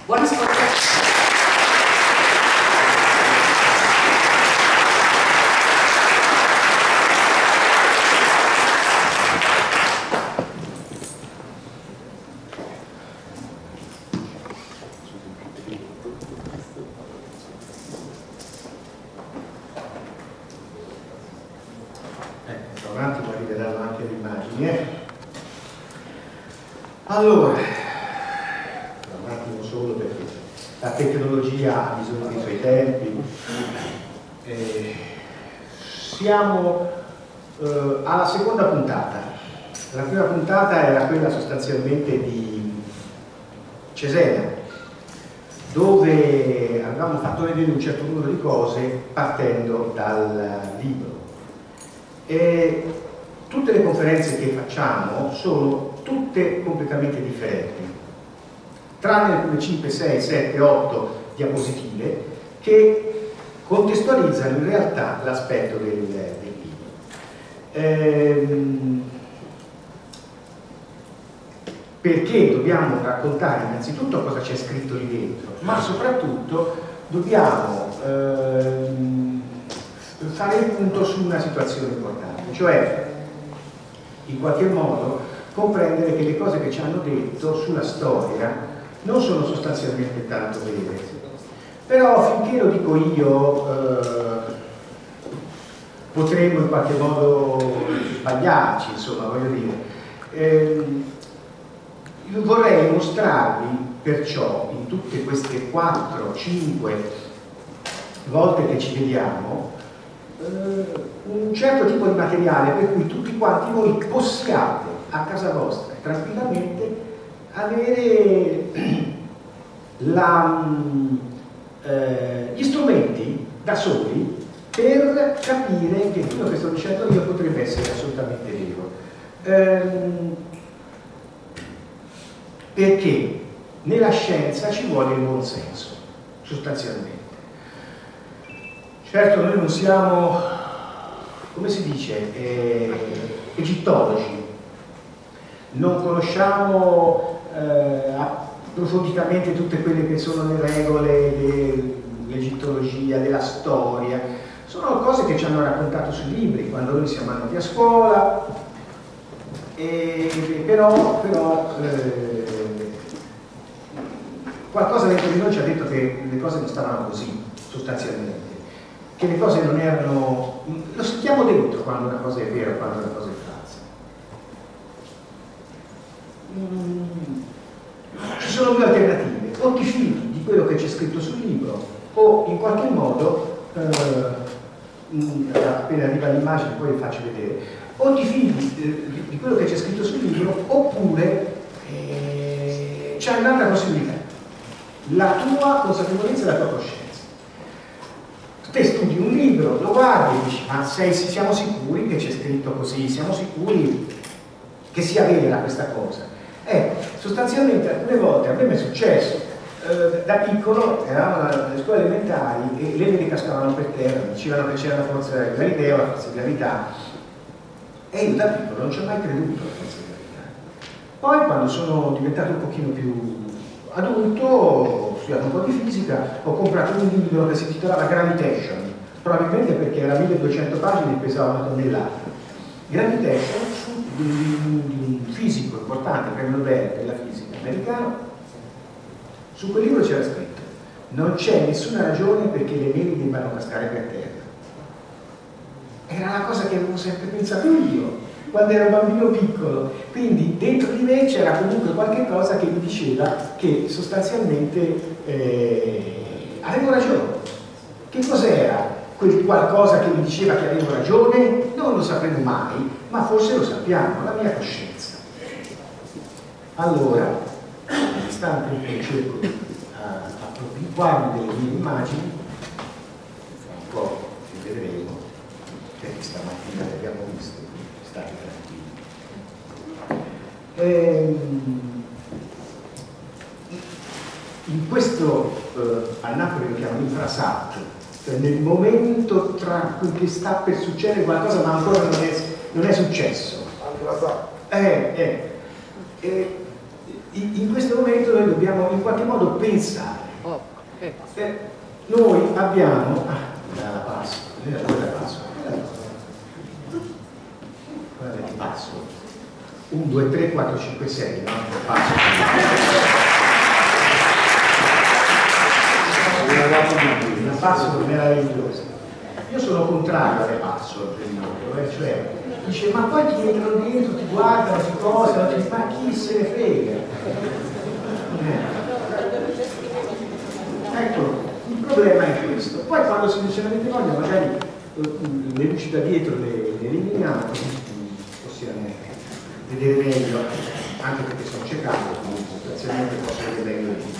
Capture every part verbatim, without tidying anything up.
Buon ascolto. Allora, un attimo solo perché la tecnologia ha bisogno dei suoi tempi. Eh, siamo eh, alla seconda puntata. La prima puntata era quella sostanzialmente di Cesena, dove avevamo fatto vedere un certo numero di cose partendo dal libro. E tutte le conferenze che facciamo sono tutte completamente differenti, tranne le prime cinque, sei, sette, otto diapositive che contestualizzano in realtà l'aspetto del, del libro. Ehm, perché dobbiamo raccontare innanzitutto cosa c'è scritto lì dentro, ma soprattutto dobbiamo ehm, fare il punto su una situazione importante, cioè in qualche modo comprendere che le cose che ci hanno detto sulla storia non sono sostanzialmente tanto vere. Però finché lo dico io eh, potremmo in qualche modo sbagliarci, insomma, voglio dire. Eh, io vorrei mostrarvi perciò in tutte queste quattro cinque volte che ci vediamo eh, un certo tipo di materiale per cui tutti quanti voi possiate a casa vostra tranquillamente avere la, eh, gli strumenti da soli per capire che quello che sto dicendo io potrebbe essere assolutamente vero. Ehm, perché nella scienza ci vuole il buon senso, sostanzialmente. Certo, noi non siamo, come si dice, eh, egittologi. Non conosciamo eh, approfonditamente tutte quelle che sono le regole dell'egittologia, della storia. Sono cose che ci hanno raccontato sui libri quando noi siamo andati a scuola, e, però, però eh, qualcosa dentro di noi ci ha detto che le cose non stavano così, sostanzialmente. Che le cose non erano... Lo sentiamo dentro quando una cosa è vera e quando una cosa è falsa. Ci sono due alternative: o ti fidi di quello che c'è scritto sul libro o in qualche modo eh, appena arriva l'immagine poi vi faccio vedere, o ti fidi eh, di quello che c'è scritto sul libro oppure eh, c'è un'altra possibilità, la tua consapevolezza e la tua coscienza. Te studi un libro, lo guardi e dici ma sei, siamo sicuri che c'è scritto così, siamo sicuri che sia vera questa cosa. Ecco, sostanzialmente alcune volte a me mi è successo, eh, da piccolo eravamo alle scuole elementari e le vele cascavano per terra, dicevano che c'era la forza di Galileo, la forza di gravità, e io da piccolo non ci ho mai creduto alla forza di gravità. Poi quando sono diventato un pochino più adulto, ho studiato un po' di fisica, ho comprato un libro che si intitolava Gravitation, probabilmente perché era milleduecento pagine e pesava una tonnellata. Gravitation di un fisico importante, premio Nobel della fisica americano. Su quel libro c'era scritto: non c'è nessuna ragione perché le mele debbano cascare per terra. Era una cosa che avevo sempre pensato io quando ero bambino piccolo, quindi dentro di me c'era comunque qualche cosa che mi diceva che sostanzialmente eh, avevo ragione. Che cos'era quel qualcosa che mi diceva che avevo ragione? Non lo sapremo mai, ma forse lo sappiamo, la mia coscienza. Allora, nonostante io cerco di appropriarmi delle mie immagini, fra un po' ci vedremo, perché stamattina le abbiamo viste, state tranquilli. Ehm, in questo, eh, a Napoli lo chiamano infrasalto, cioè nel momento tra cui che sta per succedere qualcosa ma ancora non è, non è successo. Anche la sa. Eh, eh, eh, in questo momento noi dobbiamo in qualche modo pensare. Oh, okay. eh, noi abbiamo ah, la passo, la passo, guarda che passo uno, due, tre, quattro, cinque, sei, no? Passo. Una password meravigliosa. Io sono contrario alle password del mondo, eh? Cioè dice ma poi ti entrano dentro, ti guardano, ti cosano, ti ma chi se ne frega? Eh. Ecco, il problema è questo. Poi quando sinceramente voglia magari le luci da dietro le, le eliminiamo, così possiamo vedere meglio, anche perché sono ciecato, comunque praticamente posso vedere meglio.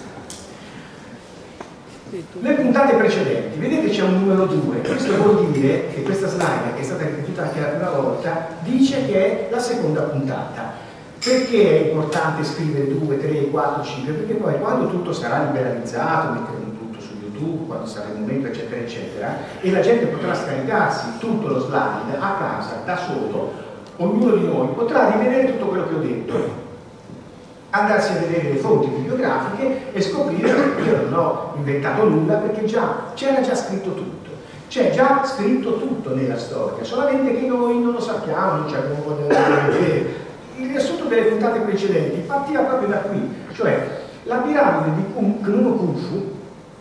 Le puntate precedenti, vedete c'è un numero due, questo vuol dire che questa slide, che è stata ripetuta anche la prima volta, dice che è la seconda puntata. Perché è importante scrivere due, tre, quattro, cinque? Perché poi quando tutto sarà liberalizzato, metteremo tutto su YouTube, quando sarà il momento, eccetera, eccetera, e la gente potrà scaricarsi tutto lo slide a casa, da solo, ognuno di noi potrà rivedere tutto quello che ho detto, andarsi a vedere le fonti bibliografiche e scoprire che io non ho inventato nulla perché già c'era già scritto tutto. C'è già scritto tutto nella storia, solamente che noi non lo sappiamo, non ci abbiamo voglia di vedere. Il riassunto delle puntate precedenti partiva proprio da qui, cioè la piramide di Khnum Khufu,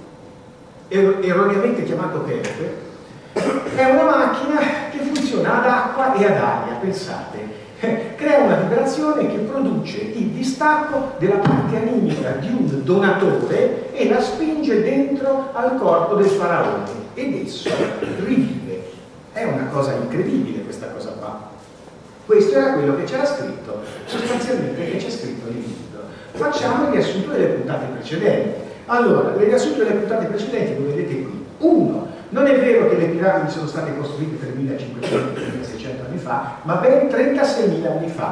er erroneamente chiamato Keope, è una macchina che funziona ad acqua e ad aria, pensate. Crea una vibrazione che produce il distacco della parte animica di un donatore e la spinge dentro al corpo del faraone ed esso rivive. È una cosa incredibile questa cosa qua. Questo era quello che c'era scritto, sostanzialmente che c'è scritto nel libro. Facciamo il riassunto delle puntate precedenti. Allora, il riassunto delle puntate precedenti lo vedete qui. uno. Non è vero che le piramidi sono state costruite per millecinquecento milleseicento anni fa, ma ben trentaseimila anni fa.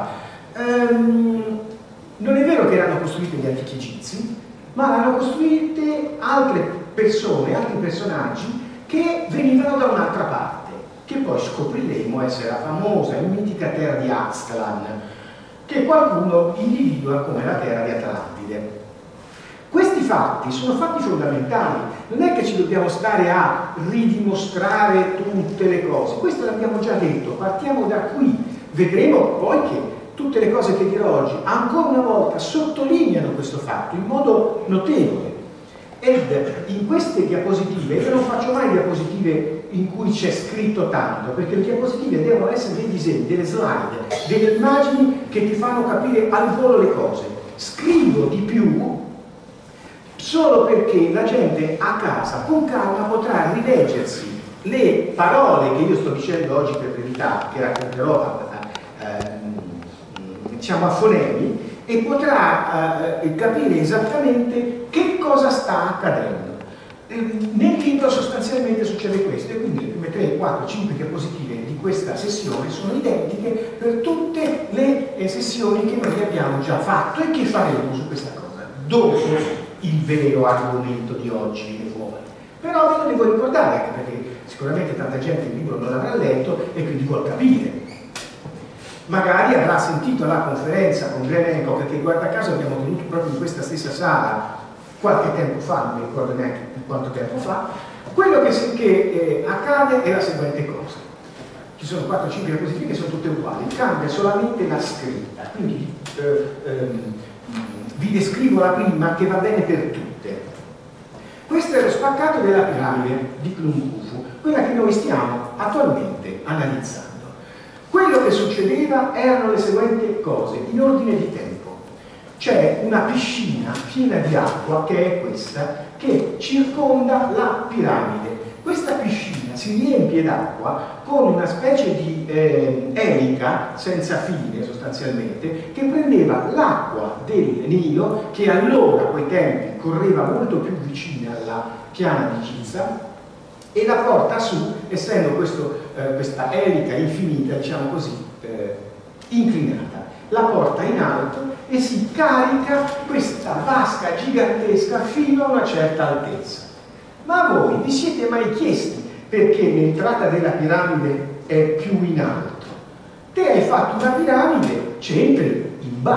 Ehm, non è vero che erano costruite gli antichi egizi, ma erano costruite altre persone, altri personaggi che venivano da un'altra parte, che poi scopriremo essere la famosa e mitica terra di Aztlan, che qualcuno individua come la terra di Atlantide. Questi fatti sono fatti fondamentali, non è che ci dobbiamo stare a ridimostrare tutte le cose, questo l'abbiamo già detto, partiamo da qui, vedremo poi che tutte le cose che dirò oggi ancora una volta sottolineano questo fatto in modo notevole. Ed in queste diapositive, io non faccio mai diapositive in cui c'è scritto tanto, perché le diapositive devono essere dei disegni, delle slide, delle immagini che ti fanno capire al volo le cose. Scrivo di più solo perché la gente a casa con calma potrà rileggersi le parole che io sto dicendo oggi per brevità, che racconterò eh, diciamo a fonemi, e potrà eh, capire esattamente che cosa sta accadendo. Nel libro sostanzialmente succede questo, e quindi le prime tre, quattro, cinque diapositive di questa sessione sono identiche per tutte le eh, sessioni che noi abbiamo già fatto e che faremo su questa cosa, dopo il vero argomento di oggi viene fuori. Però ve lo devo ricordare, anche perché sicuramente tanta gente il libro non l'avrà letto e quindi vuol capire. Magari avrà sentito la conferenza con Glenn Hancock, che guarda caso abbiamo tenuto proprio in questa stessa sala qualche tempo fa, non mi ricordo neanche quanto tempo fa. Quello che, che eh, accade è la seguente cosa: ci sono quattro cinque diapositive che sono tutte uguali, cambia solamente la scritta, quindi eh, ehm, vi descrivo la prima che va bene per tutte. Questo è lo spaccato della piramide di Khnum Khufu, quella che noi stiamo attualmente analizzando. Quello che succedeva erano le seguenti cose, in ordine di tempo. C'è una piscina piena di acqua, che è questa, che circonda la piramide. Questa piscina si riempie d'acqua con una specie di eh, elica senza fine sostanzialmente, che prendeva l'acqua del Nilo, che allora a quei tempi correva molto più vicina alla piana di Giza, e la porta su, essendo questo, eh, questa elica infinita, diciamo così, eh, inclinata. La porta in alto e si carica questa vasca gigantesca fino a una certa altezza. Ma voi vi siete mai chiesti perché l'entrata della piramide è più in alto? Te hai fatto una piramide, c'entri in basso.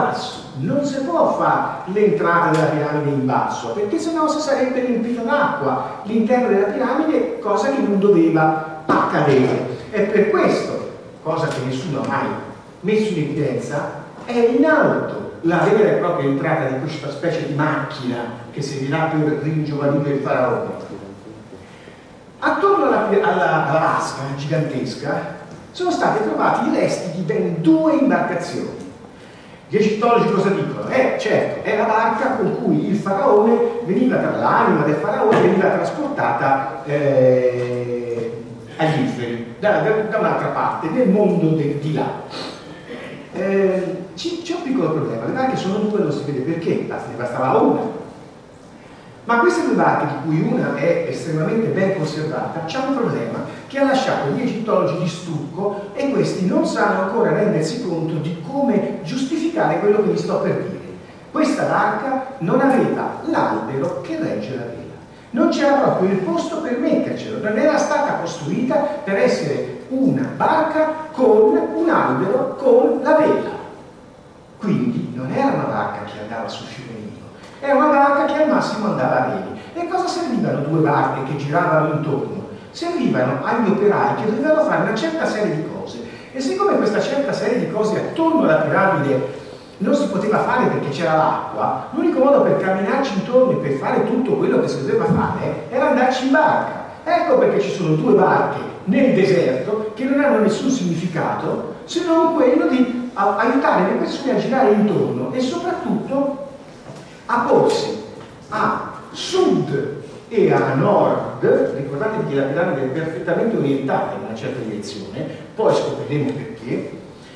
non si può fare l'entrata della piramide in basso, perché sennò si sarebbe riempita d'acqua l'interno della piramide, cosa che non doveva accadere. E per questo, cosa che nessuno ha mai messo in evidenza, è in alto la vera e propria entrata di questa specie di macchina che servirà per ringiovanire il faraone. Attorno alla, alla, alla vasca gigantesca sono stati trovati i resti di ben due imbarcazioni. Gli egittologi cosa dicono? Eh, certo, è la barca con cui il faraone veniva, l'anima del faraone veniva trasportata eh, agli inferi, da, da, da un'altra parte, nel mondo de, di là. Eh, c'è un piccolo problema, le barche sono due, non si vede perché, ne bastava una. Ma queste due barche, di cui una è estremamente ben conservata, c'è un problema che ha lasciato gli egittologi di stucco e questi non sanno ancora rendersi conto di come giustificare quello che vi sto per dire. Questa barca non aveva l'albero che regge la vela. Non c'era proprio il posto per mettercelo, non era stata costruita per essere una barca con un albero con la vela. Quindi non era una barca che andava sul fiume Nilo. Era una barca che al massimo andava a veli. E cosa servivano due barche che giravano intorno? Servivano agli operai che dovevano fare una certa serie di cose. E siccome questa certa serie di cose attorno alla piramide non si poteva fare perché c'era l'acqua, l'unico modo per camminarci intorno e per fare tutto quello che si doveva fare era andarci in barca. Ecco perché ci sono due barche nel deserto che non hanno nessun significato se non quello di aiutare le persone a girare intorno e soprattutto a porsi a sud e a nord. Ricordatevi che la piramide è perfettamente orientata in una certa direzione, poi scopriremo perché.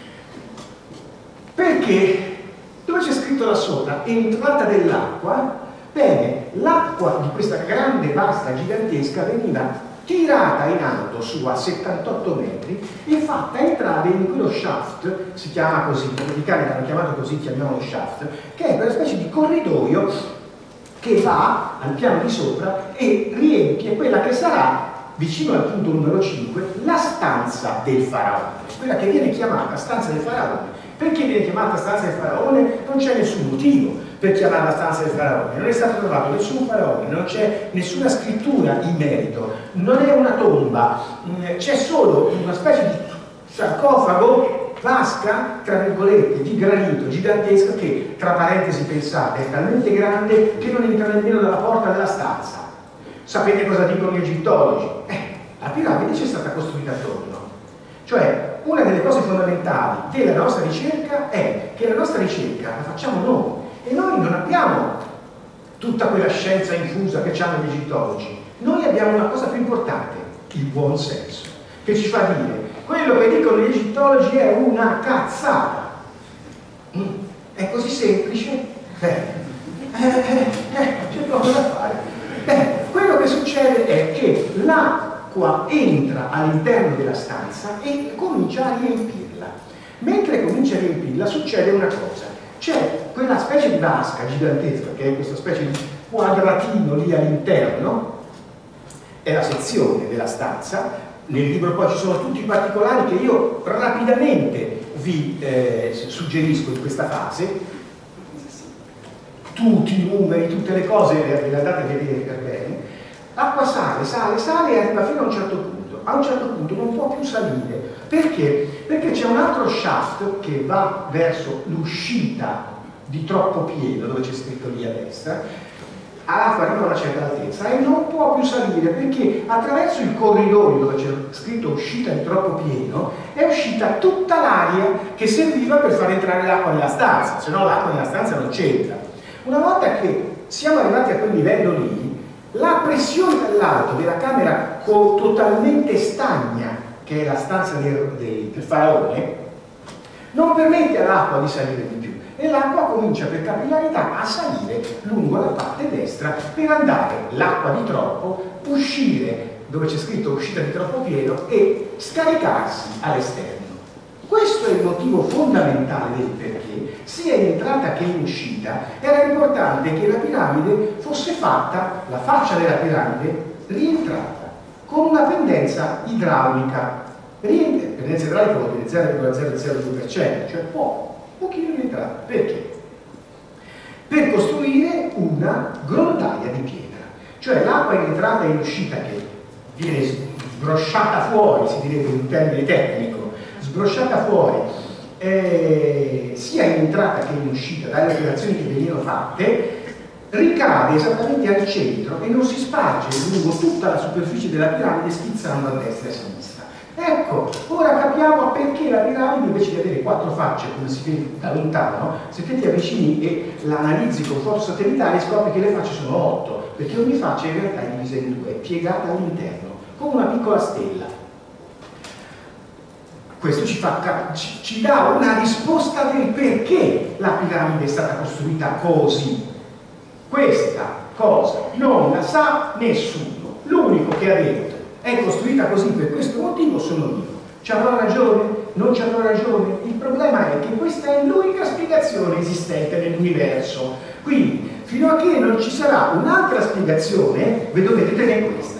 Perché dove c'è scritto là sopra entrata dell'acqua, bene, l'acqua di questa grande, vasta, gigantesca veniva tirata in alto su a settantotto metri e fatta entrare in quello shaft, si chiama così, gli americani l'hanno chiamato così, chiamiamolo shaft, che è quella specie di corridoio che va al piano di sopra e riempie quella che sarà, vicino al punto numero cinque, la stanza del faraone, quella che viene chiamata stanza del faraone. Perché viene chiamata stanza del faraone? Non c'è nessun motivo per chiamarla stanza del faraone, non è stato trovato nessun faraone, non c'è nessuna scrittura in merito, non è una tomba, c'è solo una specie di sarcofago, vasca, tra virgolette, di granito gigantesca che, tra parentesi pensate, è talmente grande che non entra nemmeno dalla porta della stanza. Sapete cosa dicono gli egittologi? Eh, la piramide ci è stata costruita attorno. Cioè, una delle cose fondamentali della nostra ricerca è che la nostra ricerca la facciamo noi e noi non abbiamo tutta quella scienza infusa che hanno gli egittologi. Noi abbiamo una cosa più importante, il buon senso, che ci fa dire quello che dicono gli egittologi è una cazzata. Mm, è così semplice? Eh, eh, eh, eh, c'è poco da fare. Beh, quello che succede è che la entra all'interno della stanza e comincia a riempirla. Mentre comincia a riempirla succede una cosa: c'è quella specie di vasca gigantesca che è questa specie di quadratino lì all'interno, è la sezione della stanza. Nel libro poi ci sono tutti i particolari che io rapidamente vi eh, suggerisco in questa fase, tutti i numeri, tutte le cose ve le andate a vedere per bene. L'acqua sale, sale, sale e arriva fino a un certo punto. A un certo punto non può più salire. Perché? Perché c'è un altro shaft che va verso l'uscita di troppo pieno, dove c'è scritto lì a destra. L'acqua arriva a una certa altezza e non può più salire perché attraverso il corridoio dove c'è scritto uscita di troppo pieno è uscita tutta l'aria che serviva per far entrare l'acqua nella stanza, se no l'acqua nella stanza non c'entra. Una volta che siamo arrivati a quel livello lì, la pressione dall'alto della camera totalmente stagna, che è la stanza del, del, del faraone, non permette all'acqua di salire di più e l'acqua comincia per capillarità a salire lungo la parte destra per andare, l'acqua di troppo, uscire dove c'è scritto uscita di troppo pieno e scaricarsi all'esterno. Questo è il motivo fondamentale del perché, sia in entrata che in uscita, era importante che la piramide fosse fatta, la faccia della piramide, rientrata, con una pendenza idraulica. Pendenza idraulica vuol dire zero virgola zero zero due per cento, cioè poco, un pochino rientrata. Perché? per costruire una grondaia di pietra. Cioè l'acqua in entrata e in uscita, che viene sbrosciata fuori, si direbbe in un termine tecnico, sbrosciata fuori, eh, sia in entrata che in uscita dalle operazioni che venivano fatte, ricade esattamente al centro e non si sparge lungo tutta la superficie della piramide, schizzando a destra e a sinistra. Ecco, ora capiamo perché la piramide, invece di avere quattro facce, come si vede da lontano, se te ti avvicini e la analizzi con foto satellitari, scopri che le facce sono otto, perché ogni faccia in realtà è divisa in due, è piegata all'interno, come una piccola stella. Questo ci, fa, ci, ci dà una risposta del perché la piramide è stata costruita così. Questa cosa non la sa nessuno. L'unico che ha detto è costruita così per questo motivo sono io. Ci avrò ragione? Non ci avrò ragione? Il problema è che questa è l'unica spiegazione esistente nell'universo. Quindi, fino a che non ci sarà un'altra spiegazione, ve dovete tenere questa.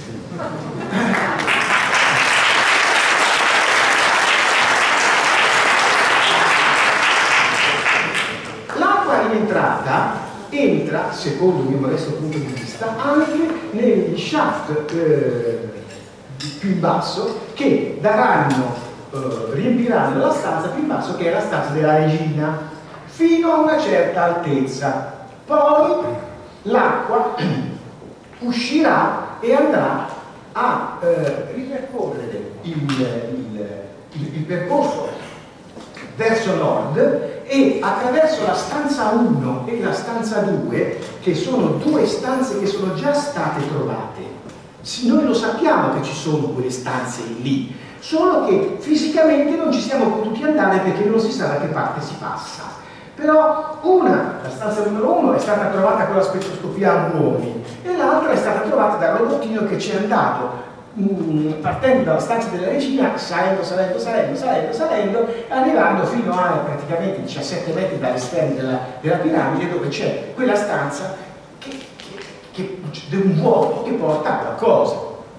L'acqua in entrata entra, secondo il mio modesto punto di vista, anche negli shaft eh, più in basso, che daranno, eh, riempiranno la stanza più in basso, che è la stanza della regina, fino a una certa altezza. Poi l'acqua uscirà e andrà a eh, ripercorrere il, il, il, il percorso verso nord, e attraverso la stanza uno e la stanza due, che sono due stanze che sono già state trovate. Sì, noi lo sappiamo che ci sono quelle stanze lì, solo che fisicamente non ci siamo potuti andare perché non si sa da che parte si passa. Però una, la stanza numero uno, è stata trovata con la spettroscopia a buoni e l'altra è stata trovata dal robottino che ci è andato partendo dalla stanza della regina, salendo, salendo, salendo, salendo, salendo, arrivando fino a praticamente diciassette metri dall'esterno della, della piramide, dove c'è quella stanza che, che, che è un vuoto che porta a qualcosa.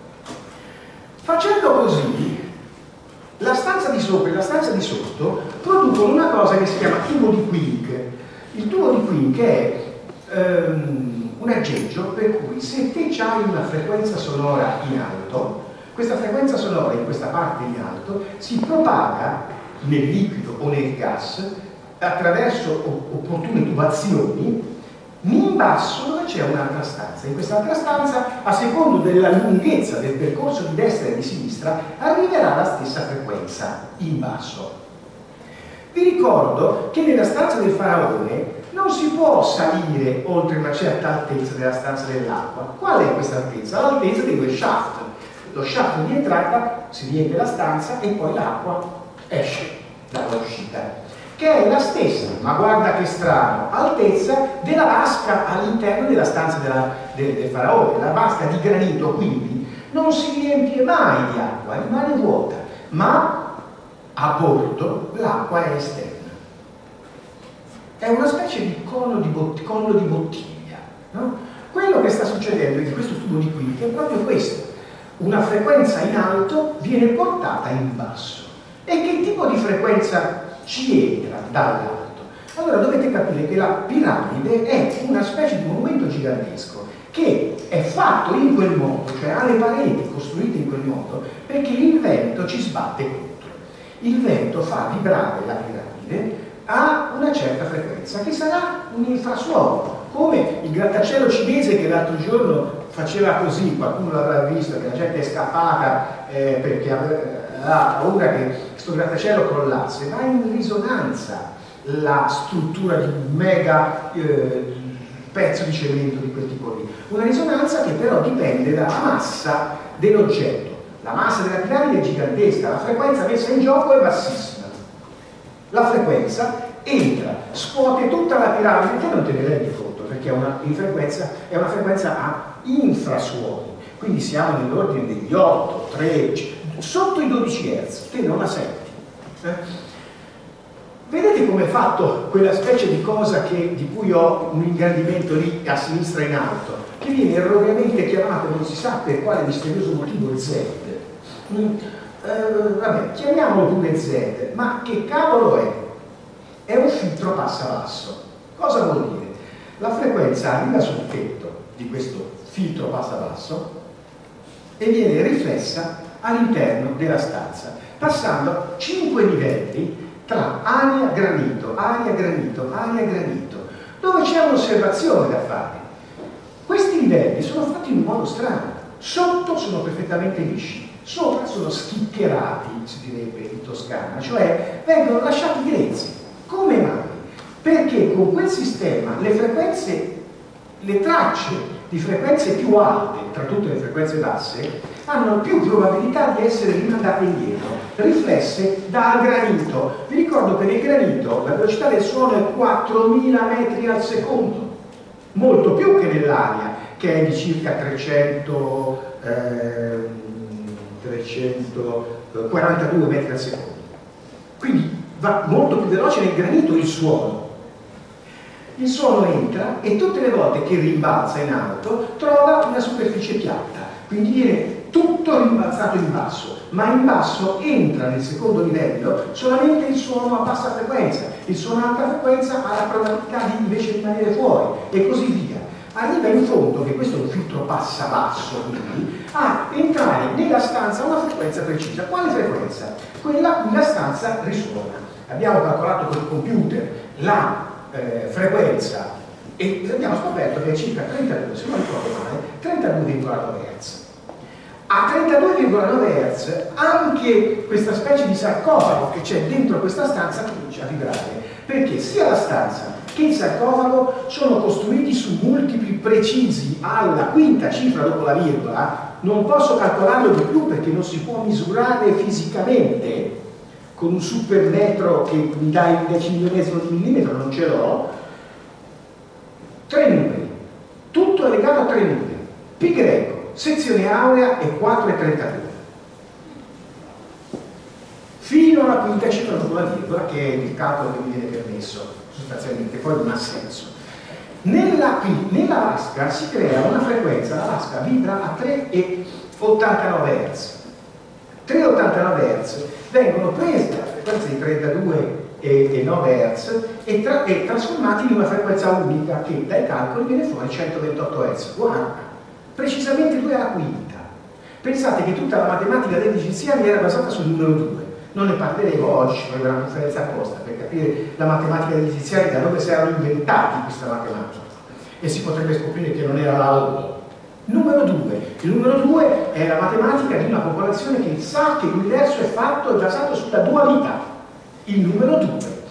Facendo così, la stanza di sopra e la stanza di sotto producono una cosa che si chiama tubo di Quink. Il tubo di Quink è um, un aggeggio per cui se te hai una frequenza sonora in alto, questa frequenza sonora in questa parte in alto si propaga nel liquido o nel gas attraverso opportune tubazioni in basso, dove c'è un'altra stanza. In quest'altra stanza, a secondo della lunghezza del percorso di destra e di sinistra, arriverà la stessa frequenza in basso. Vi ricordo che nella stanza del faraone non si può salire oltre una certa altezza della stanza dell'acqua. Qual è questa altezza? L'altezza dei due shaft. Lo shaft di entrata si riempie la stanza e poi l'acqua esce dall'uscita, che è la stessa, ma guarda che strano, altezza della vasca all'interno della stanza della, del, del faraone. La vasca di granito quindi non si riempie mai di acqua, rimane vuota, ma a bordo l'acqua è esterna. È una specie di collo di, bot collo di bottiglia, no? Quello che sta succedendo in questo tubo di Quink è proprio questo. Una frequenza in alto viene portata in basso. E che tipo di frequenza ci entra dall'alto? Allora dovete capire che la piramide è una specie di monumento gigantesco che è fatto in quel modo, cioè ha le pareti costruite in quel modo, perché il vento ci sbatte contro. Il vento fa vibrare la piramide a una certa frequenza, che sarà un infrasuono, come il grattacielo cinese che l'altro giorno faceva così, qualcuno l'avrà visto, che la gente è scappata eh, perché ha paura che questo grattacielo crollasse, ma in risonanza la struttura di un mega eh, pezzo di cemento di quel tipo lì. Una risonanza che però dipende dalla massa dell'oggetto. La massa della piramide è gigantesca, la frequenza messa in gioco è bassissima. La frequenza entra, scuote tutta la piramide, che non te ne rendi conto, perché è una, frequenza, è una frequenza a infrasuoni, quindi siamo nell'ordine degli otto, tredici, sotto i dodici hertz, te non la senti. Eh? Vedete come è fatto quella specie di cosa che, di cui ho un ingrandimento lì a sinistra in alto, che viene erroneamente chiamato, non si sa per quale misterioso motivo, Z. Mm. Uh, vabbè, chiamiamolo pure Z, ma che cavolo è? È un filtro passa basso. Cosa vuol dire? La frequenza arriva sul tetto di questo filtro passa-basso e viene riflessa all'interno della stanza, passando cinque livelli tra aria, granito, aria, granito, aria, granito, dove c'è un'osservazione da fare. Questi livelli sono fatti in un modo strano. Sotto sono perfettamente lisci, sopra sono schiccherati, si direbbe in Toscana, cioè vengono lasciati grezzi. Come mai? Perché con quel sistema le frequenze, le tracce di frequenze più alte, tra tutte le frequenze basse, hanno più probabilità di essere rimandate indietro, riflesse dal granito. Vi ricordo che nel granito la velocità del suono è quattromila metri al secondo, molto più che nell'aria, che è di circa trecento, eh, trecentoquarantadue metri al secondo. Quindi va molto più veloce nel granito il suono. Il suono entra e tutte le volte che rimbalza in alto trova una superficie piatta, quindi viene tutto rimbalzato in basso, ma in basso entra nel secondo livello solamente il suono a bassa frequenza, il suono a alta frequenza ha la probabilità di invece rimanere fuori e così via. Arriva in fondo, che questo è un filtro passa-basso, quindi, a entrare nella stanza a una frequenza precisa. Quale frequenza? Quella a cui la stanza risuona. Abbiamo calcolato con il computer la eh, frequenza e abbiamo scoperto che è circa trentadue, se non ricordo male, trentadue virgola nove hertz. A trentadue virgola nove hertz anche questa specie di sarcofago che c'è dentro questa stanza comincia a vibrare, perché sia la stanza che il sarcofago sono costruiti su multipli precisi alla quinta cifra dopo la virgola. Non posso calcolarlo di più perché non si può misurare fisicamente con un supermetro che mi dà il decimilionesimo di millimetro, non ce l'ho. Tre numeri, tutto è legato a tre numeri: pi greco, sezione aurea e quattro e trentadue, fino alla quinta cifra dopo la virgola, che è il calcolo che mi viene permesso sostanzialmente, poi non ha senso. Nella, qui, nella vasca si crea una frequenza, la vasca vibra a tre virgola ottantanove hertz. tre virgola ottantanove hertz vengono prese da frequenze di trentadue e nove hertz e, tra, e trasformati in una frequenza unica che dai calcoli viene fuori centoventotto hertz. Guarda, precisamente due alla quinta. Pensate che tutta la matematica degli egiziani era basata sul numero due. Non ne parleremo oggi, ci vorrà una conferenza apposta per capire la matematica degli egiziani, da dove si erano inventati questa matematica, e si potrebbe scoprire che non era la uno. Numero due. Il numero due è la matematica di una popolazione che sa che l'universo è fatto e basato sulla dualità. Il numero due.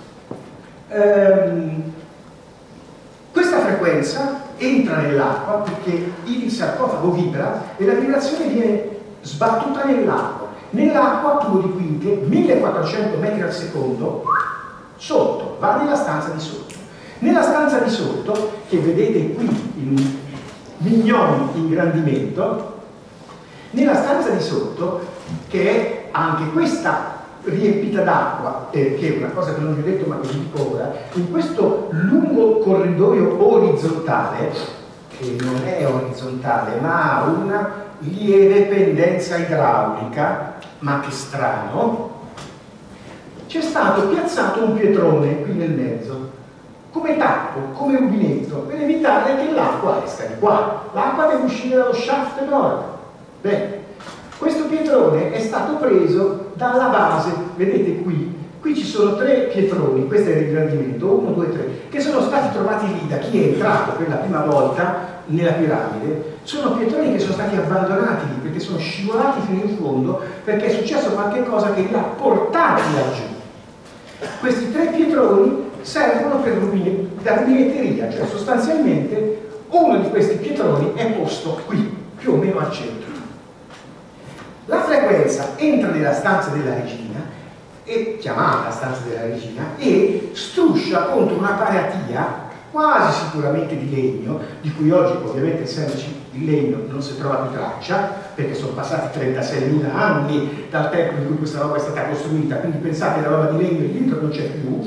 Ehm, questa frequenza entra nell'acqua perché il sarcofago vibra e la vibrazione viene sbattuta nell'acqua. Nell'acqua, tubo di quinte, millequattrocento metri al secondo, sotto, va nella stanza di sotto. Nella stanza di sotto, che vedete qui in mignon ingrandimento, nella stanza di sotto, che è anche questa riempita d'acqua, eh, che è una cosa che non vi ho detto ma che vi dico ora, in questo lungo corridoio orizzontale, che non è orizzontale ma ha una lieve pendenza idraulica, ma che strano, c'è stato piazzato un pietrone qui nel mezzo, come tappo, come rubinetto, per evitare che l'acqua esca di qua. L'acqua deve uscire dallo shaft nord. Bene, questo pietrone è stato preso dalla base, vedete qui, qui ci sono tre pietroni, questo è il ringrandimento, uno, due, tre, che sono stati trovati lì da chi è entrato per la prima volta nella piramide. Sono pietroni che sono stati abbandonati lì perché sono scivolati fino in fondo, perché è successo qualche cosa che li ha portati laggiù. Questi tre pietroni servono per rubine, da rubinetteria, cioè sostanzialmente uno di questi pietroni è posto qui, più o meno al centro. La frequenza entra nella stanza della regina, è chiamata stanza della regina, e struscia contro una paratia quasi sicuramente di legno, di cui oggi ovviamente essendoci il legno non si trova più traccia, perché sono passati trentaseimila anni dal tempo in cui questa roba è stata costruita, quindi pensate la roba di legno lì dentro non c'è più,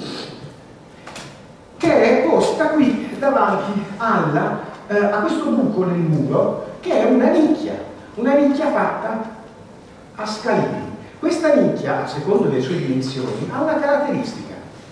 che è posta qui davanti alla, eh, a questo buco nel muro, che è una nicchia, una nicchia fatta a scalini. Questa nicchia, a secondo le sue dimensioni, ha una caratteristica.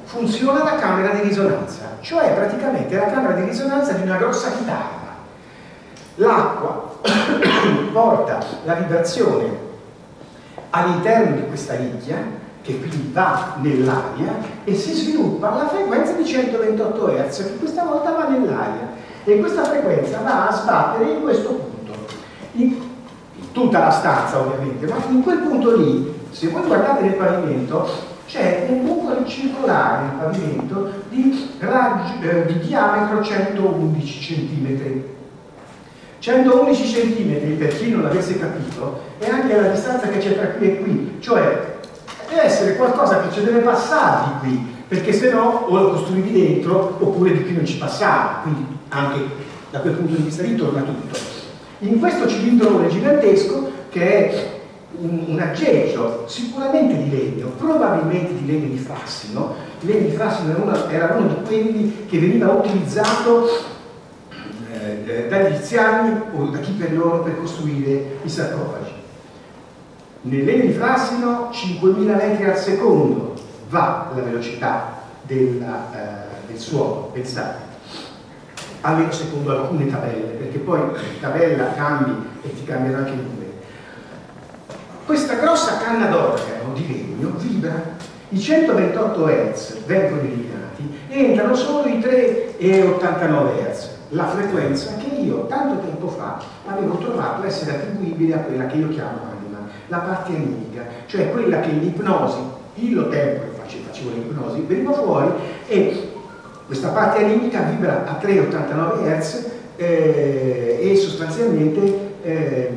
funziona la camera di risonanza, cioè praticamente la camera di risonanza di una grossa chitarra. L'acqua porta la vibrazione all'interno di questa nicchia, che quindi va nell'aria, e si sviluppa la frequenza di centoventotto hertz, che questa volta va nell'aria, e questa frequenza va a sbattere in questo punto, in, in tutta la stanza ovviamente, ma in quel punto lì, se voi guardate nel pavimento, c'è un buco circolare nel pavimento di, raggio, eh, di diametro centoundici centimetri. centoundici centimetri, per chi non l'avesse capito, è anche la distanza che c'è tra qui e qui, cioè deve essere qualcosa che ci deve passare di qui, perché se no o lo costruivi dentro oppure di qui non ci passava, quindi anche da quel punto di vista ritorna tutto. In questo cilindrone gigantesco, che è un, un aggeggio sicuramente di legno, probabilmente di legno di frassino, il legno di frassino era uno, era uno di quelli che veniva utilizzato eh, dagli egiziani o da chi per loro per costruire i sarcofagi. Nel legno di frassino cinquemila metri al secondo va la velocità della, eh, del suolo, pensate, almeno secondo alcune tabelle, perché poi la tabella cambi e ti cambiano anche i numeri. Questa grossa canna d'organo di legno vibra, i centoventotto hertz vengono eliminati e entrano solo i tre virgola ottantanove hertz, la frequenza che io tanto tempo fa avevo trovato essere attribuibile a quella che io chiamo la parte animica, cioè quella che l'ipnosi, io tempo che facevo l'ipnosi, veniva fuori e questa parte animica vibra a tre virgola ottantanove hertz eh, e sostanzialmente eh,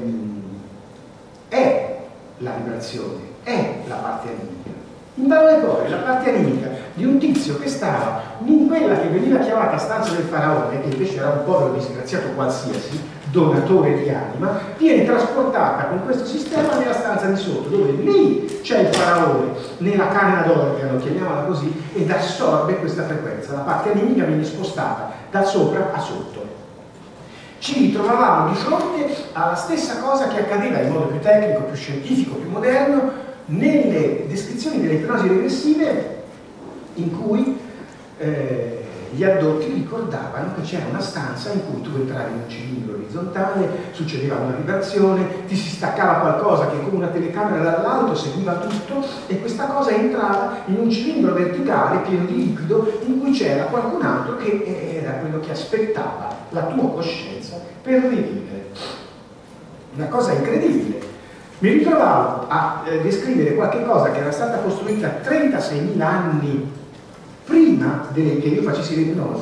è la vibrazione, è la parte animica. In parole povere, la parte animica di un tizio che stava in quella che veniva chiamata stanza del faraone, che invece era un povero disgraziato qualsiasi, donatore di anima, viene trasportata con questo sistema nella stanza di sotto, dove lì c'è il faraone, nella canna d'organo, chiamiamola così, ed assorbe questa frequenza. La parte animica viene spostata da sopra a sotto. Ci ritrovavamo di fronte alla stessa cosa che accadeva in modo più tecnico, più scientifico, più moderno, nelle descrizioni delle ipnosi regressive, in cui eh, gli addotti ricordavano che c'era una stanza in cui tu entravi in un cilindro orizzontale, succedeva una vibrazione, ti si staccava qualcosa che come una telecamera dall'alto seguiva tutto, e questa cosa entrava in un cilindro verticale pieno di liquido in cui c'era qualcun altro che era quello che aspettava la tua coscienza per rivivere. Una cosa incredibile. Mi ritrovavo a eh, descrivere qualche cosa che era stata costruita trentaseimila anni prima delle, che io facessi l'ipnosi,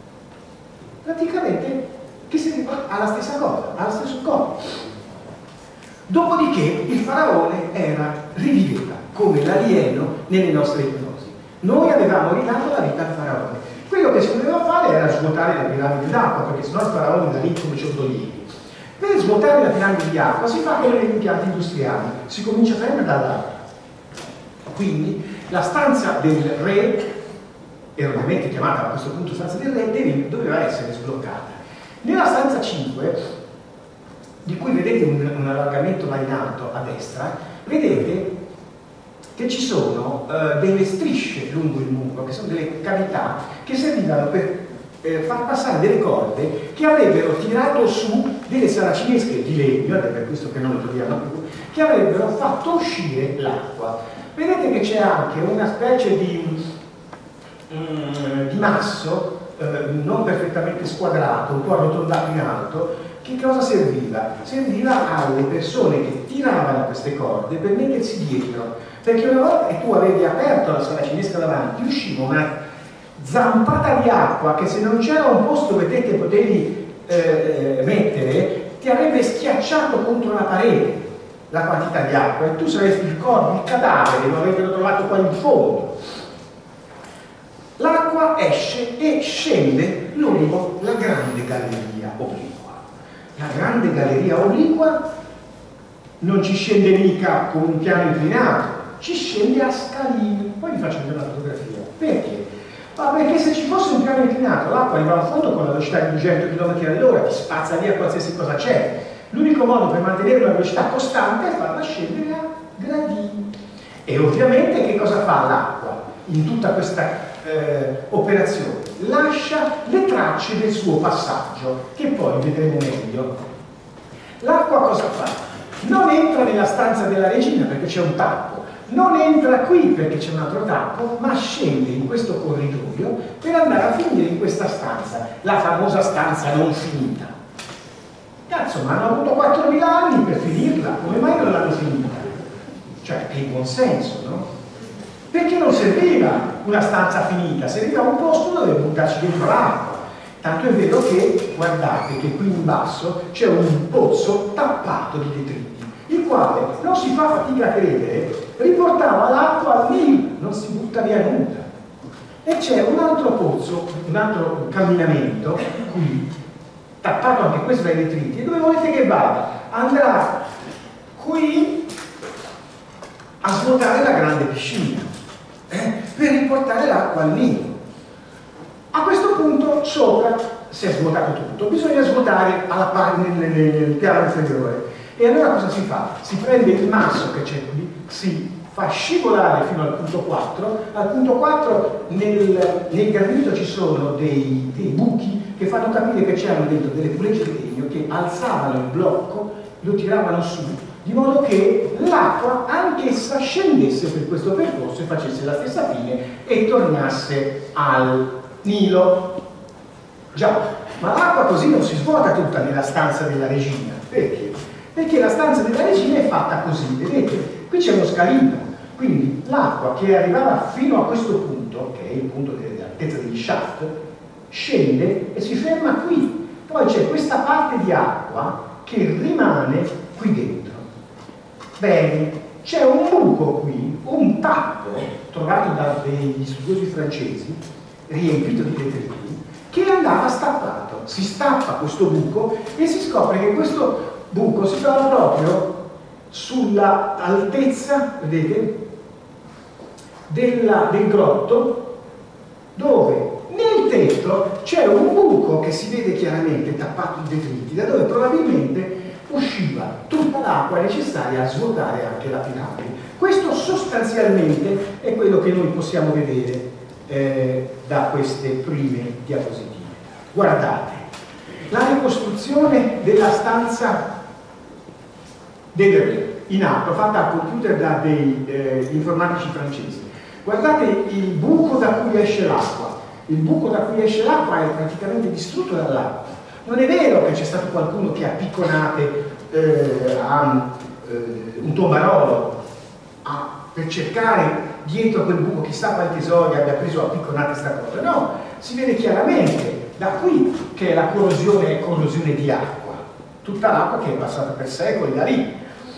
praticamente che serviva alla stessa cosa, allo stesso scopo. Dopodiché il faraone era, riviveva come l'alieno nelle nostre ipnosi. Noi avevamo ridato la vita al faraone. Quello che si doveva fare era svuotare la piramide d'acqua, perché sennò il faraone da lì come ciondolini. Per svuotare la piramide di acqua si fa come negli impianti industriali, si comincia sempre dall'acqua. Quindi la stanza del re, era ovviamente chiamata a questo punto stanza del re, doveva essere sbloccata. Nella stanza cinque, di cui vedete un, un allargamento là in alto a destra, vedete che ci sono uh, delle strisce lungo il muro, che sono delle cavità che servivano per eh, far passare delle corde che avrebbero tirato su delle saracinesche di legno, ed è per questo che non lo troviamo più, che avrebbero fatto uscire l'acqua. Vedete che c'è anche una specie di, mm, di masso eh, non perfettamente squadrato, un po' arrotondato in alto. Che cosa serviva? Serviva alle persone che tiravano queste corde per mettersi dietro, perché una volta che tu avevi aperto la saracinesca davanti usciva una zampata di acqua che, se non c'era un posto dove te potevi eh, mettere, ti avrebbe schiacciato contro la parete la quantità di acqua, e tu saresti il corpo, il cadavere, lo avrebbero trovato qua in fondo. L'acqua esce e scende lungo la grande galleria obliqua. La grande galleria obliqua non ci scende mica con un piano inclinato, ci scende a scalini. Poi vi faccio vedere la fotografia. Perché? Ma perché se ci fosse un piano inclinato, l'acqua arriva al fondo con la velocità di duecento chilometri all'ora, ti spazza via qualsiasi cosa c'è. L'unico modo per mantenere una velocità costante è farla scendere a gradini. E ovviamente che cosa fa l'acqua in tutta questa eh, operazione, lascia le tracce del suo passaggio, che poi vedremo meglio. L'acqua cosa fa? Non entra nella stanza della regina perché c'è un tappo, non entra qui perché c'è un altro tappo, ma scende in questo corridoio per andare a finire in questa stanza, la famosa stanza non finita. Cazzo, ma hanno avuto quattromila anni per finirla, come mai non l'hanno finita? Cioè, è il buon senso, no? Perché non serviva una stanza finita, serviva un posto dove buttarci dentro l'acqua. Tanto è vero che, guardate che qui in basso c'è un pozzo tappato di detriti, il quale, non si fa fatica a credere, riportava l'acqua al Nilo, non si butta via nulla. E c'è un altro pozzo, un altro camminamento, qui, tappato anche questo dai detriti, e dove volete che vada? Andrà qui a svuotare la grande piscina, eh, per riportare l'acqua al Nilo. A questo punto sopra si è svuotato tutto, bisogna svuotare alla parte nel, nel, nel piano inferiore. E allora cosa si fa? Si prende il masso che c'è qui, si fa scivolare fino al punto quattro, al punto quattro nel, nel granito ci sono dei, dei buchi che fanno capire che c'erano dentro delle pulegge di legno che alzavano il blocco, lo tiravano su, di modo che l'acqua anch'essa scendesse per questo percorso e facesse la stessa fine e tornasse al Nilo. Già, ma l'acqua così non si svuota tutta nella stanza della regina. Perché? Perché la stanza della regina è fatta così, vedete? Qui c'è uno scalino, quindi l'acqua che arrivava fino a questo punto, che è il punto dell'altezza degli shaft, scende e si ferma qui. Poi c'è questa parte di acqua che rimane qui dentro. Bene, c'è un buco qui, un tappo trovato da degli studiosi francesi, riempito di detriti, che andava stappato. Si stappa questo buco e si scopre che questo buco si trova proprio sulla altezza, vedete, della, del grotto, dove nel tetto c'è un buco che si vede chiaramente tappato di detriti, da dove probabilmente usciva tutta l'acqua necessaria a svuotare anche la piramide. Questo sostanzialmente è quello che noi possiamo vedere eh, da queste prime diapositive. Guardate, la ricostruzione della stanza del re in alto, fatta al computer da dei eh, informatici francesi. Guardate il buco da cui esce l'acqua. Il buco da cui esce l'acqua è praticamente distrutto dall'acqua. Non è vero che c'è stato qualcuno che a picconate eh, a eh, un tombarolo a, per cercare dietro quel buco chissà quali tesori abbia preso a picconate questa cosa. No, si vede chiaramente da qui che la corrosione è corrosione di acqua. Tutta l'acqua che è passata per secoli da lì.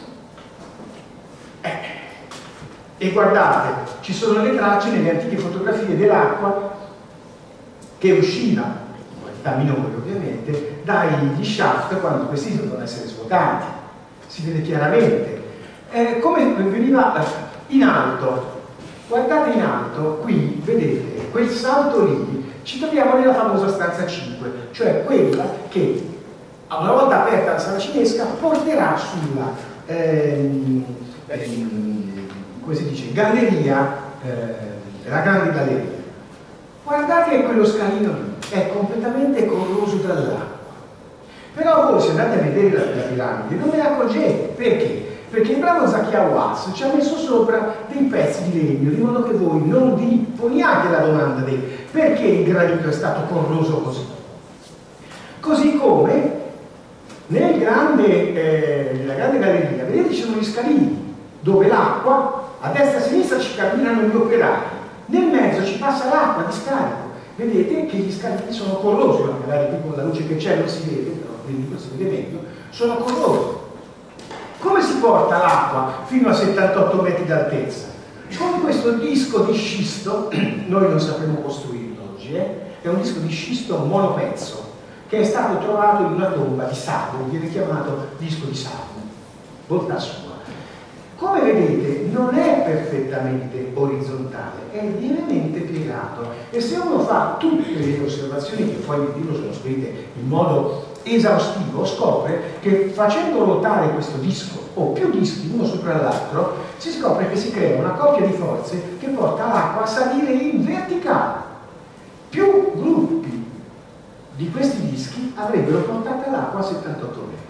Eh. E guardate, ci sono le tracce nelle antiche fotografie dell'acqua che usciva, da minore ovviamente, dagli shaft quando questi dovevano essere svuotati. Si vede chiaramente. Eh, come veniva in alto, guardate in alto, qui vedete quel salto lì, ci troviamo nella famosa stanza cinque, cioè quella che una volta aperta la sala cinesca porterà sulla ehm, ehm, come si dice, galleria, eh, la grande galleria. Guardate quello scalino lì, è completamente corroso dall'acqua. Però voi se andate a vedere la, la piramide non ve ne accorgete. Perché? Perché il bravo Zakiya Watts ci ha messo sopra dei pezzi di legno, di modo che voi non vi poniate la domanda di perché il granito è stato corroso così. Così come nel grande, eh, nella grande galleria, vedete ci sono gli scalini, dove l'acqua, a destra e a sinistra ci camminano gli operai, nel mezzo ci passa l'acqua di scarico. Vedete che gli scalini sono corrosi, magari qui con la luce che c'è non si vede, però quindi si vede meglio, sono corrosi. Come si porta l'acqua fino a settantotto metri d'altezza? Con questo disco di scisto, noi non sapremo costruirlo oggi, eh? È un disco di scisto monopezzo che è stato trovato in una tomba di Sabu, viene chiamato disco di Sabu, bontà sua. Come vedete non è perfettamente orizzontale, è lievemente piegato, e se uno fa tutte le osservazioni che poi nel libro sono scritte in modo esaustivo, scopre che facendo ruotare questo disco o più dischi uno sopra l'altro, si scopre che si crea una coppia di forze che porta l'acqua a salire in verticale. Più gruppi di questi dischi avrebbero portato l'acqua a settantotto metri.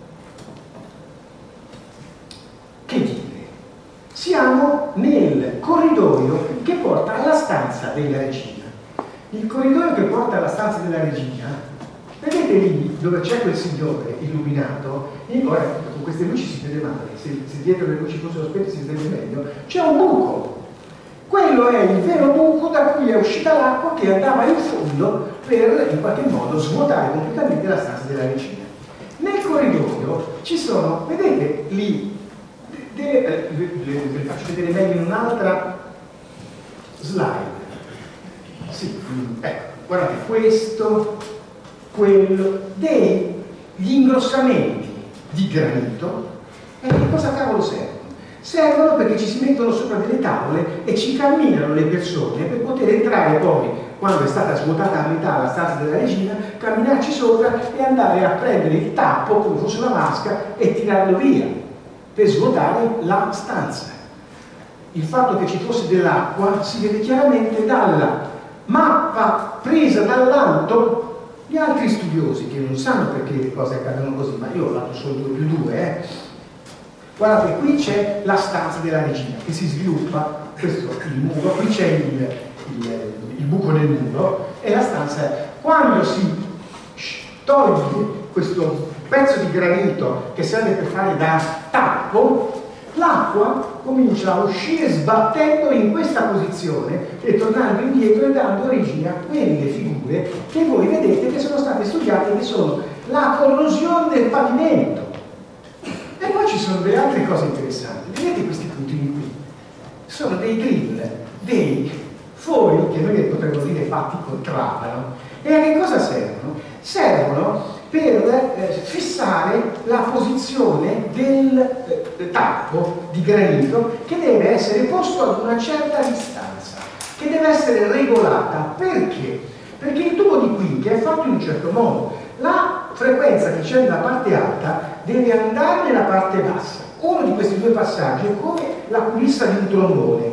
Che dire? Siamo nel corridoio che porta alla stanza della regina. Il corridoio che porta alla stanza della regina, vedete lì dove c'è quel signore illuminato, e ora con queste luci si vede male, se, se dietro le luci fossero spente si vede meglio, c'è un buco. Quello è il vero buco da cui è uscita l'acqua che andava in fondo per in qualche modo svuotare completamente la stanza della regina. Nel corridoio ci sono, vedete lì, delle, ve le faccio vedere meglio in un'altra slide. Sì, ecco, guardate, questo, quello, degli ingrossamenti di granito. E che cosa cavolo servono? Servono perché ci si mettono sopra delle tavole e ci camminano le persone per poter entrare poi, quando è stata svuotata a metà la stanza della regina, camminarci sopra e andare a prendere il tappo come fosse una vasca e tirarlo via per svuotare la stanza. Il fatto che ci fosse dell'acqua si vede chiaramente dalla mappa presa dall'alto. Gli altri studiosi che non sanno perché le cose accadono così, ma io ho dato solo due più due, eh. Guardate, qui c'è la stanza della regina che si sviluppa, questo è il muro, qui c'è il, il, il buco nel muro e la stanza. Quando si toglie questo pezzo di granito che serve per fare da tappo, l'acqua comincia a uscire sbattendo in questa posizione e tornando indietro e dando origine a quelle figure che voi vedete che sono state studiate, che sono la corrosione del pavimento. E poi ci sono delle altre cose interessanti. Vedete questi puntini qui? Sono dei grill, dei foil che noi potremmo dire fatti con trapano. E a che cosa servono? Servono per eh, fissare la posizione del eh, tappo di granito che deve essere posto ad una certa distanza, che deve essere regolata. Perché? Perché il tubo di qui, che è fatto in un certo modo, la frequenza che c'è nella parte alta deve andare nella parte bassa. Uno di questi due passaggi è come la culissa di un trombone,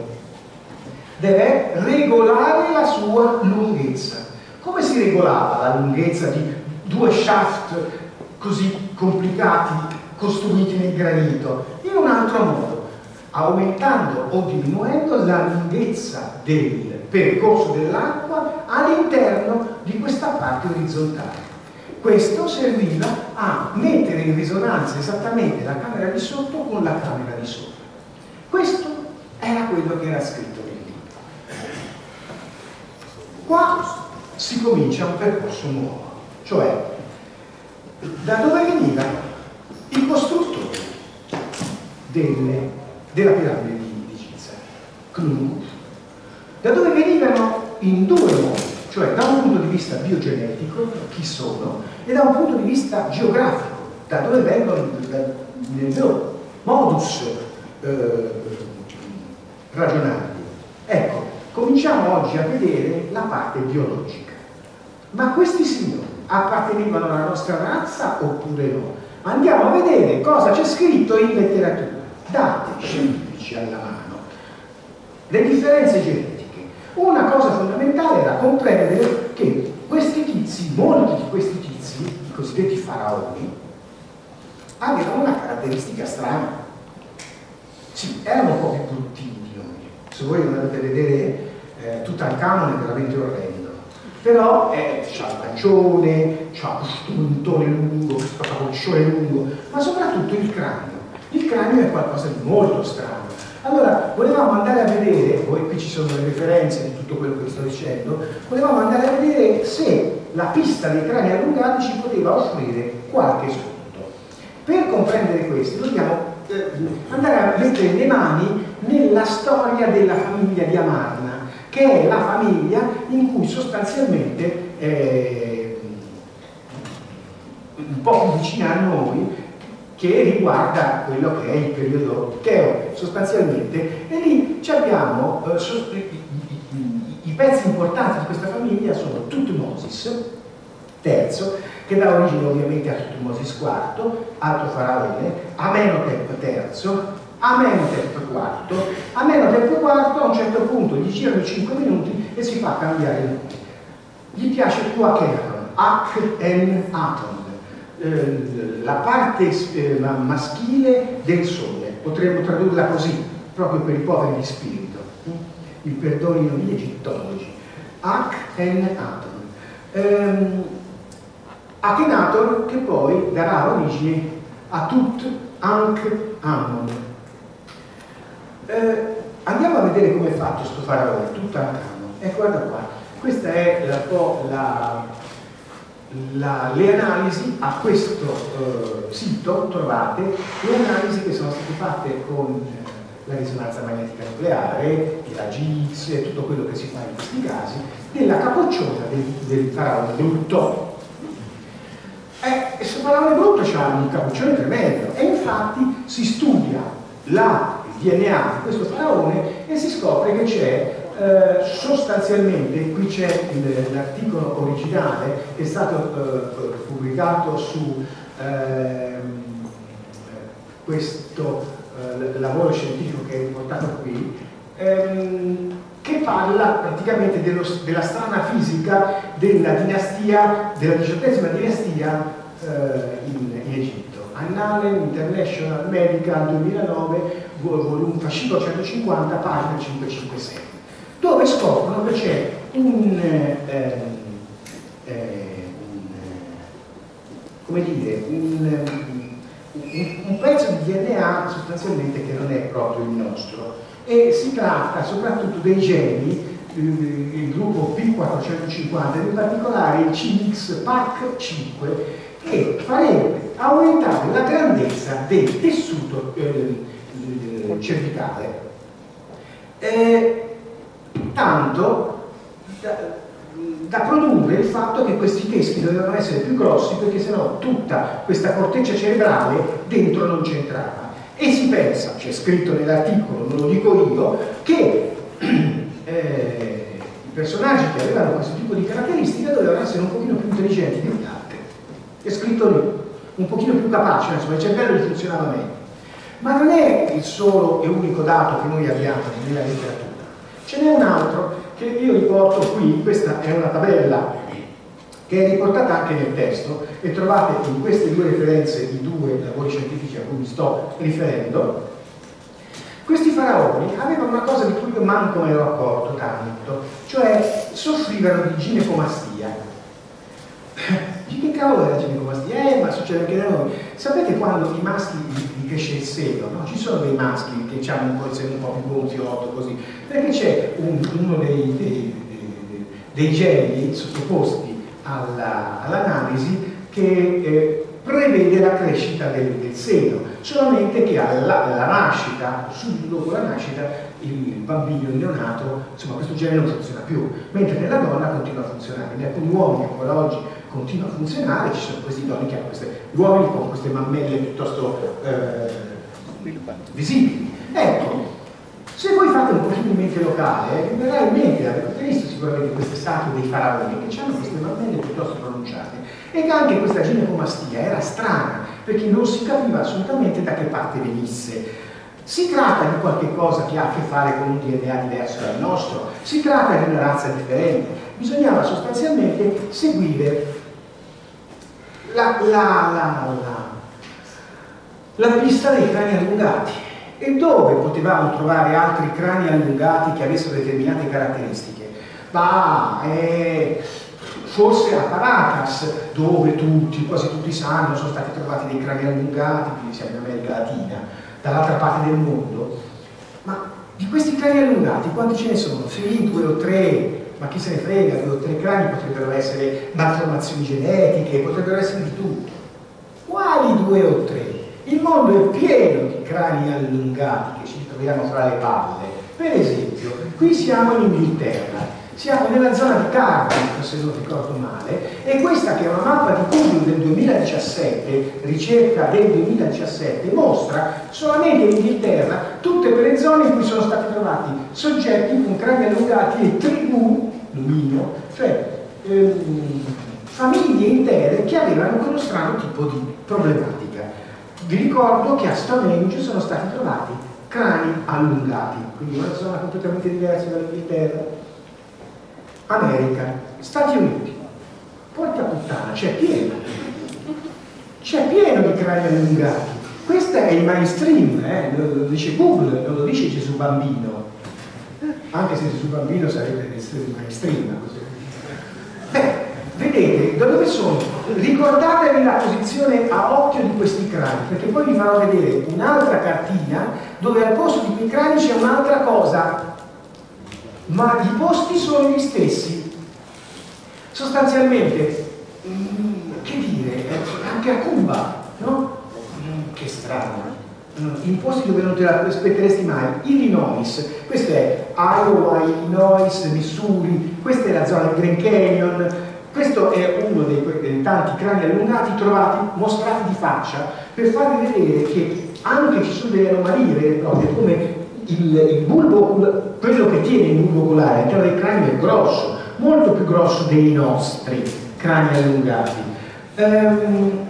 deve regolare la sua lunghezza. Come si regolava la lunghezza di due shaft così complicati costruiti nel granito? In un altro modo, aumentando o diminuendo la lunghezza del percorso dell'acqua all'interno di questa parte orizzontale. Questo serviva a mettere in risonanza esattamente la camera di sotto con la camera di sopra. Questo era quello che era scritto nel libro. Qua si comincia un percorso nuovo, cioè da dove venivano i costruttori delle, della piramide di, di Giza, Knut, da dove venivano in due modi, cioè da un punto di vista biogenetico, chi sono, e da un punto di vista geografico, da dove vengono nel loro modus eh, ragionabili. Ecco, cominciamo oggi a vedere la parte biologica. Ma questi signori appartenevano alla nostra razza oppure no? Andiamo a vedere cosa c'è scritto in letteratura, dati scientifici alla mano, le differenze genetiche. Una cosa fondamentale era comprendere che questi tizi, molti di questi tizi, i cosiddetti faraoni, avevano una caratteristica strana. Sì, erano un po' più bruttini di noi. Se voi andate a vedere eh, Tutankhamon è veramente orrendo. Però eh, c'ha il pancione, c'ha questo mentone lungo, questo capoccione lungo, ma soprattutto il cranio. Il cranio è qualcosa di molto strano. Allora, volevamo andare a vedere, poi qui ci sono le referenze di tutto quello che sto dicendo, volevamo andare a vedere se la pista dei crani allungati ci poteva offrire qualche spunto. Per comprendere questo dobbiamo eh, andare a mettere le mani nella storia della famiglia di Amarna, che è la famiglia in cui sostanzialmente eh, un po' più vicina a noi, che riguarda quello che è il periodo Cheo sostanzialmente, e lì abbiamo eh, so, i, i, i pezzi importanti di questa famiglia sono Tutmosis terzo, che che dà origine ovviamente a Tutmosis quarto, altro faraone, Amenhotep terzo, Amenhotep quarto, Amenhotep quarto a un certo punto gli girano cinque minuti e si fa cambiare il nome. Gli piace più Akhenaton, Akhenaton, eh, la parte eh, maschile del sole, potremmo tradurla così, proprio per i poveri di spirito, il perdonino gli egittologi. Akhenaton. Ehm, Akhenaton che poi darà origine a Tutankhamon. Eh, andiamo a vedere come è fatto questo faraone, Tutankhamon. E guarda qua, questa è un po' la, la, le analisi a questo eh, sito, trovate le analisi che sono state fatte con eh, la risonanza magnetica nucleare, i raggi X e tutto quello che si fa in questi casi, della capocciona del, del faraone brutto. E questo faraone brutto ha un capoccione tremendo e infatti si studia la, il D N A di questo faraone e si scopre che c'è eh, sostanzialmente, qui c'è l'articolo originale che è stato eh, pubblicato su eh, questo eh, lavoro scientifico che è riportato qui, ehm, che parla praticamente dello, della strana fisica della dinastia, della diciottesima dinastia eh, in, in Egitto. Annalen International Medical duemilanove, volume fascicolo centocinquanta, pagina cinquecentocinquantasei, dove scoprono che c'è un, eh, eh, un, come dire, un, un, un pezzo di D N A sostanzialmente che non è proprio il nostro. E si tratta soprattutto dei geni, il gruppo P quattrocentocinquanta, in particolare il C X P A C cinque, che farebbe aumentare la grandezza del tessuto eh, cervicale. Eh, tanto da, da produrre il fatto che questi teschi dovevano essere più grossi, perché sennò tutta questa corteccia cerebrale dentro non c'entrava. E si pensa, c'è scritto nell'articolo, non lo dico io, che eh, i personaggi che avevano questo tipo di caratteristiche dovevano essere un pochino più intelligenti degli altri. È scritto lì, un pochino più capaci, insomma, il cervello gli funzionava meglio. Ma non è il solo e unico dato che noi abbiamo nella letteratura. Ce n'è un altro che io riporto qui, questa è una tabella che è riportata anche nel testo e trovate in queste due referenze i due lavori scientifici a cui mi sto riferendo. Questi faraoni avevano una cosa di cui io manco me ero accorto tanto, cioè soffrivano di ginecomastia. Di che cavolo è la ginecomastia? Eh, ma succede anche da noi. Sapete quando i maschi gli cresce il seno, no? Ci sono dei maschi che hanno un po' il seno un po' più gonfiotto così, perché c'è un, uno dei, dei, dei, dei geni sottoposti all'analisi che eh, prevede la crescita del, del seno, solamente che alla, alla nascita, subito dopo la nascita, il bambino, il neonato, insomma questo gene non funziona più, mentre nella donna continua a funzionare. In alcuni uomini ancora oggi continua a funzionare, ci sono questi donne che hanno queste, uomini con queste mammelle piuttosto eh, visibili. Ecco, se voi fate un pochino di mente locale, vi verrà in mente, avete visto sicuramente queste statue dei faraoni che hanno queste mammelle piuttosto pronunciate, e che anche questa ginecomastia era strana, perché non si capiva assolutamente da che parte venisse. Si tratta di qualche cosa che ha a che fare con un D N A diverso dal nostro, si tratta di una razza differente, bisognava sostanzialmente seguire la, la, la, la, la pista dei crani allungati. E dove potevamo trovare altri crani allungati che avessero determinate caratteristiche? Ma eh, forse a Paracas, dove tutti, quasi tutti sanno, sono stati trovati dei crani allungati, quindi siamo in America Latina, dall'altra parte del mondo. Ma di questi crani allungati quanti ce ne sono? Sì, due o tre, ma chi se ne frega, due o tre crani potrebbero essere malformazioni genetiche, potrebbero essere di tutto. Quali due o tre? Il mondo è pieno di crani allungati che ci troviamo fra le palle. Per esempio, qui siamo in Inghilterra, siamo nella zona di Cardiff, se non ricordo male, e questa che è una mappa di Google del duemiladiciassette, ricerca del duemiladiciassette, mostra solamente in Inghilterra tutte quelle zone in cui sono stati trovati soggetti con crani allungati e tribù, luminio, cioè ehm, famiglie intere che avevano quello strano tipo di problematica. Vi ricordo che a Stonehenge sono stati trovati crani allungati, quindi una zona completamente diversa dall'Inghilterra. America, Stati Uniti, porca puttana, c'è pieno, c'è pieno di crani allungati. Questo è il mainstream, eh? Lo dice Google, non lo dice Gesù Bambino, anche se Gesù Bambino sarebbe il mainstream. Beh, vedete da dove sono? Ricordatevi la posizione a occhio di questi crani, perché poi vi farò vedere un'altra cartina dove al posto di quei crani c'è un'altra cosa, ma i posti sono gli stessi. Sostanzialmente, mh, che dire, anche a Cuba, no? Mh, che strano. In posti dove non te la aspetteresti mai. Illinois, questo è Iowa, Illinois, Missouri, questa è la zona del Grand Canyon, questo è uno dei, dei tanti crani allungati trovati, mostrati di faccia, per farvi vedere che anche ci sono delle anomalie vere e proprie, come il, il bulbo, quello che tiene il bulbo oculare all'interno dei crani è grosso, molto più grosso dei nostri crani allungati. Um,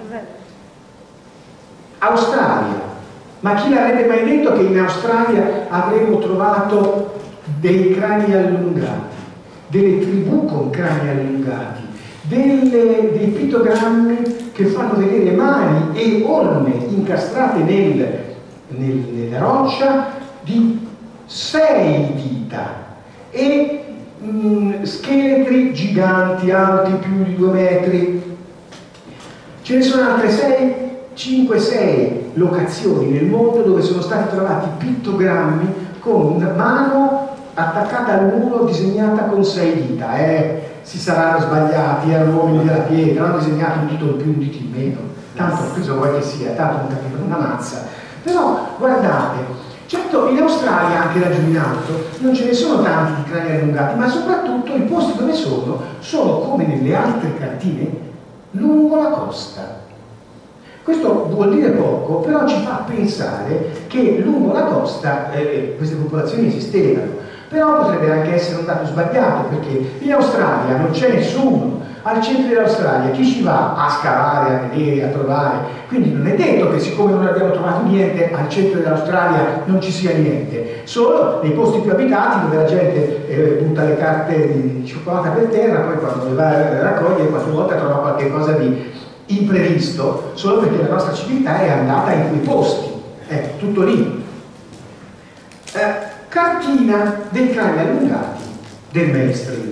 Australia. Ma chi l'avrebbe mai detto che in Australia avremmo trovato dei crani allungati, delle tribù con crani allungati, delle, dei pittogrammi che fanno vedere mani e orme incastrate nel, nel, nella roccia di sei dita e mh, scheletri giganti, alti più di due metri. Ce ne sono altre sei, cinque sei locazioni nel mondo dove sono stati trovati pittogrammi con una mano attaccata al muro disegnata con sei dita. Eh, si saranno sbagliati, erano uomini della pietra, hanno disegnato un dito in più, un dito in meno, tanto cosa vuoi che sia, tanto non capito una mazza. Però guardate, certo in Australia, anche laggiù in alto, non ce ne sono tanti di crani allungati, ma soprattutto i posti dove sono, sono come nelle altre cartine, lungo la costa. Questo vuol dire poco, però ci fa pensare che lungo la costa eh, queste popolazioni esistevano. Però potrebbe anche essere un dato sbagliato, perché in Australia non c'è nessuno. Al centro dell'Australia chi ci va a scavare, a vedere, a trovare? Quindi non è detto che siccome non abbiamo trovato niente, al centro dell'Australia non ci sia niente. Solo nei posti più abitati dove la gente eh, butta le carte di cioccolata per terra, poi quando le va a raccogliere qualche volta trova qualche cosa di imprevisto, solo perché la nostra civiltà è andata in quei posti, è tutto lì. Eh, cartina dei crani allungati del mainstream.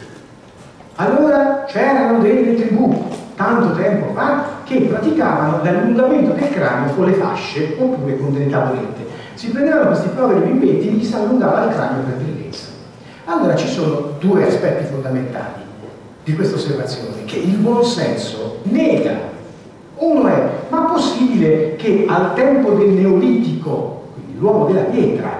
Allora c'erano delle tribù tanto tempo fa che praticavano l'allungamento del cranio con le fasce oppure con delle tavolette. Si prendevano questi poveri bimbetti e gli si allungava il cranio per bellezza. Allora ci sono due aspetti fondamentali di questa osservazione che il buon senso nega. Uno è, ma possibile che al tempo del Neolitico, quindi l'uomo della pietra,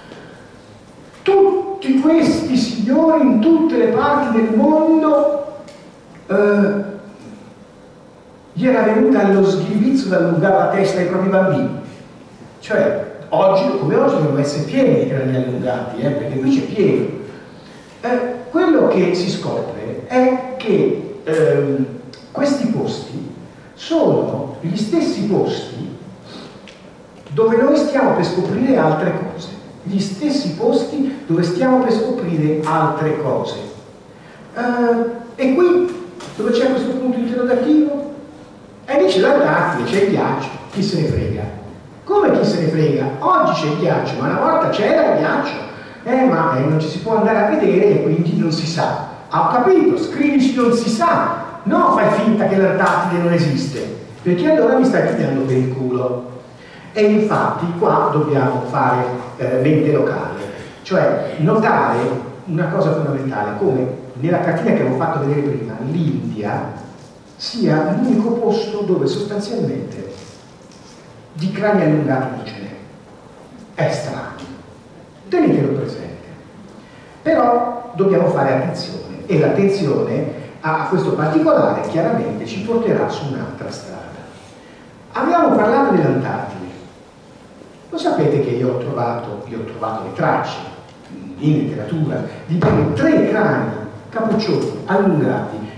tutti questi signori in tutte le parti del mondo eh, gli era venuta allo sghiribizzo da allungare la testa ai propri bambini? Cioè, oggi, come oggi, devono essere pieni di crani allungati, eh, perché qui c'è pieno. Eh, quello che si scopre è che ehm, questi posti sono gli stessi posti dove noi stiamo per scoprire altre cose, gli stessi posti dove stiamo per scoprire altre cose. Eh, e qui, dove c'è questo punto interrogativo? E lì c'è l'Antartide, c'è il ghiaccio, chi se ne frega? Come chi se ne frega? Oggi c'è il ghiaccio, ma una volta c'era il ghiaccio. Eh, ma eh, non ci si può andare a vedere e quindi non si sa. Ho capito, scrivici non si sa. No, fai finta che l'Antartide non esiste, perché allora mi stai prendendo per il culo. E infatti qua dobbiamo fare eh, mente locale, cioè notare una cosa fondamentale, come nella cartina che avevo fatto vedere prima, l'India sia l'unico posto dove sostanzialmente di crani allungati non ce n'è. È strano. Tenetelo presente. Però dobbiamo fare attenzione e l'attenzione a questo particolare chiaramente ci porterà su un'altra strada. Abbiamo parlato dell'Antartide. Lo sapete che io ho trovato, io ho trovato le tracce in letteratura di ben tre crani cappucciosi allungati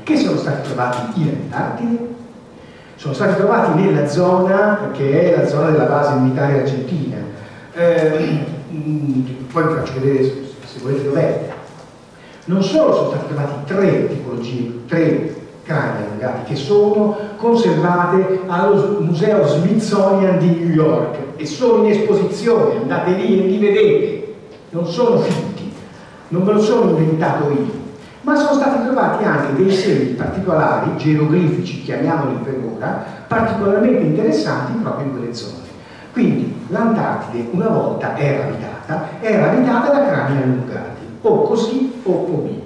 che sono stati trovati in Antartide, sono stati trovati nella zona che è la zona della base militare argentina. Eh, poi vi faccio vedere se, se volete dov'è. Non solo sono stati trovati tre tipologie, tre crani allungati che sono conservate allo Museo Smithsonian di New York e sono in esposizione, andate lì e li vedete, non sono finti, non me lo sono inventato io, ma sono stati trovati anche dei segni particolari, geroglifici, chiamiamoli per ora, particolarmente interessanti proprio in quelle zone. Quindi l'Antartide una volta era abitata, era abitata da crani allungati, o così o così.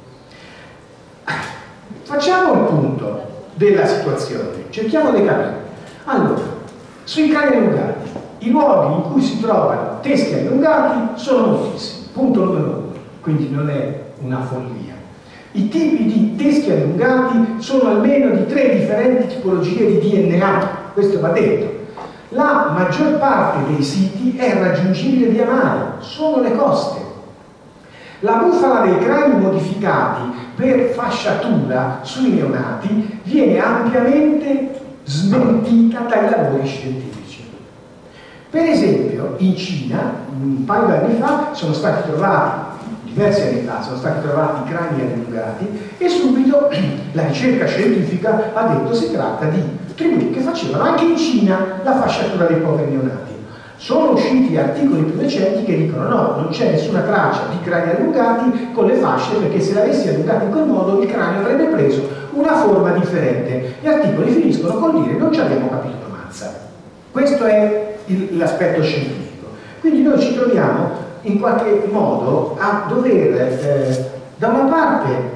Facciamo il punto della situazione, cerchiamo di capire. Allora, sui crani allungati, i luoghi in cui si trovano teschi allungati sono moltissimi, punto numero uno, quindi non è una follia. I tipi di teschi allungati sono almeno di tre differenti tipologie di D N A, questo va detto. La maggior parte dei siti è raggiungibile via mare, sono le coste. La bufala dei crani modificati per fasciatura sui neonati viene ampiamente smentita dai lavori scientifici. Per esempio, in Cina, un paio d'anni fa, sono stati trovati, diversi anni fa, sono stati trovati crani allungati e subito la ricerca scientifica ha detto si tratta di tribù che facevano anche in Cina la fasciatura dei poveri neonati. Sono usciti articoli più recenti che dicono no, non c'è nessuna traccia di crani allungati con le fasce perché se l'avessi allungati in quel modo il cranio avrebbe preso una forma differente. Gli articoli finiscono col dire non ci abbiamo capito una mazza. Questo è l'aspetto scientifico. Quindi noi ci troviamo in qualche modo a dover eh, da una parte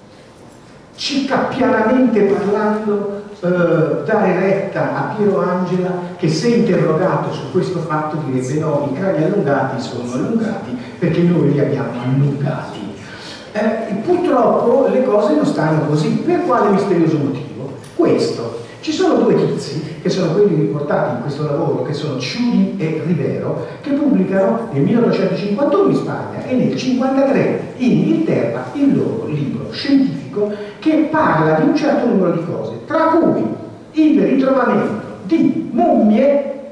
circa pianamente parlando Uh, dare retta a Piero Angela che se interrogato su questo fatto direbbe no, i crani allungati sono allungati perché noi li abbiamo allungati. Eh, purtroppo le cose non stanno così. Per quale misterioso motivo? Questo. Ci sono due tizi, che sono quelli riportati in questo lavoro, che sono Ciudi e Rivero, che pubblicano nel millenovecentocinquantuno in Spagna e nel millenovecentocinquantatré in Inghilterra il loro libro scientifico che parla di un certo numero di cose, tra cui il ritrovamento di mummie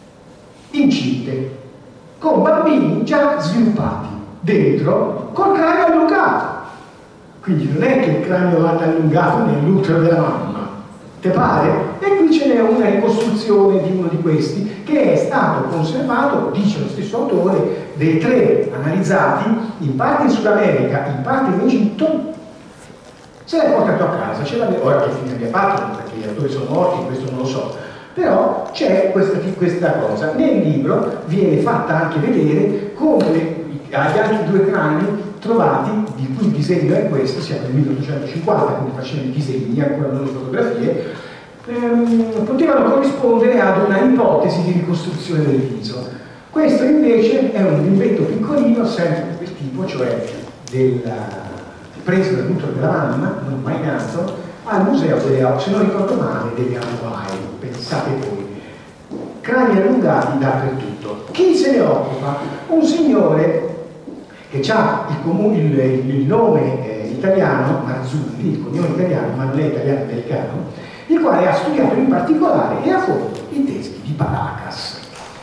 incinte, con bambini già sviluppati dentro col cranio allungato. Quindi non è che il cranio vada allungato nell'utero della mamma, te pare? E qui ce n'è una ricostruzione di uno di questi che è stato conservato, dice lo stesso autore, dei tre analizzati, in parte in Sud America, in parte in Egitto. Se l'hai portato a casa, ce l'aveva, ora che fine abbia fatto, perché gli autori sono morti, questo non lo so, però c'è questa, questa cosa. Nel libro viene fatta anche vedere come agli altri due crani trovati, di cui il disegno è questo, siamo nel milleottocentocinquanta, quindi facendo i disegni, ancora non le fotografie, ehm, potevano corrispondere ad una ipotesi di ricostruzione del viso. Questo invece è un limbetto piccolino, sempre di quel tipo, cioè della preso dall'utero della mamma, non mai nato, al museo delle, se non ricordo male, delle Hawaii, pensate voi. Crani allungati dappertutto. Chi se ne occupa? Un signore che ha il, il, il nome eh, italiano, Marzulli, il cognome italiano, ma non è italiano-americano, il quale ha studiato in particolare e a fondo i teschi di Paracas.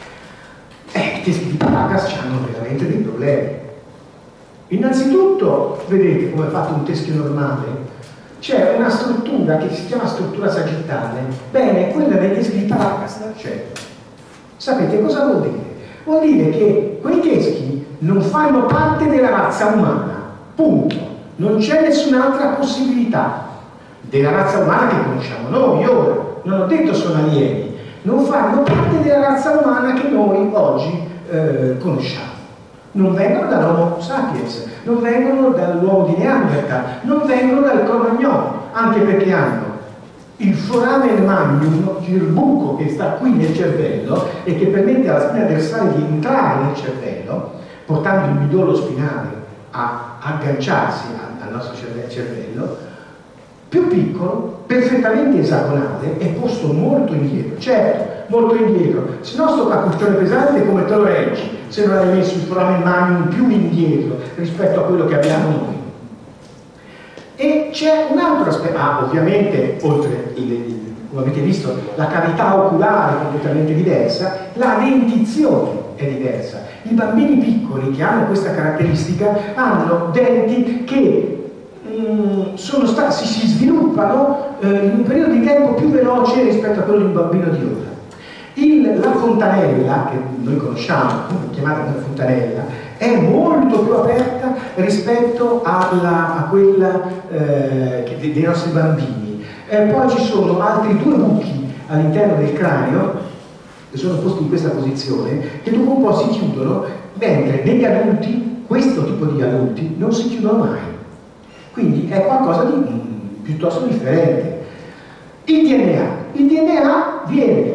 Eh, i teschi di Paracas hanno veramente dei problemi. Innanzitutto, vedete come è fatto un teschio normale? C'è una struttura che si chiama struttura sagittale. Bene, quella dei teschi di Paracas non c'è. Sapete cosa vuol dire? Vuol dire che quei teschi non fanno parte della razza umana. Punto. Non c'è nessun'altra possibilità della razza umana che conosciamo noi ora. Non ho detto sono alieni. Non fanno parte della razza umana che noi oggi eh, conosciamo. Non vengono dall'Homo sapiens, non vengono dall'uomo di Neanderthal, non vengono dal Cro-Magnon, anche perché hanno il foramen magnum, il buco che sta qui nel cervello e che permette alla spina dorsale di entrare nel cervello, portando il midollo spinale a agganciarsi al nostro cervello, più piccolo, perfettamente esagonale e posto molto indietro. Certo, molto indietro, se no sto cappuccione pesante come te lo reggi se non hai messo il foramen magnum più indietro rispetto a quello che abbiamo noi. E c'è un altro aspetto, ah, ovviamente, oltre, il, il, come avete visto, la cavità oculare è completamente diversa, la dentizione è diversa. I bambini piccoli che hanno questa caratteristica hanno denti che mh, sono stati, si, si sviluppano eh, in un periodo di tempo più veloce rispetto a quello di un bambino di ora. Il, la fontanella, che noi conosciamo, chiamata come fontanella, è molto più aperta rispetto alla, a quella eh, dei nostri bambini. Eh, poi ci sono altri due buchi all'interno del cranio, che sono posti in questa posizione, che dopo un po' si chiudono, mentre negli adulti, questo tipo di adulti, non si chiudono mai. Quindi è qualcosa di mm, piuttosto differente. Il D N A. Il D N A viene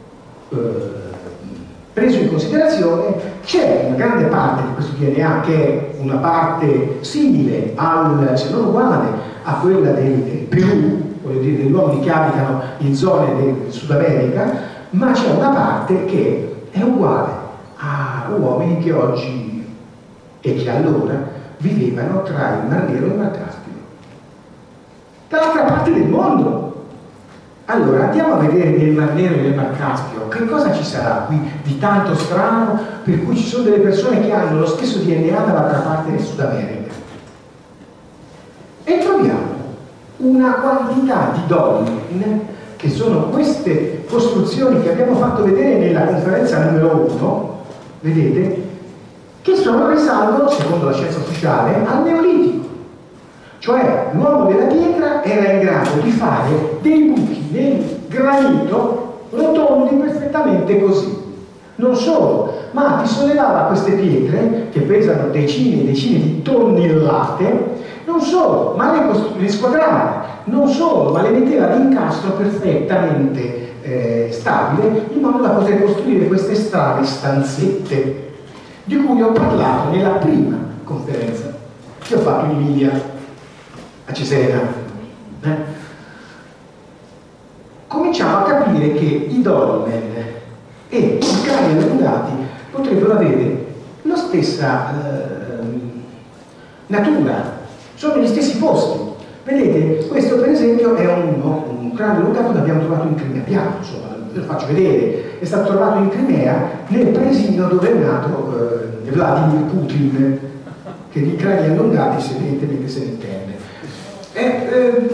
preso in considerazione, c'è una grande parte di questo D N A che è una parte simile, al, se non uguale, a quella del, del Perù, voglio dire, degli uomini che abitano in zone del Sud America, ma c'è una parte che è uguale a uomini che oggi e che allora vivevano tra il Mar Nero e il Mar Caspio, dall'altra parte del mondo. Allora, andiamo a vedere nel Mar Nero e nel Mar Caspio che cosa ci sarà qui di tanto strano per cui ci sono delle persone che hanno lo stesso D N A dall'altra parte del Sud America. E troviamo una quantità di dolmen, che sono queste costruzioni che abbiamo fatto vedere nella conferenza numero uno, vedete, che sono risalgono, secondo la scienza ufficiale, al Neolitico. Cioè l'uomo della pietra era in grado di fare dei buchi nel granito rotondi perfettamente così. Non solo, ma ti sollevava queste pietre che pesano decine e decine di tonnellate, non solo, ma le, le squadrava, non solo, ma le metteva d'incastro perfettamente eh, stabile, in modo da poter costruire queste strane stanzette di cui ho parlato nella prima conferenza che ho fatto in Emilia, a Cesena. Eh? Cominciamo a capire che i dolmen e i crani allungati potrebbero avere la stessa eh, natura, sono negli stessi posti. Vedete, questo per esempio è uno, un cranio allungato che abbiamo trovato in Crimea, piano, insomma, ve lo faccio vedere, è stato trovato in Crimea nel paesino dove è nato eh, Vladimir Putin, che di crani allungati si evidentemente se ne intende. È, eh,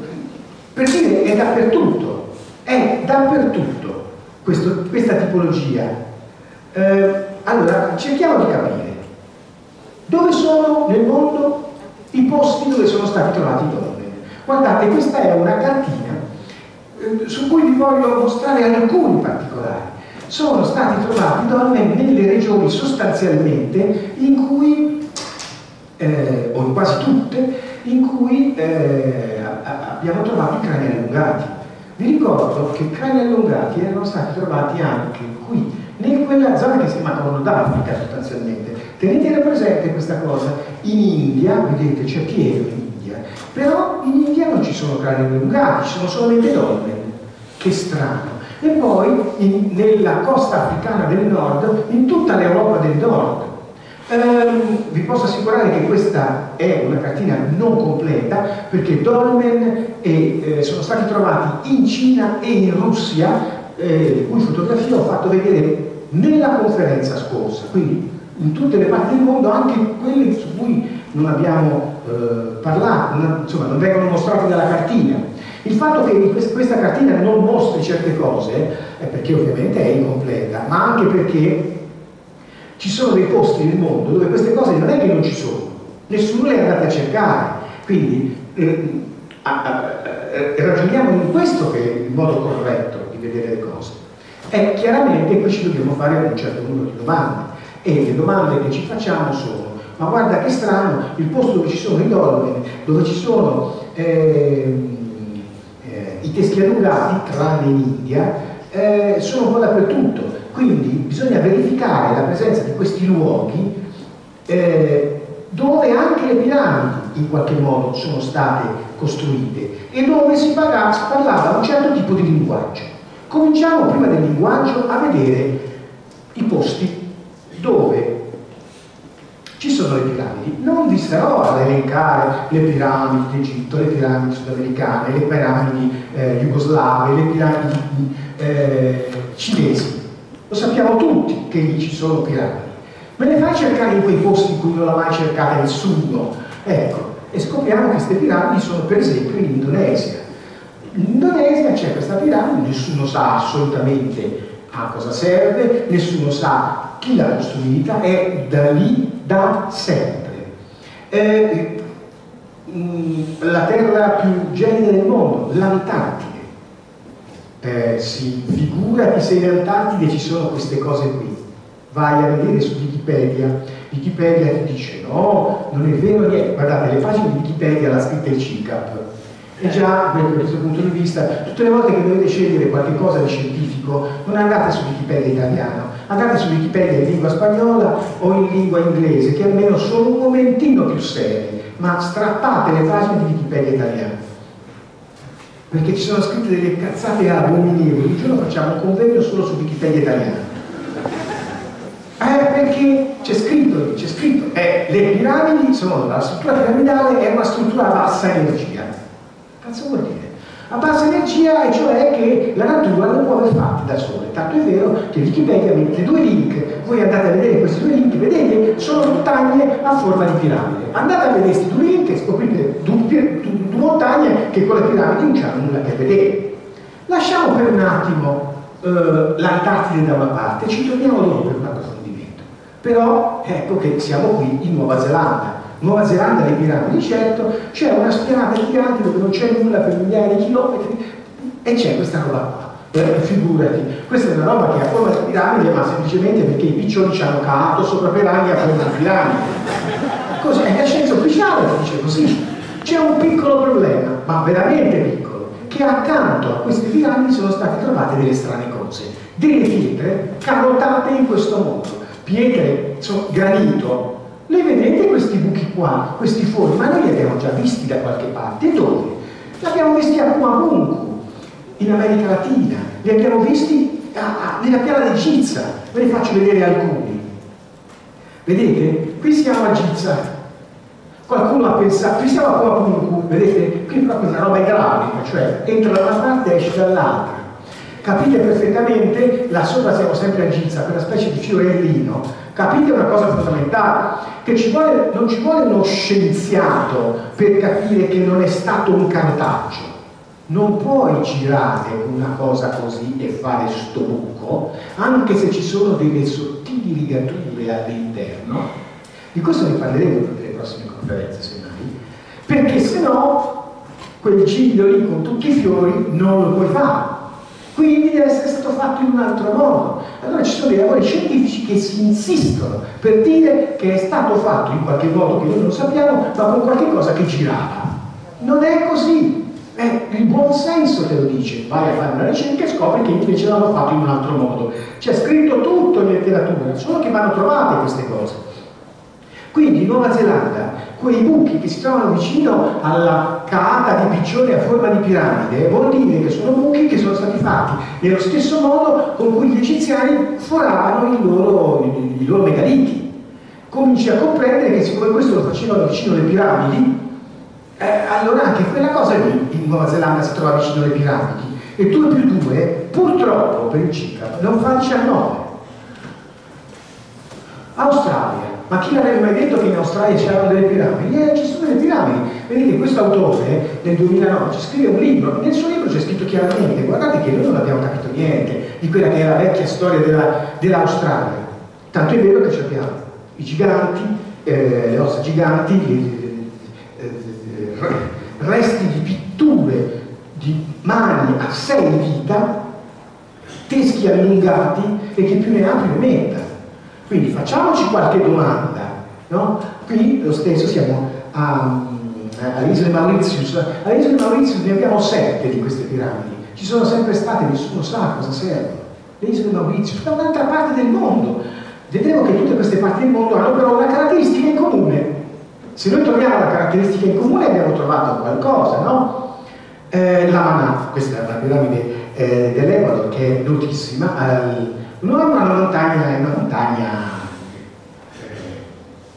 per dire, è dappertutto, è dappertutto questo, questa tipologia. Eh, allora, cerchiamo di capire dove sono nel mondo i posti dove sono stati trovati i dolmen. Guardate, questa è una cartina eh, su cui vi voglio mostrare alcuni particolari. Sono stati trovati dolmen nelle regioni sostanzialmente in cui, eh, o in quasi tutte, in cui eh, abbiamo trovato i crani allungati. Vi ricordo che i crani allungati erano stati trovati anche qui, in quella zona che si chiama Corno d'Africa sostanzialmente. Tenete presente questa cosa, in India, vedete c'è pieno in India, però in India non ci sono crani allungati, ci sono solamente dolmen, che strano. E poi in, nella costa africana del nord, in tutta l'Europa del nord. Um, vi posso assicurare che questa è una cartina non completa, perché dolmen e, eh, sono stati trovati in Cina e in Russia, eh, le cui fotografie ho fatto vedere nella conferenza scorsa, quindi in tutte le parti del mondo, anche quelle su cui non abbiamo eh, parlato, non, insomma non vengono mostrate dalla cartina. Il fatto che questa cartina non mostri certe cose è perché ovviamente è incompleta, ma anche perché ci sono dei posti nel mondo dove queste cose non è che non ci sono, nessuno le è andato a cercare, quindi eh, a, a, a, ragioniamo in questo che è il modo corretto di vedere le cose. E chiaramente qui ci dobbiamo fare un certo numero di domande, e le domande che ci facciamo sono: ma guarda che strano, il posto dove ci sono i dolmen, dove ci sono eh, eh, i teschi allungati, tranne in India, eh, sono un po' dappertutto. Quindi bisogna verificare la presenza di questi luoghi eh, dove anche le piramidi in qualche modo sono state costruite e dove si parlava, si parlava un certo tipo di linguaggio. Cominciamo prima del linguaggio a vedere i posti dove ci ci sono le piramidi. Non vi starò ad elencare le piramidi d'Egitto, le piramidi sudamericane, le piramidi eh, jugoslave, le piramidi eh, cinesi. Lo sappiamo tutti che lì ci sono piramidi. Me le fai cercare in quei posti in cui non l'ha mai cercata nessuno. Ecco, e scopriamo che queste piramidi sono per esempio in Indonesia. In Indonesia c'è questa piramide, nessuno sa assolutamente a cosa serve, nessuno sa chi l'ha costruita, è da lì da sempre. Eh, la terra più gelida del mondo, l'Antartide. Eh, si figura che se in Antartide ci sono queste cose qui. Vai a vedere su Wikipedia, Wikipedia ti dice no, non è vero niente. Guardate, le pagine di Wikipedia l'ha scritta il C I C A P. E già, da questo punto di vista, tutte le volte che dovete scegliere qualche cosa di scientifico, non andate su Wikipedia italiano, andate su Wikipedia in lingua spagnola o in lingua inglese, che almeno sono un momentino più seri, ma strappate le pagine di Wikipedia italiana. Perché ci sono scritte delle cazzate abominevoli. Un giorno facciamo un convegno solo su Wikipedia italiana. Eh, perché c'è scritto, c'è scritto, eh, le piramidi sono, la struttura piramidale è una struttura a bassa energia. Cazzo vuol dire? A bassa energia, e cioè che la natura non può aver fatti da sole. Tanto è vero che Wikipedia mette due link, voi andate a vedere questi due link, vedete, sono montagne a forma di piramide. Andate a vedere questi due link e scoprite due, due, due montagne che con le piramidi non c'hanno nulla a che vedere. Lasciamo per un attimo eh, l'Antartide da una parte, ci torniamo dopo per un approfondimento. Però ecco che siamo qui in Nuova Zelanda. Nuova Zelanda le piramidi, certo, c'è una spianata gigante dove non c'è nulla per migliaia di chilometri e c'è questa roba qua. Eh, figurati, questa è una roba che ha forma di piramide, ma semplicemente perché i piccioni ci hanno cavato sopra per anni a forma di piramide. Così, è la scienza ufficiale che dice così. C'è un piccolo problema, ma veramente piccolo, che accanto a queste piramidi sono state trovate delle strane cose, delle pietre carottate in questo modo, pietre, insomma, granito. Le vedete questi buchi qua, questi fori, ma noi li abbiamo già visti da qualche parte. Dove? Li abbiamo visti a Kumamoku, in America Latina, li abbiamo visti a, a, nella piana di Giza. Ve ne faccio vedere alcuni. Vedete? Qui siamo a Giza. Qualcuno ha pensato, qui siamo a Kumamoku, vedete? Qui proprio una roba idraulica, cioè entra da una parte e esce dall'altra. Capite perfettamente, là sopra siamo sempre a Giza, quella specie di fiorellino. Capite una cosa fondamentale, che ci vuole, non ci vuole uno scienziato per capire che non è stato un cartaggio. Non puoi girare una cosa così e fare sto buco, anche se ci sono delle sottili rigature all'interno. Di questo ne parleremo nelle prossime conferenze, semmai, perché se no quel giglio lì con tutti i fiori non lo puoi fare. Quindi deve essere stato fatto in un altro modo. Allora ci sono dei lavori scientifici che si insistono per dire che è stato fatto in qualche modo che noi non sappiamo, ma con qualche cosa che girava. Non è così. Eh, il buon senso te lo dice. Vai a fare una ricerca e scopri che invece l'hanno fatto in un altro modo. C'è scritto tutto in letteratura, solo che vanno trovate queste cose. Quindi in Nuova Zelanda, quei buchi che si trovano vicino alla cavata di piccione a forma di piramide, vuol dire che sono buchi che sono stati fatti nello stesso modo con cui gli egiziani foravano i loro, i, i loro megaliti. Cominci a comprendere che siccome questo lo facevano vicino alle piramidi, eh, allora anche quella cosa lì in Nuova Zelanda si trova vicino alle piramidi. E due più due, purtroppo per il C I C A P, non fa diciannove. Australia. Ma chi l'avrebbe mai detto che in Australia c'erano delle piramidi? Eh, ci sono delle piramidi. Vedete, questo autore nel duemilanove ci scrive un libro, nel suo libro c'è scritto chiaramente, guardate che noi non abbiamo capito niente di quella che è la vecchia storia dell'Australia. Dell Tanto è vero che ci abbiamo i giganti, eh, le ossa giganti, gli, eh, eh, resti di pitture di mani a sei dita, teschi allungati e che più ne ha più ne metta. Quindi facciamoci qualche domanda, no? Qui lo stesso siamo all'isola Mauritius. All'isola Mauritius ne abbiamo sette di queste piramidi. Ci sono sempre state, nessuno sa cosa servono. Le isole Mauritius, da un'altra parte del mondo. Vedremo che tutte queste parti del mondo hanno però una caratteristica in comune. Se noi troviamo la caratteristica in comune abbiamo trovato qualcosa, no? Eh, la Maná, questa è una piramide eh, dell'Ecuador che è notissima. Al, Non è una montagna, è una montagna eh,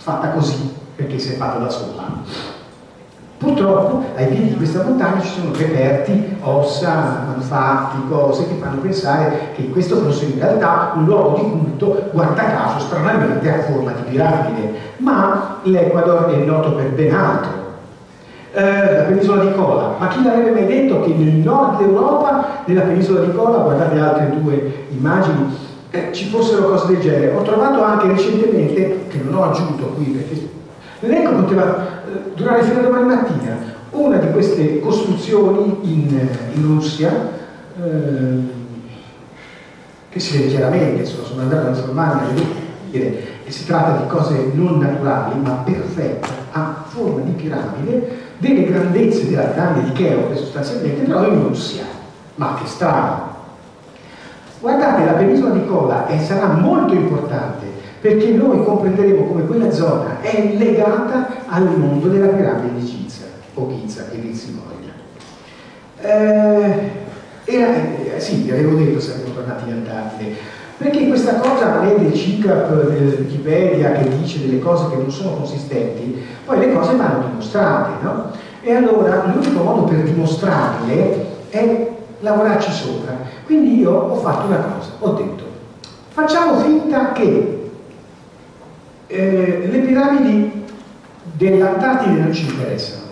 fatta così, perché si è fatta da sola. Purtroppo ai piedi di questa montagna ci sono reperti, ossa, manufatti, cose che fanno pensare che questo fosse in realtà un luogo di culto, guarda caso, stranamente a forma di piramide. Ma l'Ecuador è noto per ben altro. Eh, la penisola di Kola, ma chi l'avrebbe mai detto che nel nord Europa, nella penisola di Kola, guardate altre due immagini, eh, ci fossero cose del genere. Ho trovato anche recentemente, che non ho aggiunto qui perché l'elenco poteva eh, durare fino a domani mattina, una di queste costruzioni in, in Russia, eh, che si vede chiaramente, insomma, sono andato a informarmi a vedere che si tratta di cose non naturali, ma perfette, a forma di piramide, delle grandezze della piramide di Cheope sostanzialmente, però in Russia. Ma che strano! Guardate, la penisola di Kola eh, sarà molto importante, perché noi comprenderemo come quella zona è legata al mondo della piramide di Giza, o Giza, che dir si voglia. Eh, era, eh, sì, vi avevo detto saremmo tornati in Antartide, perché questa cosa nel C I C A P, nel Wikipedia, che dice delle cose che non sono consistenti, poi le cose vanno dimostrate, no? E allora l'unico modo per dimostrarle è lavorarci sopra. Quindi io ho fatto una cosa, ho detto, facciamo finta che Eh, le piramidi dell'Antartide non ci interessano.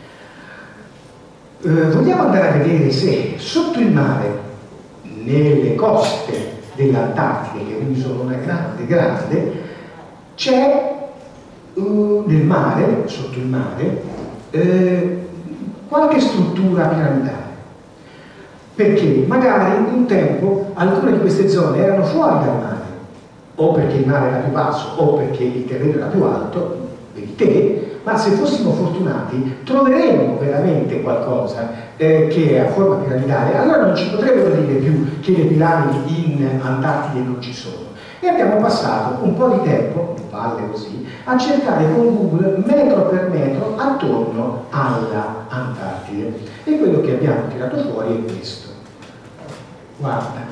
Eh, vogliamo andare a vedere se sotto il mare, nelle coste dell'Antartide, che è un'isola grande, grande, c'è uh, nel mare, sotto il mare, eh, qualche struttura piramidale. Perché magari un tempo alcune di queste zone erano fuori dal mare, o perché il mare era più basso o perché il terreno era più alto, vedi te, ma se fossimo fortunati troveremmo veramente qualcosa eh, che è a forma piramidale, allora non ci potrebbero dire più che le piramidi in Antartide non ci sono. E abbiamo passato un po' di tempo, in valle così, a cercare con Google metro per metro attorno alla Antartide. E quello che abbiamo tirato fuori è questo. Guarda.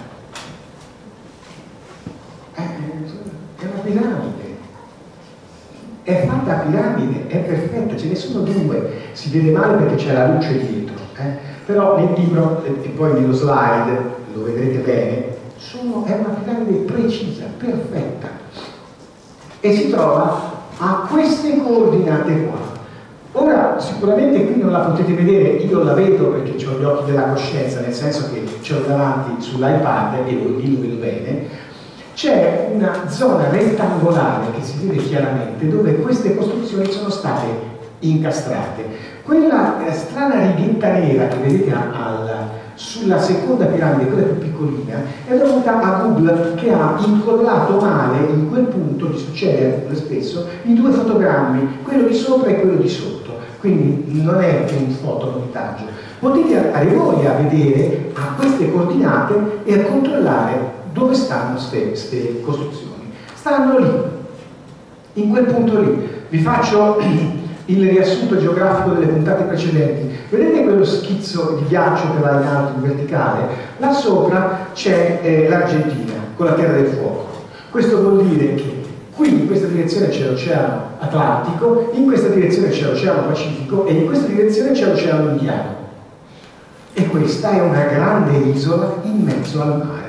È una piramide, è fatta a piramide, è perfetta, ce ne sono due, si vede male perché c'è la luce dietro, eh? Però nel libro e poi nello slide lo vedrete bene, sono, è una piramide precisa, perfetta, e si trova a queste coordinate qua. Ora sicuramente qui non la potete vedere, io la vedo perché ho gli occhi della coscienza, nel senso che ce l'ho davanti sull'iPad e lo, lì lo vedo bene. C'è una zona rettangolare che si vede chiaramente dove queste costruzioni sono state incastrate. Quella eh, strana righetta nera che vedete al, sulla seconda piramide, quella più piccolina, è dovuta a Google che ha incollato male in quel punto, gli succede spesso, i due fotogrammi, quello di sopra e quello di sotto. Quindi non è un fotomontaggio. Potete andare voi a vedere a queste coordinate e a controllare dove stanno queste costruzioni. Stanno lì, in quel punto lì. Vi faccio il riassunto geografico delle puntate precedenti. Vedete quello schizzo di ghiaccio che va in alto, in verticale? Là sopra c'è eh, l'Argentina, con la Terra del Fuoco. Questo vuol dire che qui in questa direzione c'è l'Oceano Atlantico, in questa direzione c'è l'Oceano Pacifico e in questa direzione c'è l'Oceano Indiano. E questa è una grande isola in mezzo al mare.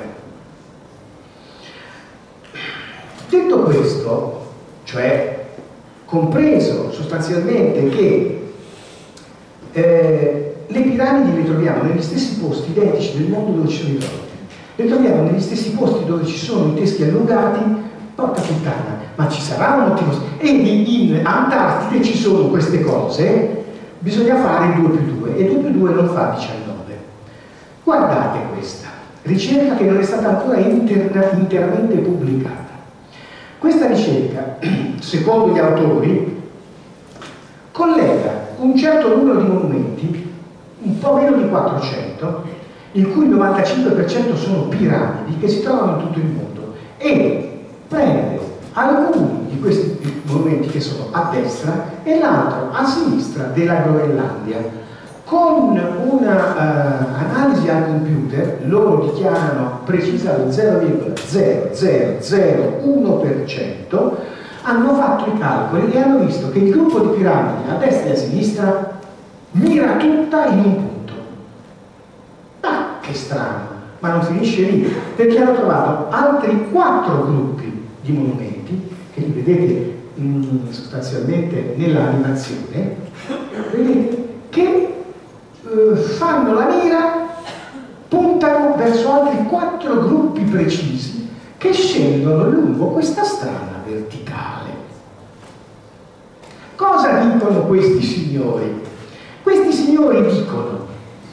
Detto questo, cioè compreso sostanzialmente che eh, le piramidi le troviamo negli stessi posti identici del mondo dove ci sono i trotti, le troviamo negli stessi posti dove ci sono i teschi allungati, porca puttana, ma ci sarà un motivo. E in Antartide ci sono queste cose, bisogna fare due più due, e due più due non fa diciannove. Guardate questa ricerca che non è stata ancora interna, interamente pubblicata. Questa ricerca, secondo gli autori, collega un certo numero di monumenti, un po' meno di quattrocento, in cui il novantacinque per cento sono piramidi che si trovano in tutto il mondo, e prende alcuni di questi monumenti che sono a destra e l'altro a sinistra della Groenlandia. Con un'analisi uh, al computer loro dichiarano precisa allo zero virgola zero zero zero uno per cento, hanno fatto i calcoli e hanno visto che il gruppo di piramidi a destra e a sinistra mira tutta in un punto. Ma che strano, ma non finisce lì, perché hanno trovato altri quattro gruppi di monumenti, che li vedete mh, sostanzialmente nell'animazione, vedete, che eh, fanno la mira, puntano verso altri quattro gruppi precisi che scendono lungo questa strada verticale. Cosa dicono questi signori? Questi signori dicono: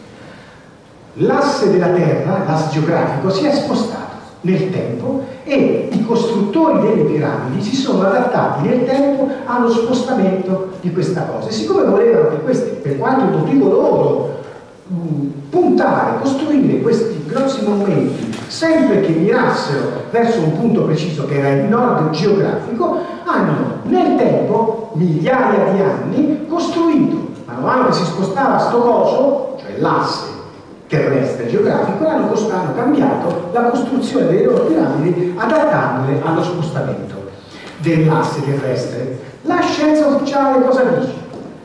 l'asse della Terra, l'asse geografico, si è spostato nel tempo e i costruttori delle piramidi si sono adattati nel tempo allo spostamento di questa cosa. E siccome volevano che questi, per qualche motivo loro, puntare, costruire questi grossi monumenti sempre che mirassero verso un punto preciso che era il nord geografico, hanno nel tempo, migliaia di anni, costruito, man mano che si spostava sto coso, cioè l'asse terrestre geografico, hanno, hanno cambiato la costruzione delle loro piramidi adattandole allo spostamento dell'asse terrestre. La scienza ufficiale cosa dice?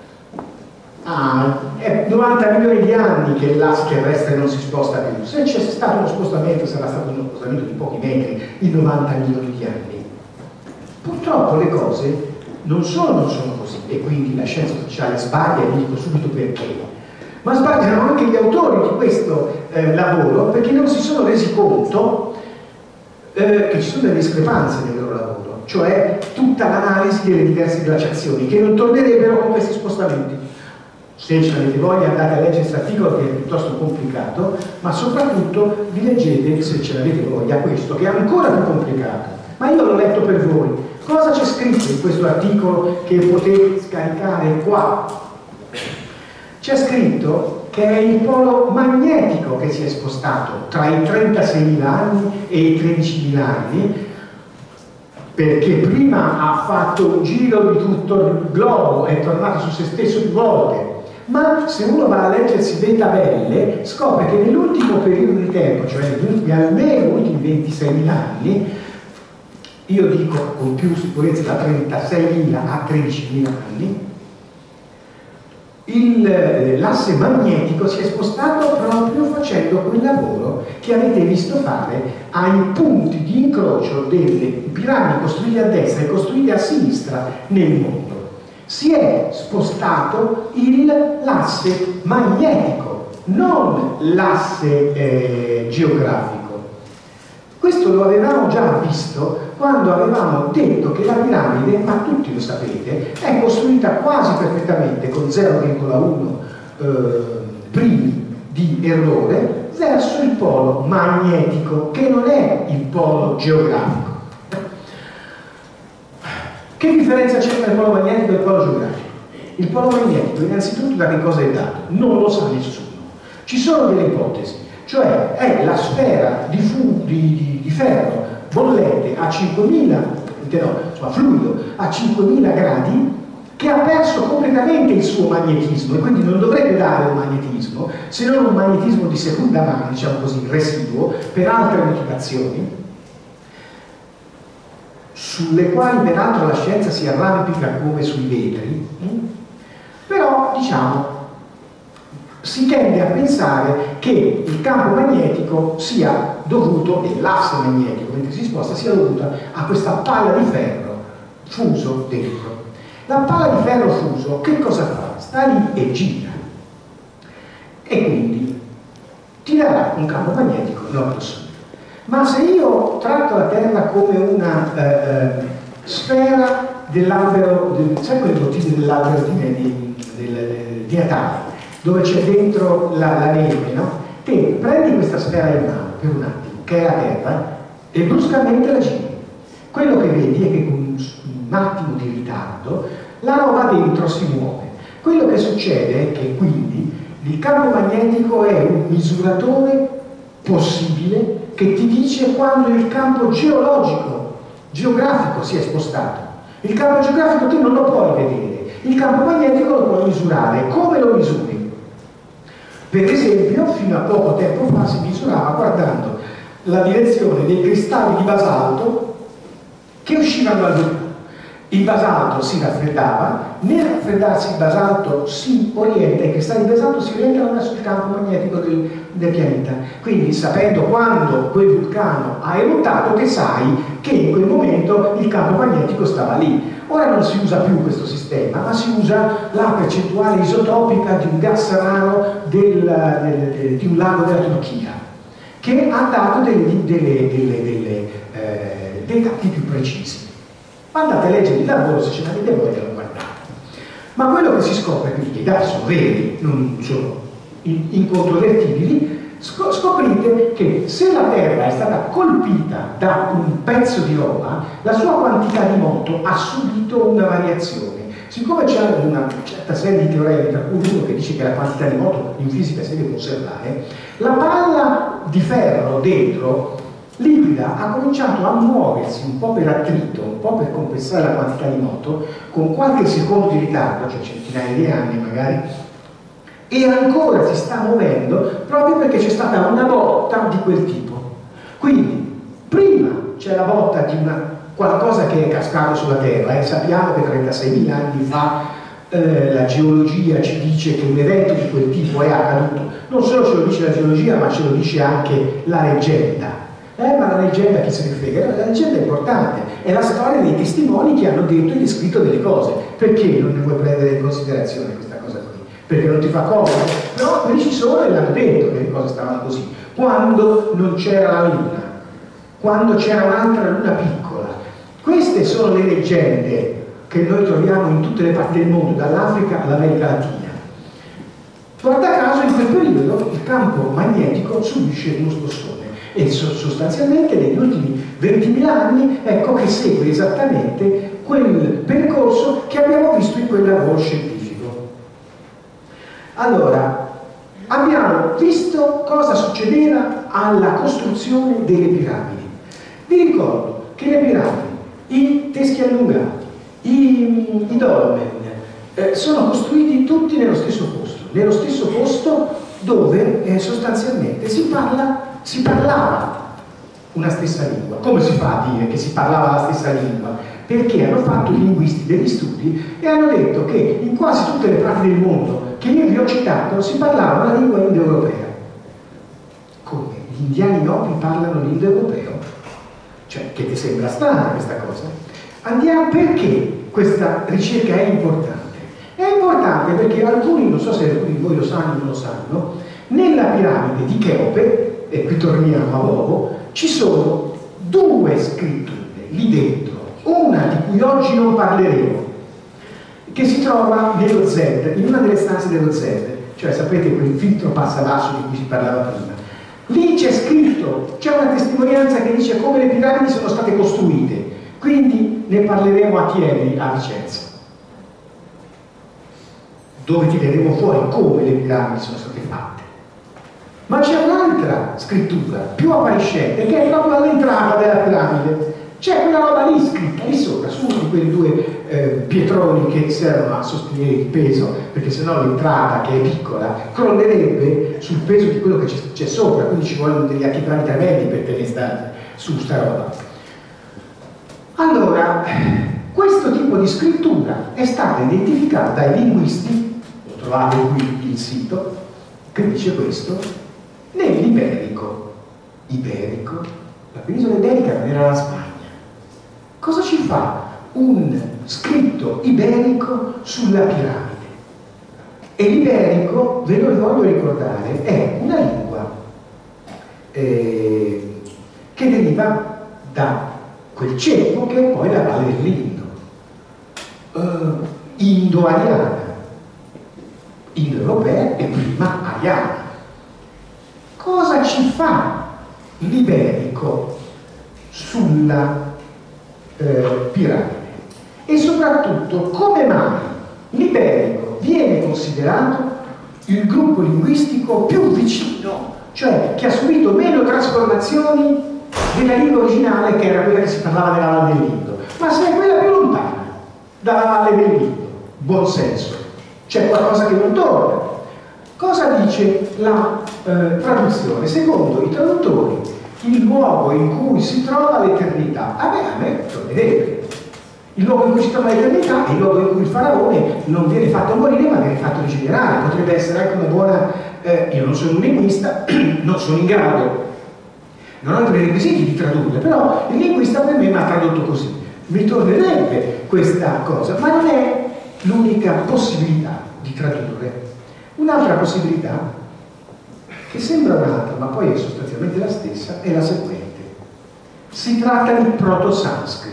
Ah, è novanta milioni di anni che l'asse terrestre non si sposta più. Se c'è stato uno spostamento, sarà stato uno spostamento di pochi metri in novanta milioni di anni. Purtroppo le cose non solo non sono così, e quindi la scienza ufficiale sbaglia, e vi dico subito perché, ma sbagliano anche gli autori di questo eh, lavoro, perché non si sono resi conto eh, che ci sono delle discrepanze nel loro lavoro, cioè tutta l'analisi delle diverse glaciazioni che non tornerebbero con questi spostamenti. Se ce l'avete voglia andate a leggere questo articolo che è piuttosto complicato, ma soprattutto vi leggete, se ce l'avete voglia, questo che è ancora più complicato, ma io l'ho letto per voi. Cosa c'è scritto in questo articolo che potete scaricare qua? C'è scritto che è il polo magnetico che si è spostato tra i trentaseimila anni e i tredicimila anni, perché prima ha fatto un giro di tutto il globo, è tornato su se stesso più volte, ma se uno va a leggersi le tabelle scopre che nell'ultimo periodo di tempo, cioè negli ultimi, almeno ultimi ventiseimila anni, io dico con più sicurezza da trentaseimila a tredicimila anni, l'asse magnetico si è spostato proprio facendo quel lavoro che avete visto fare ai punti di incrocio delle piramidi costruite a destra e costruite a sinistra nel mondo. Si è spostato l'asse magnetico, non l'asse eh, geografico. Questo lo avevamo già visto quando avevamo detto che la piramide, ma tutti lo sapete, è costruita quasi perfettamente con zero virgola uno eh, primi di errore verso il polo magnetico, che non è il polo geografico. Che differenza c'è tra il polo magnetico e il polo geografico? Il polo magnetico innanzitutto da che cosa è dato? Non lo sa nessuno. Ci sono delle ipotesi, cioè è la sfera di, fu, di, di, di ferro bollente a cinquemila, no, insomma, fluido a cinquemila gradi, che ha perso completamente il suo magnetismo e quindi non dovrebbe dare un magnetismo, se non un magnetismo di seconda mano, diciamo così, residuo, per altre motivazioni, sulle quali peraltro la scienza si arrampica come sui vetri, però diciamo si tende a pensare che il campo magnetico sia dovuto, e l'asse magnetico mentre si sposta sia dovuto a questa palla di ferro fuso dentro. La palla di ferro fuso che cosa fa? Sta lì e gira, e quindi ti darà un campo magnetico non possibile. Ma se io tratto la Terra come una eh, sfera dell'albero, del, sai quelle bottiglie dell'albero di, di, di, di Natale, dove c'è dentro la, la neve, no? Te prendi questa sfera in mano per un attimo, che è la Terra, e bruscamente la giri. Quello che vedi è che con un, un attimo di ritardo la roba dentro si muove. Quello che succede è che quindi il campo magnetico è un misuratore possibile che ti dice quando il campo geologico, geografico si è spostato. Il campo geografico tu non lo puoi vedere, il campo magnetico lo puoi misurare. Come lo misuri? Per esempio, fino a poco tempo fa si misurava guardando la direzione dei cristalli di basalto che uscivano dal vulcano. il basalto si raffreddava, nel raffreddarsi il basalto si orienta, i cristalli di basalto si orientano verso il campo magnetico del, del pianeta. Quindi, sapendo quando quel vulcano ha eruttato, che sai che in quel momento il campo magnetico stava lì. Ora non si usa più questo sistema, ma si usa la percentuale isotopica di un gas raro del, del, di un lago della Turchia, che ha dato delle, delle, delle, delle, eh, dei dati più precisi. Andate a leggere il lavoro, se ce l'avete voglia lo guardate. Ma quello che si scopre, quindi i dati sono veri, non sono incontrovertibili, scoprite che se la Terra è stata colpita da un pezzo di roba, la sua quantità di moto ha subito una variazione. Siccome c'è una certa serie di teorie, tra cui uno che dice che la quantità di moto in fisica si deve conservare, la palla di ferro dentro liquida ha cominciato a muoversi un po' per attrito, un po' per compensare la quantità di moto, con qualche secondo di ritardo, cioè centinaia di anni magari, e ancora si sta muovendo proprio perché c'è stata una botta di quel tipo. Quindi, prima c'è la botta di una, qualcosa che è cascato sulla Terra, e eh, sappiamo che trentaseimila anni fa eh, la geologia ci dice che un evento di quel tipo è accaduto. Non solo ce lo dice la geologia, ma ce lo dice anche la leggenda. Eh, ma la leggenda chi se ne frega? La leggenda è importante, è la storia dei testimoni che hanno detto e descritto delle cose. Perché non ne vuoi prendere in considerazione questa cosa qui? Perché non ti fa comodo? No, quelli ci sono e l'hanno detto che le cose stavano così. Quando non c'era la luna, quando c'era un'altra luna piccola. Queste sono le leggende che noi troviamo in tutte le parti del mondo, dall'Africa all'America Latina. Guarda caso, in quel periodo il campo magnetico subisce uno scossone. E sostanzialmente negli ultimi ventimila anni ecco che segue esattamente quel percorso che abbiamo visto in quel lavoro scientifico. Allora, abbiamo visto cosa succedeva alla costruzione delle piramidi. Vi ricordo che le piramidi, i teschi allungati, i, i dolmen, eh, sono costruiti tutti nello stesso posto, nello stesso posto dove eh, sostanzialmente si parla Si parlava una stessa lingua. Come si fa a dire che si parlava la stessa lingua? Perché hanno fatto i linguisti degli studi e hanno detto che in quasi tutte le parti del mondo che io vi ho citato si parlava la lingua indoeuropea. Come? Gli indiani nobili parlano l'indoeuropeo? Cioè, che ti sembra strana questa cosa? Andiamo, perché questa ricerca è importante? È importante perché alcuni, non so se alcuni di voi lo sanno o non lo sanno, nella piramide di Cheope, e qui torniamo a Bobo, ci sono due scritture lì dentro, una di cui oggi non parleremo, che si trova nello Z, in una delle stanze dello Z, cioè sapete quel filtro passa basso di cui si parlava prima. Lì c'è scritto, c'è una testimonianza che dice come le piramidi sono state costruite, quindi ne parleremo a Chieri a Vicenza, dove tireremo fuori come le piramidi sono state fatte. Ma c'è un'altra scrittura più appariscente che è proprio all'entrata della piramide. C'è quella roba lì scritta lì sopra, su uno di quei due eh, pietroni che servono a sostenere il peso, perché sennò l'entrata, che è piccola, crollerebbe sul peso di quello che c'è sopra, quindi ci vogliono degli architravi tremendi per tenere sta, su sta roba. Allora, questo tipo di scrittura è stata identificata dai linguisti, lo trovate qui il sito, che dice questo, nell'Iberico. Iberico? La penisola iberica non era la Spagna. Cosa ci fa un scritto iberico sulla piramide? E l'iberico, ve lo voglio ricordare, è una lingua eh, che deriva da quel ceppo che è poi la valle dell'Indo, uh, indo-ariana, indoeuropea e prima ariana. Cosa ci fa l'iberico sulla eh, piramide? E soprattutto, come mai l'iberico viene considerato il gruppo linguistico più vicino, cioè che ha subito meno trasformazioni della lingua originale, che era quella che si parlava nella Valle dell'Indo, ma se è quella più lontana dalla Valle dell'Indo? Buon senso, c'è qualcosa che non torna. Cosa dice la eh, traduzione? Secondo i traduttori, il luogo in cui si trova l'eternità. A me, a me tornerebbe. Il luogo in cui si trova l'eternità è il luogo in cui il faraone non viene fatto morire ma viene fatto rigenerare. Potrebbe essere anche una buona... Eh, io non sono un linguista, non sono in grado, non ho i prerequisiti di tradurre, però il linguista per me mi ha tradotto così. Mi tornerebbe questa cosa, ma non è l'unica possibilità di tradurre. Un'altra possibilità, che sembra un'altra, ma poi è sostanzialmente la stessa, è la seguente. Si tratta di proto-sanscrito.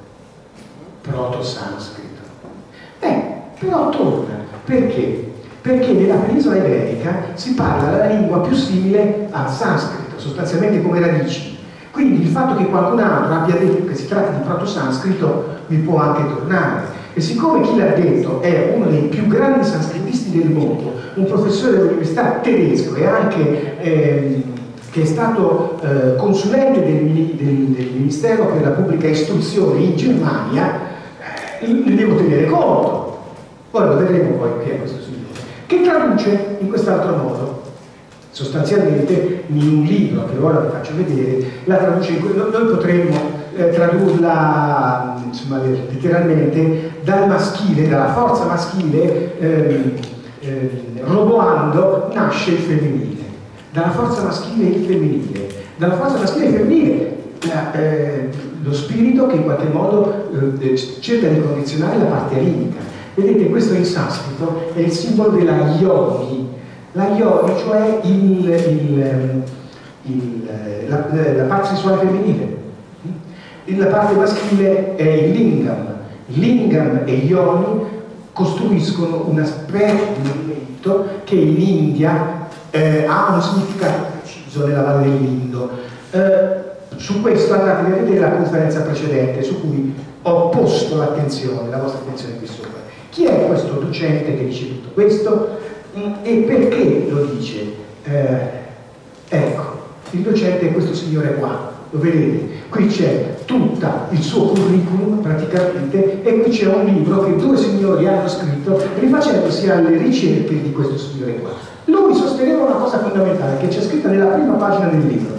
Proto-sanscrito. Eh, però torna. Perché? Perché nella penisola iberica si parla la lingua più simile al sanscrito, sostanzialmente come radici. Quindi il fatto che qualcun altro abbia detto che si tratta di proto-sanscrito mi può anche tornare. E siccome chi l'ha detto è uno dei più grandi sanscritisti del mondo, un professore dell'università tedesco e anche eh, che è stato eh, consulente del, del, del Ministero per la Pubblica Istruzione in Germania, eh, ne devo tenere conto. Ora lo vedremo poi chi è questo signore, che traduce in quest'altro modo. Sostanzialmente in un libro che ora vi faccio vedere, la traduce in cui noi potremmo eh, tradurla insomma, letteralmente dal maschile, dalla forza maschile, eh, eh, roboando nasce il femminile. Dalla forza maschile il femminile, dalla forza maschile il femminile, la, eh, lo spirito che in qualche modo eh, cerca di condizionare la parte animica. Vedete, questo in sanscrito è il simbolo della yoni. La yoni, cioè il, il, il, la, la parte sessuale femminile. La parte maschile è il lingam. Lingam e yoni costruiscono una specie di movimento che in India eh, ha un significato preciso nella Valle dell'Indo. Eh, su questo andatevi a vedere la conferenza precedente su cui ho posto l'attenzione, la vostra attenzione qui sopra. Chi è questo docente che dice tutto questo? E perché lo dice? Eh, ecco, il docente è questo signore qua, lo vedete? Qui c'è tutto il suo curriculum praticamente e qui c'è un libro che due signori hanno scritto rifacendosi alle ricerche di questo signore qua. Lui sosteneva una cosa fondamentale che c'è scritta nella prima pagina del libro.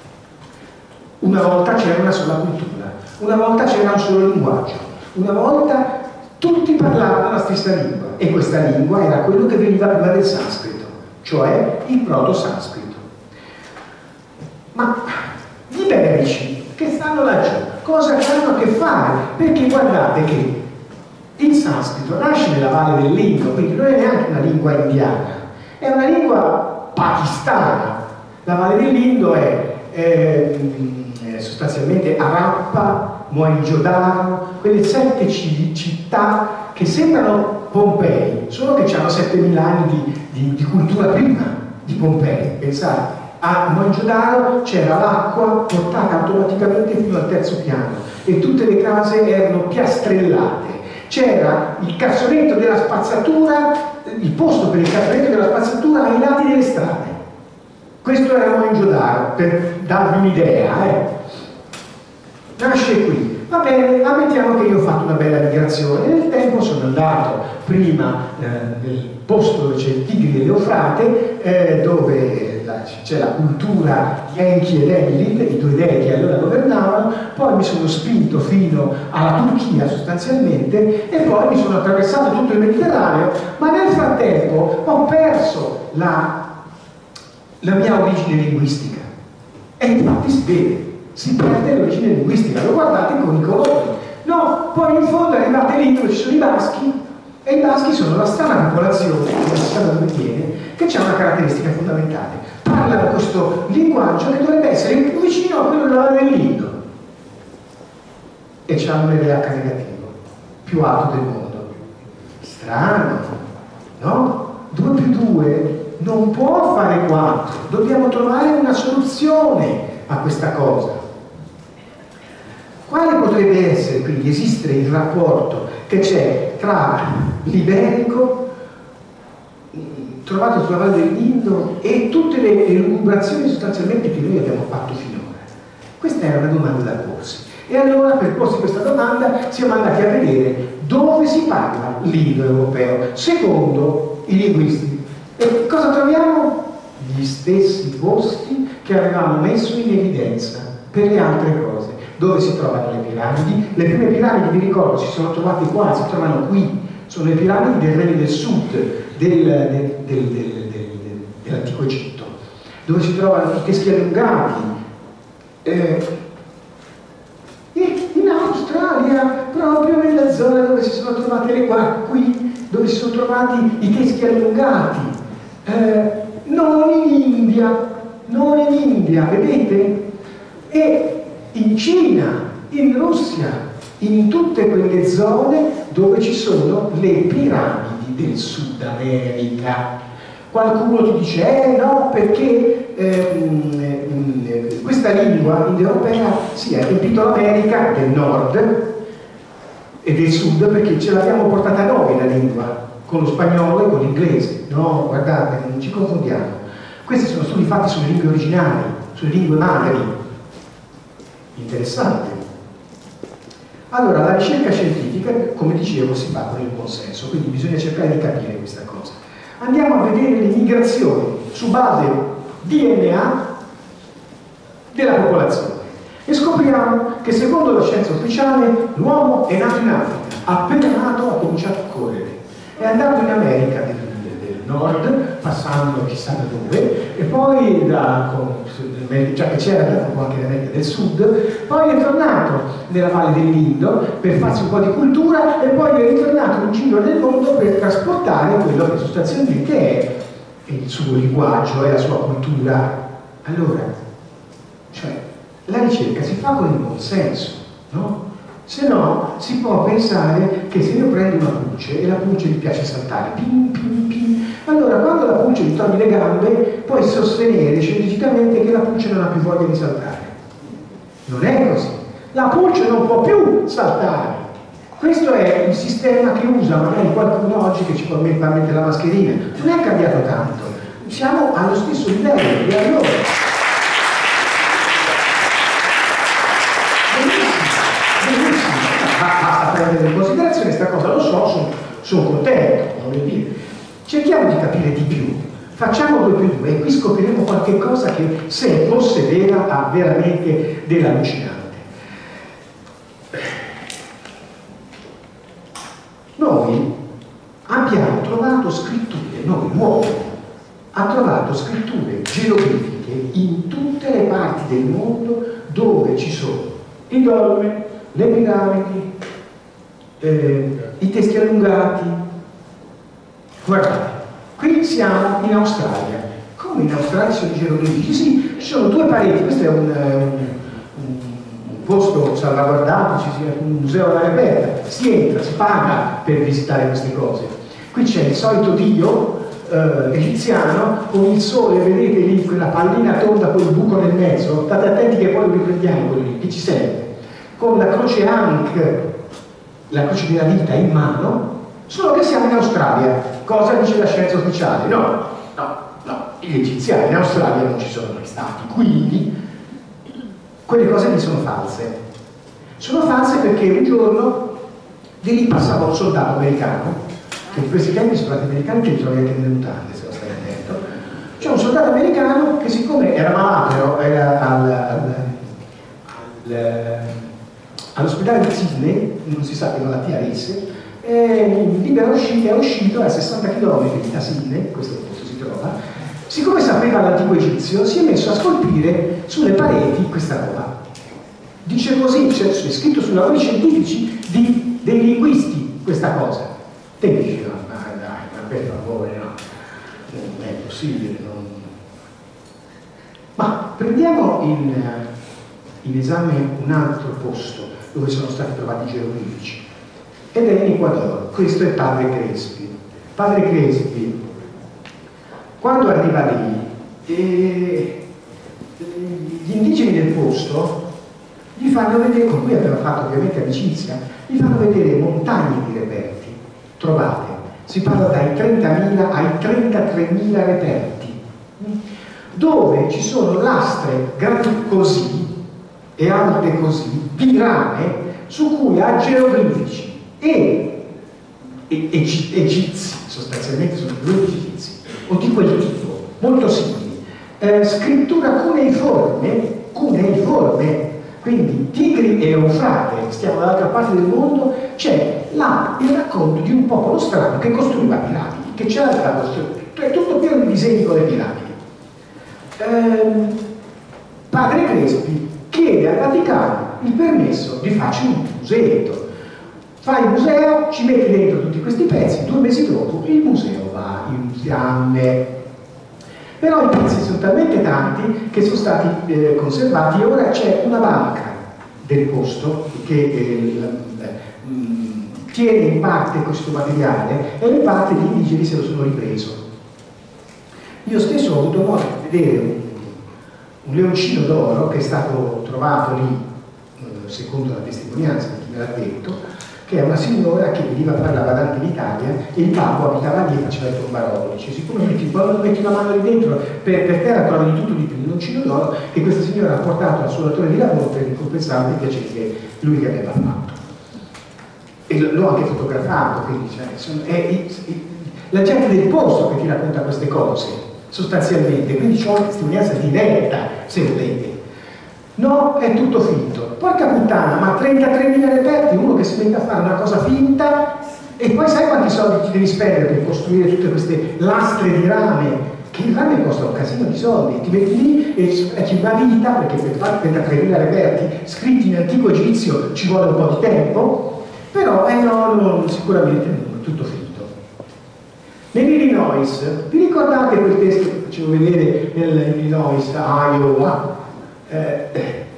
Una volta c'era una sola cultura, una volta c'era un solo linguaggio, una volta tutti parlavano la stessa lingua e questa lingua era quello che veniva prima del sanscrito, cioè il proto-sanscrito. Ma gli iberici che stanno laggiù, cosa hanno a che fare? Perché guardate che il sanscrito nasce nella Valle dell'Indo, quindi non è neanche una lingua indiana, è una lingua pakistana. La Valle dell'Indo è, è, è sostanzialmente Harappa, Mohenjo-Daro, quelle sette città che sembrano Pompei, solo che hanno settemila anni di, di, di cultura prima di Pompei. Pensate, a Mohenjo-Daro c'era l'acqua portata automaticamente fino al terzo piano e tutte le case erano piastrellate. C'era il cassonetto della spazzatura, il posto per il cassonetto della spazzatura ai lati delle strade. Questo era Mohenjo-Daro, per darvi un'idea, eh. Nasce qui. Va bene, ammettiamo che io ho fatto una bella migrazione. Nel tempo sono andato prima eh, nel posto dove c'è il Tigri dell'Eufrate, eh, dove c'è la cultura di Enki ed Enlil, i due dei che allora governavano, poi mi sono spinto fino alla Turchia sostanzialmente e poi mi sono attraversato tutto il Mediterraneo, ma nel frattempo ho perso la, la mia origine linguistica. E infatti si vede. Si perde l'origine linguistica, lo guardate con i colori. No, poi in fondo arrivate lì dove ci sono i baschi, e i baschi sono la strana popolazione, che si sa da dove viene, che ha una caratteristica fondamentale. Parlano questo linguaggio che dovrebbe essere più vicino a quello della Valle dell'Indo. E hanno l'R H negativo, più alto del mondo. Strano, no? due più due non può fare quattro, dobbiamo trovare una soluzione a questa cosa. Quale potrebbe essere quindi esistere il rapporto che c'è tra l'iberico trovato sulla Valle dell'Indo e tutte le elucubrazioni sostanzialmente che noi abbiamo fatto finora? Questa era una domanda da porsi. E allora, per porsi questa domanda, siamo andati a vedere dove si parla l'indoeuropeo, secondo i linguisti. E cosa troviamo? Gli stessi posti che avevamo messo in evidenza per le altre cose. dove si trovano le piramidi. Le prime piramidi, vi ricordo, si sono trovate qua, si trovano qui, sono le piramidi del Regno del Sud, del, del, del, del, del, dell'antico Egitto, dove si trovano i teschi allungati. Eh, e in Australia, proprio nella zona dove si sono trovate le qua, qui, dove si sono trovati i teschi allungati. Eh, non in India, non in India, vedete? E in Cina, in Russia, in tutte quelle zone dove ci sono le piramidi del Sud America. Qualcuno ti dice, eh no, perché ehm, questa lingua indoeuropea si è riempito l'America del Nord e del Sud, perché ce l'abbiamo portata noi la lingua, con lo spagnolo e con l'inglese. No, guardate, non ci confondiamo. Questi sono studi fatti sulle lingue originali, sulle lingue madri. Interessante. Allora, la ricerca scientifica, come dicevo, si fa con il buon senso, quindi bisogna cercare di capire questa cosa. Andiamo a vedere le migrazioni su base D N A della popolazione e scopriamo che secondo la scienza ufficiale l'uomo è nato in Africa, appena nato ha cominciato a correre, è andato in America del, del Nord, passando chissà da dove, e poi da, con, già che c'era anche l'America del Sud, poi è tornato nella Valle dell'Indo per farsi un po' di cultura e poi è ritornato in giro nel mondo per trasportare quello che sostanzialmente è il suo linguaggio e la sua cultura. Allora, cioè, la ricerca si fa con il buon senso, no? Se no si può pensare che se io prendo una pulce e la pulce gli piace saltare, pim, pim, pim, allora quando la pulce gli togli le gambe puoi sostenere scientificamente che la pulce non ha più voglia di saltare. Non è così. La pulce non può più saltare. Questo è il sistema che usa magari qualcuno oggi che ci può mettere la mascherina. Non è cambiato tanto. Siamo allo stesso livello. E allora... basta prendere in considerazione questa cosa, lo so, sono, sono contento, voglio dire. Cerchiamo di capire di più, facciamo due più due e qui scopriremo qualche cosa che, se fosse vera, ha veramente dell'allucinante. Noi abbiamo trovato scritture, noi, l'uomo, ha trovato scritture geroglifiche in tutte le parti del mondo dove ci sono i dolmen, le piramidi, eh, i teschi allungati. Guardate, qui siamo in Australia. Come in Australia sono i geroglifici? Sì, ci sono due pareti, questo è un, un, un posto salvaguardato, ci sia un museo all'aria aperta, si entra, si paga per visitare queste cose. Qui c'è il solito dio eh, egiziano con il sole, vedete lì quella pallina tonda con il buco nel mezzo, state attenti che poi lo riprendiamo quello lì, che ci serve, con la croce Ankh, la croce della vita in mano, solo che siamo in Australia. Cosa dice la scienza ufficiale? No, no, no, gli egiziani in Australia non ci sono mai stati, quindi quelle cose lì sono false. Sono false perché un giorno di lì passava un soldato americano, che in questi tempi i soldati americani che li trovi anche nelle mutande, se lo stai attento. C'è un soldato americano che, siccome era malato, era al, al, al all'ospedale di Sydney, non si sa che malattia avesse, e libera uscita, è uscito a sessanta chilometri da Sydney, questo posto si trova, siccome sapeva l'antico egizio, si è messo a scolpire sulle pareti questa roba. Dice così, c'è scritto su lavori scientifici di, dei linguisti questa cosa. Te dici, no, dai, dai, ma per favore, no, non è possibile, non... Ma prendiamo in, in esame un altro posto dove sono stati trovati i geroglifici, ed è in Ecuador. Questo è Padre Crespi. Padre Crespi, quando arriva lì, eh, gli indigeni del posto gli fanno vedere, con cui aveva fatto ovviamente amicizia, gli fanno vedere montagne di reperti trovate. Si parla dai trentamila ai trentatremila reperti, dove ci sono lastre grandi così e alte così, di rame, su cui ha geroglifici e, e, e egizi, sostanzialmente sono due egizi, o di quel tipo, molto simili, eh, scrittura cuneiforme, cuneiforme, quindi Tigri e Eufrate, stiamo dall'altra parte del mondo, c'è là il racconto di un popolo strano che costruiva piramidi, che c'era la costruzione, è tutto pieno di disegni con le piramidi. Ehm, padre Crespi chiede al Vaticano il permesso di farci un museetto. Fai il museo, ci metti dentro tutti questi pezzi, due mesi dopo il museo va in fiamme. Però i pezzi sono talmente tanti che sono stati eh, conservati e ora c'è una banca del posto che eh, eh, mh, tiene in parte questo materiale e in parte gli indigeni se lo sono ripreso. Io stesso ho avuto modo di vedere un, un leoncino d'oro che è stato trovato lì, eh, secondo la testimonianza di chi me l'ha detto, che è una signora che veniva a fare la badante in Italia e il babbo abitava lì e faceva il tombarolo. Dice, siccome metti, quando metti una mano lì dentro, per, per terra trovi di tutto di più, un leoncino d'oro che questa signora ha portato al suo datore di lavoro per ricompensare il piacere che lui che aveva fatto. E l'ho anche fotografato, quindi cioè, sono, è, è, è la gente del posto che ti racconta queste cose, sostanzialmente, quindi c'ho una testimonianza diretta, se volete. No, è tutto finto. Porca puttana, ma trentatremila reperti, uno che si mette a fare una cosa finta e poi sai quanti soldi ti devi spendere per costruire tutte queste lastre di rame, che il rame costa un casino di soldi, ti metti lì e ci va vita, perché per fare trentatremila reperti scritti in antico egizio ci vuole un po' di tempo, però eh no, no sicuramente non è tutto finto. Nell'Illinois, vi ricordate quel testo che facevo vedere nell'Illinois, Iowa? Eh,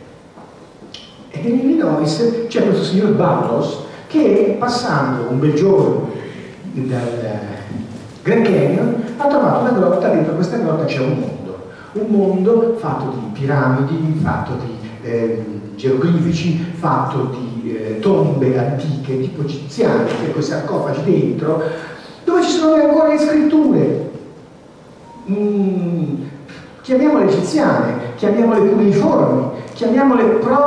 e nell'Illinois c'è questo signor Barros che passando un bel giorno dal Grand Canyon ha trovato una grotta, dentro questa grotta c'è un mondo, un mondo fatto di piramidi, fatto di eh, geroglifici, fatto di eh, tombe antiche tipo egiziane, con quei sarcofagi dentro, dove ci sono ancora le scritture. Mm, chiamiamole egiziane, chiamiamole cuneiformi, chiamiamole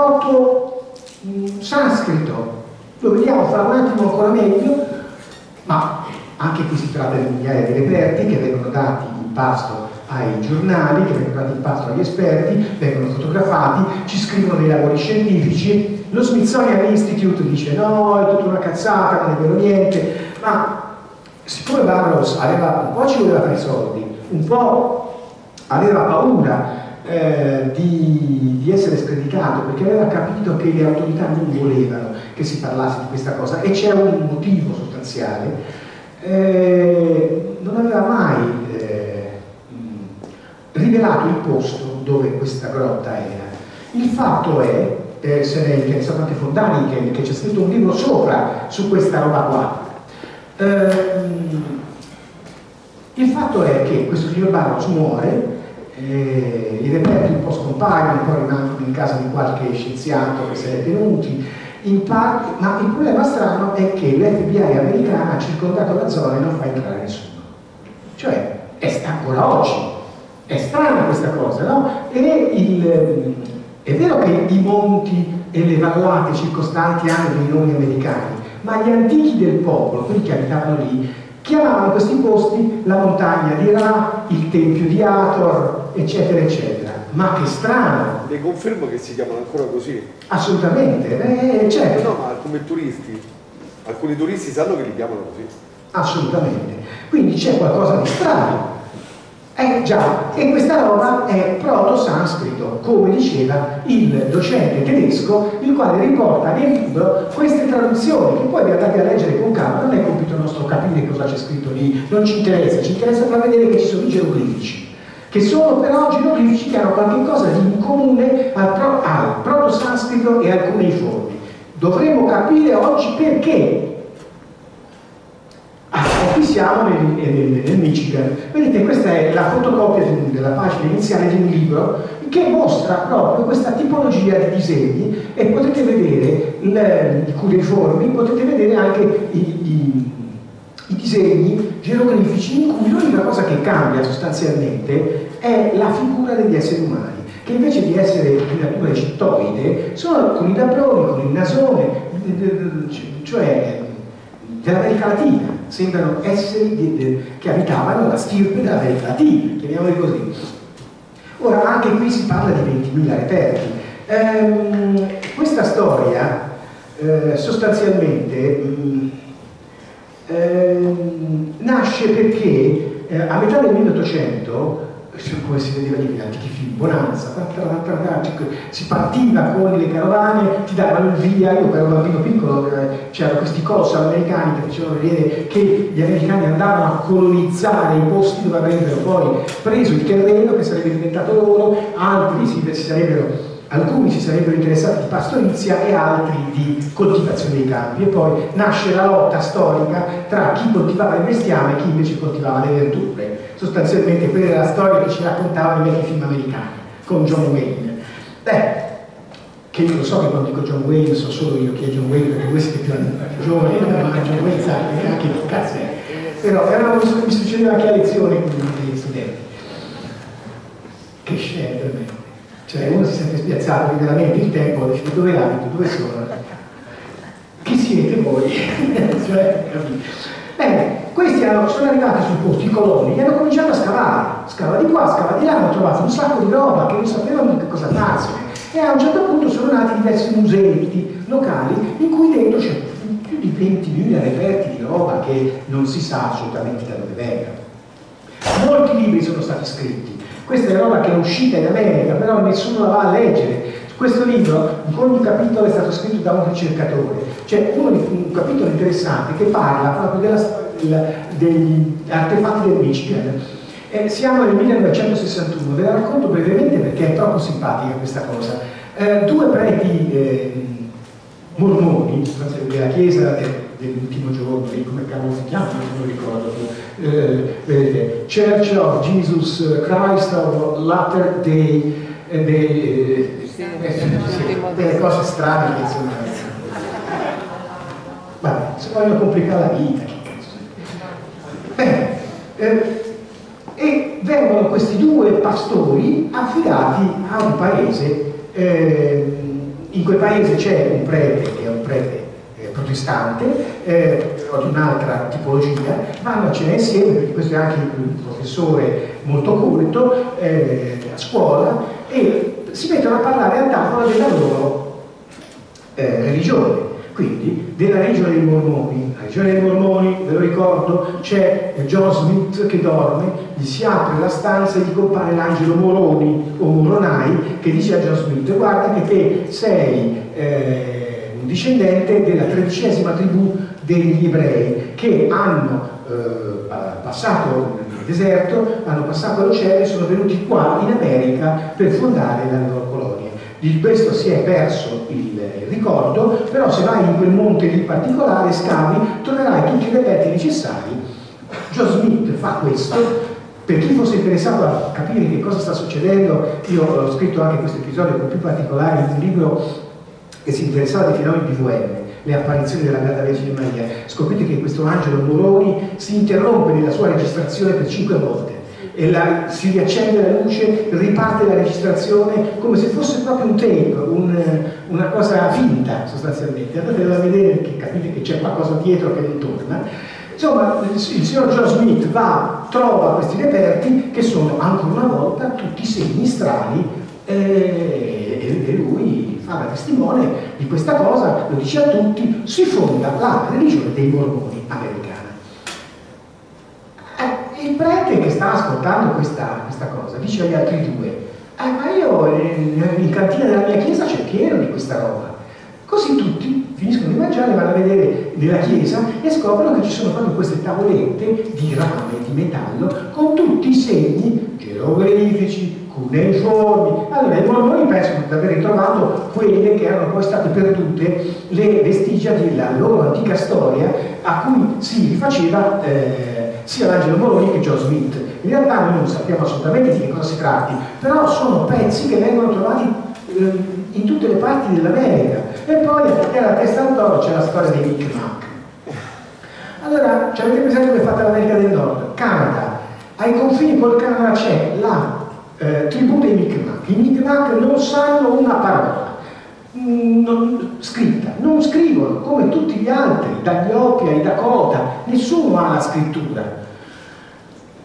proto-sanscrito. Lo vediamo fra un attimo ancora meglio, ma anche qui si tratta di migliaia di reperti che vengono dati in pasto ai giornali, che vengono dati in pasto agli esperti, vengono fotografati, ci scrivono dei lavori scientifici. Lo Smithsonian Institute dice no, è tutta una cazzata, non è vero niente, ma siccome Barrows aveva, un po' ci voleva fare i soldi, un po' aveva paura eh, di, di essere scredicato perché aveva capito che le autorità non volevano che si parlasse di questa cosa e c'è un motivo sostanziale, eh, non aveva mai eh, rivelato il posto dove questa grotta era. Il fatto è, eh, se ne è interessato anche Fondani che, che c'è scritto un libro sopra su questa roba qua. Eh, il fatto è che questo signor Barros muore, eh, i reperti un po' scompaiono, poi rimangono in casa di qualche scienziato che se li è tenuti, in parte, ma il problema strano è che l'F B I americana ha circondato la zona e non fa entrare nessuno. Cioè, è ancora oggi, è strana questa cosa, no? E il, è vero che i monti e le vallate circostanti hanno dei nomi americani, ma gli antichi del popolo, quelli che abitavano lì, chiamavano questi posti la montagna di Ra, il tempio di Hathor, eccetera, eccetera. Ma che strano! Le confermo che si chiamano ancora così. Assolutamente, eh, certo. No, ma come turisti. Alcuni turisti sanno che li chiamano così. Assolutamente. Quindi c'è qualcosa di strano. Eh già, e questa roba è proto-sanscrito, come diceva il docente tedesco, il quale riporta nel libro queste traduzioni, che poi vi andate a leggere con calma, non è compito nostro capire cosa c'è scritto lì, non ci interessa, ci interessa far vedere che ci sono i geroglifici, che sono però geroglifici che hanno qualche cosa di in comune al, pro, al proto-sanscrito e al cuneiformi. Dovremmo capire oggi perché. Ah, qui siamo nel, nel, nel Michigan. Vedete, questa è la fotocopia della pagina iniziale di un libro che mostra proprio questa tipologia di disegni e potete vedere il, i cuneiformi, potete vedere anche i, i, i disegni geroglifici in cui l'unica cosa che cambia sostanzialmente è la figura degli esseri umani, che invece di essere di natura egittoide sono con i daproni, con il nasone, cioè dell'America Latina, sembrano esseri di, di, che abitavano la stirpe dell'America Latina, chiamiamoli così. Ora, anche qui si parla di ventimila reperti. Ehm, questa storia eh, sostanzialmente mh, ehm, nasce perché eh, a metà del milleottocento, come si vedeva negli antichi film, Bonanza, si partiva con le carovane, ti davano il via. Io per un bambino piccolo eh, c'erano questi cosi americani che facevano vedere che gli americani andavano a colonizzare i posti dove avrebbero poi preso il terreno che sarebbe diventato loro, altri si, si sarebbero alcuni si sarebbero interessati di pastorizia e altri di coltivazione dei campi, e poi nasce la lotta storica tra chi coltivava il bestiame e chi invece coltivava le verdure. Sostanzialmente quella è la storia che ci raccontavano i vecchi film americani con John Wayne. Beh, che io lo so che quando dico John Wayne so solo io chi è John Wayne, perché voi siete più giovani, ma John Wayne sa anche che cazzo è. Però era una cosa che mi succedeva anche a lezione con gli studenti. Che scena per me. Cioè uno si sente spiazzato veramente il tempo, dice dove abito, dove sono? Chi siete voi? Cioè, bene, questi erano, sono arrivati sui posti, i coloni, e hanno cominciato a scavare, scava di qua, scava di là, hanno trovato un sacco di roba che non sapevano di che cosa farsene, e a un certo punto sono nati diversi museetti locali in cui dentro c'è più di ventimila reperti di roba che non si sa assolutamente da dove venga. Molti libri sono stati scritti. Questa è roba che è uscita in America, però nessuno la va a leggere. Questo libro, ogni capitolo è stato scritto da un ricercatore. C'è uno, un capitolo interessante che parla proprio della, della, degli artefatti del Michigan. Eh, siamo nel millenovecentosessantuno, ve la racconto brevemente perché è troppo simpatica questa cosa. Eh, due preti eh, mormoni, della chiesa del, dell'ultimo giorno, come cavolo si chiama, non lo ricordo più. Eh, vedete, Church of Jesus Christ of Latter Day, eh, dei, sì, eh, sì, delle cose strane che insomma. Vabbè, se vogliono complicare la vita, che cazzo. Bene, eh, e vengono questi due pastori affidati a un paese. Eh, in quel paese c'è un prete che è un prete protestante eh, o di un'altra tipologia, vanno a cena insieme, perché questo è anche un professore molto colto eh, a scuola, e si mettono a parlare a tavola della loro eh, religione, quindi della religione dei Mormoni. La religione dei Mormoni, ve lo ricordo, c'è John Smith che dorme, gli si apre la stanza e gli compare l'angelo Moroni o Moronai che dice a John Smith: guarda che te sei eh, discendente della tredicesima tribù degli ebrei che hanno eh, passato il deserto, hanno passato l'oceano e sono venuti qua in America per fondare la loro colonia. Di questo si è perso il, il ricordo, però se vai in quel monte in particolare, scavi, troverai tutti i reperti necessari. John Smith fa questo. Per chi fosse interessato a capire che cosa sta succedendo, io ho scritto anche questo episodio con più particolari in un libro che si interessava dei fenomeni P V M, le apparizioni della Beata Vergine Maria. Scoprite che questo angelo Moroni si interrompe nella sua registrazione per cinque volte e la, si riaccende la luce, riparte la registrazione come se fosse proprio un tape, un, una cosa finta sostanzialmente. Andatela a vedere perché capite che c'è qualcosa dietro che non torna. Insomma, il, il signor John Smith va, trova questi reperti che sono ancora una volta tutti segni strani eh, e, e lui fa da testimone di questa cosa, lo dice a tutti, si fonda la religione dei Mormoni americana. Eh, il prete che sta ascoltando questa, questa cosa dice agli altri due: eh, ma io in, in cantina della mia chiesa c'è pieno di questa roba. Così tutti finiscono di mangiare, vanno a vedere nella chiesa e scoprono che ci sono proprio queste tavolette di rame, di metallo, con tutti i segni geroglifici, cuneiformi. Allora i mormoni pensano di aver ritrovato quelle che erano poi state perdute, le vestigia della loro antica storia a cui si rifaceva eh, sia l'angelo Moroni che John Smith. In realtà noi non sappiamo assolutamente di che cosa si tratti, però sono pezzi che vengono trovati eh, in tutte le parti dell'America. E poi alla testa d'oro c'è la storia dei Micmac. Allora, ci avete presente come è fatta l'America del Nord? Canada. Ai confini col Canada c'è la Eh, tribù dei Micmac. I Micmac non sanno una parola mm, non, scritta, non scrivono come tutti gli altri, dagli Hopi ai Dakota, nessuno ha la scrittura.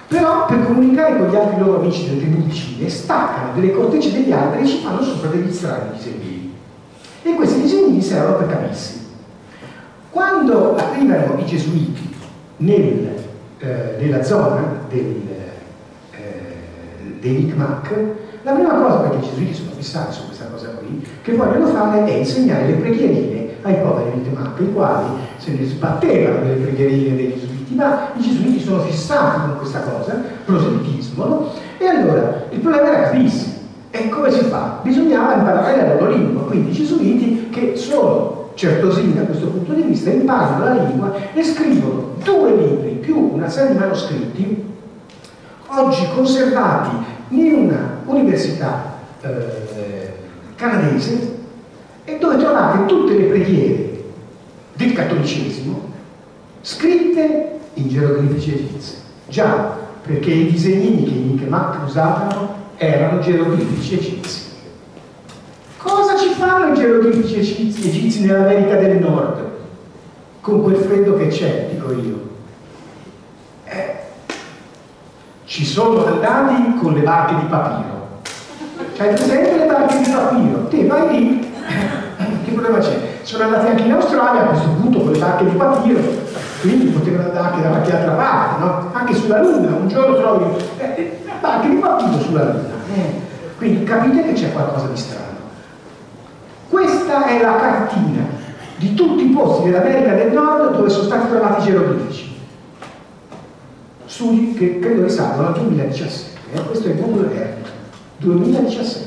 però per comunicare con gli altri loro amici delle tribù vicine staccano delle cortecce degli alberi e ci fanno sopra degli strani disegnini. E questi disegnini servono per capirsi. Quando arrivano i gesuiti nel, eh, nella zona del, eh, dei Micmac, la prima cosa, perché i gesuiti sono fissati su questa cosa qui, che vogliono fare è insegnare le preghierine ai poveri Micmac, i quali se ne sbattevano delle preghierine dei gesuiti, ma i gesuiti sono fissati con questa cosa, proselitismo, no? E allora il problema era capirsi. E come si fa? Bisognava imparare la loro lingua, quindi i gesuiti, che sono certosini da questo punto di vista, imparano la lingua e scrivono due libri più una serie di manoscritti, oggi conservati in una università eh, canadese, e dove trovate tutte le preghiere del cattolicesimo scritte in geroglifici egizi. Già, perché i disegnini che i Micmac usavano erano geroglifici egizi. Cosa ci fanno i geroglifici egizi, egizi nell'America del Nord? Con quel freddo che c'è, dico io. Eh, ci sono andati con le barche di papiro. C'hai presente le barche di papiro? Te vai lì, che problema c'è? Sono andati anche in Australia a questo punto con le barche di papiro, quindi potevano andare anche da qualche altra parte, no? Anche sulla Luna, un giorno trovi eh, barche di papiro sulla Luna. Eh. Quindi capite che c'è qualcosa di strano. Questa è la cartina di tutti i posti dell'America del Nord dove sono stati trovati geroglifici. Studi che credo risalgono al duemiladiciassette, eh? Questo è Google Earth, duemiladiciassette.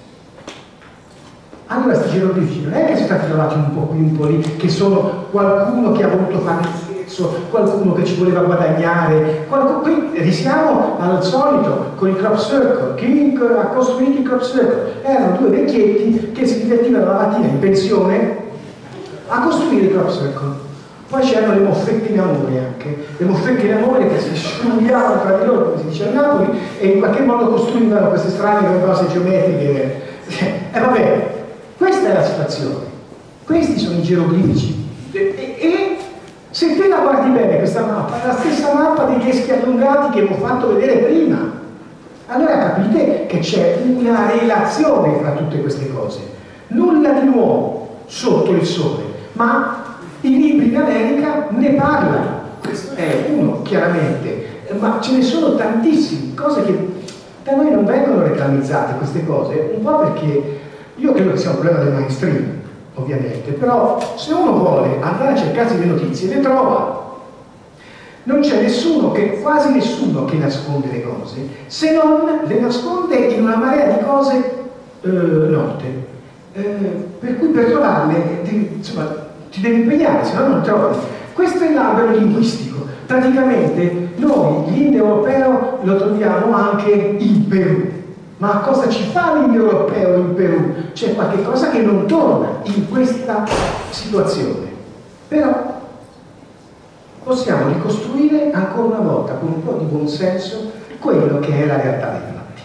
Allora questi geroglifici non è che sono stati trovati un po' qui, un po' lì, che sono qualcuno che ha voluto fare il scherzo, qualcuno che ci voleva guadagnare, qualcuno... qui risiamo al solito con il crop circle. Chi ha costruito il crop circle? Erano due vecchietti che si divertivano la mattina in pensione a costruire il crop circle. Poi c'erano le moffette in amore anche, le moffette in amore che si sciugliavano tra di loro, come si dice a Napoli, e in qualche modo costruivano queste strane cose geometriche. E vabbè, questa è la situazione. Questi sono i geroglifici. E, e se te la guardi bene questa mappa, è la stessa mappa dei teschi allungati che vi ho fatto vedere prima. Allora capite che c'è una relazione tra tutte queste cose. Nulla di nuovo sotto il sole, ma i libri in America ne parlano. Questo è uno, chiaramente, ma ce ne sono tantissime cose che da noi non vengono reclamizzate, queste cose, un po' perché io credo che sia un problema del mainstream, ovviamente, però se uno vuole andare a cercarsi le notizie, le trova. Non c'è nessuno, che, quasi nessuno che nasconde le cose, se non le nasconde in una marea di cose eh, note. Eh, per cui per trovarle, devi, insomma, ti devi impegnare, se no non trovi. Questo è l'albero linguistico. Praticamente noi l'indoeuropeo lo troviamo anche in Perù. Ma cosa ci fa l'indoeuropeo in Perù? C'è qualche cosa che non torna in questa situazione. Però possiamo ricostruire ancora una volta, con un po' di buonsenso, quello che è la realtà dei fatti.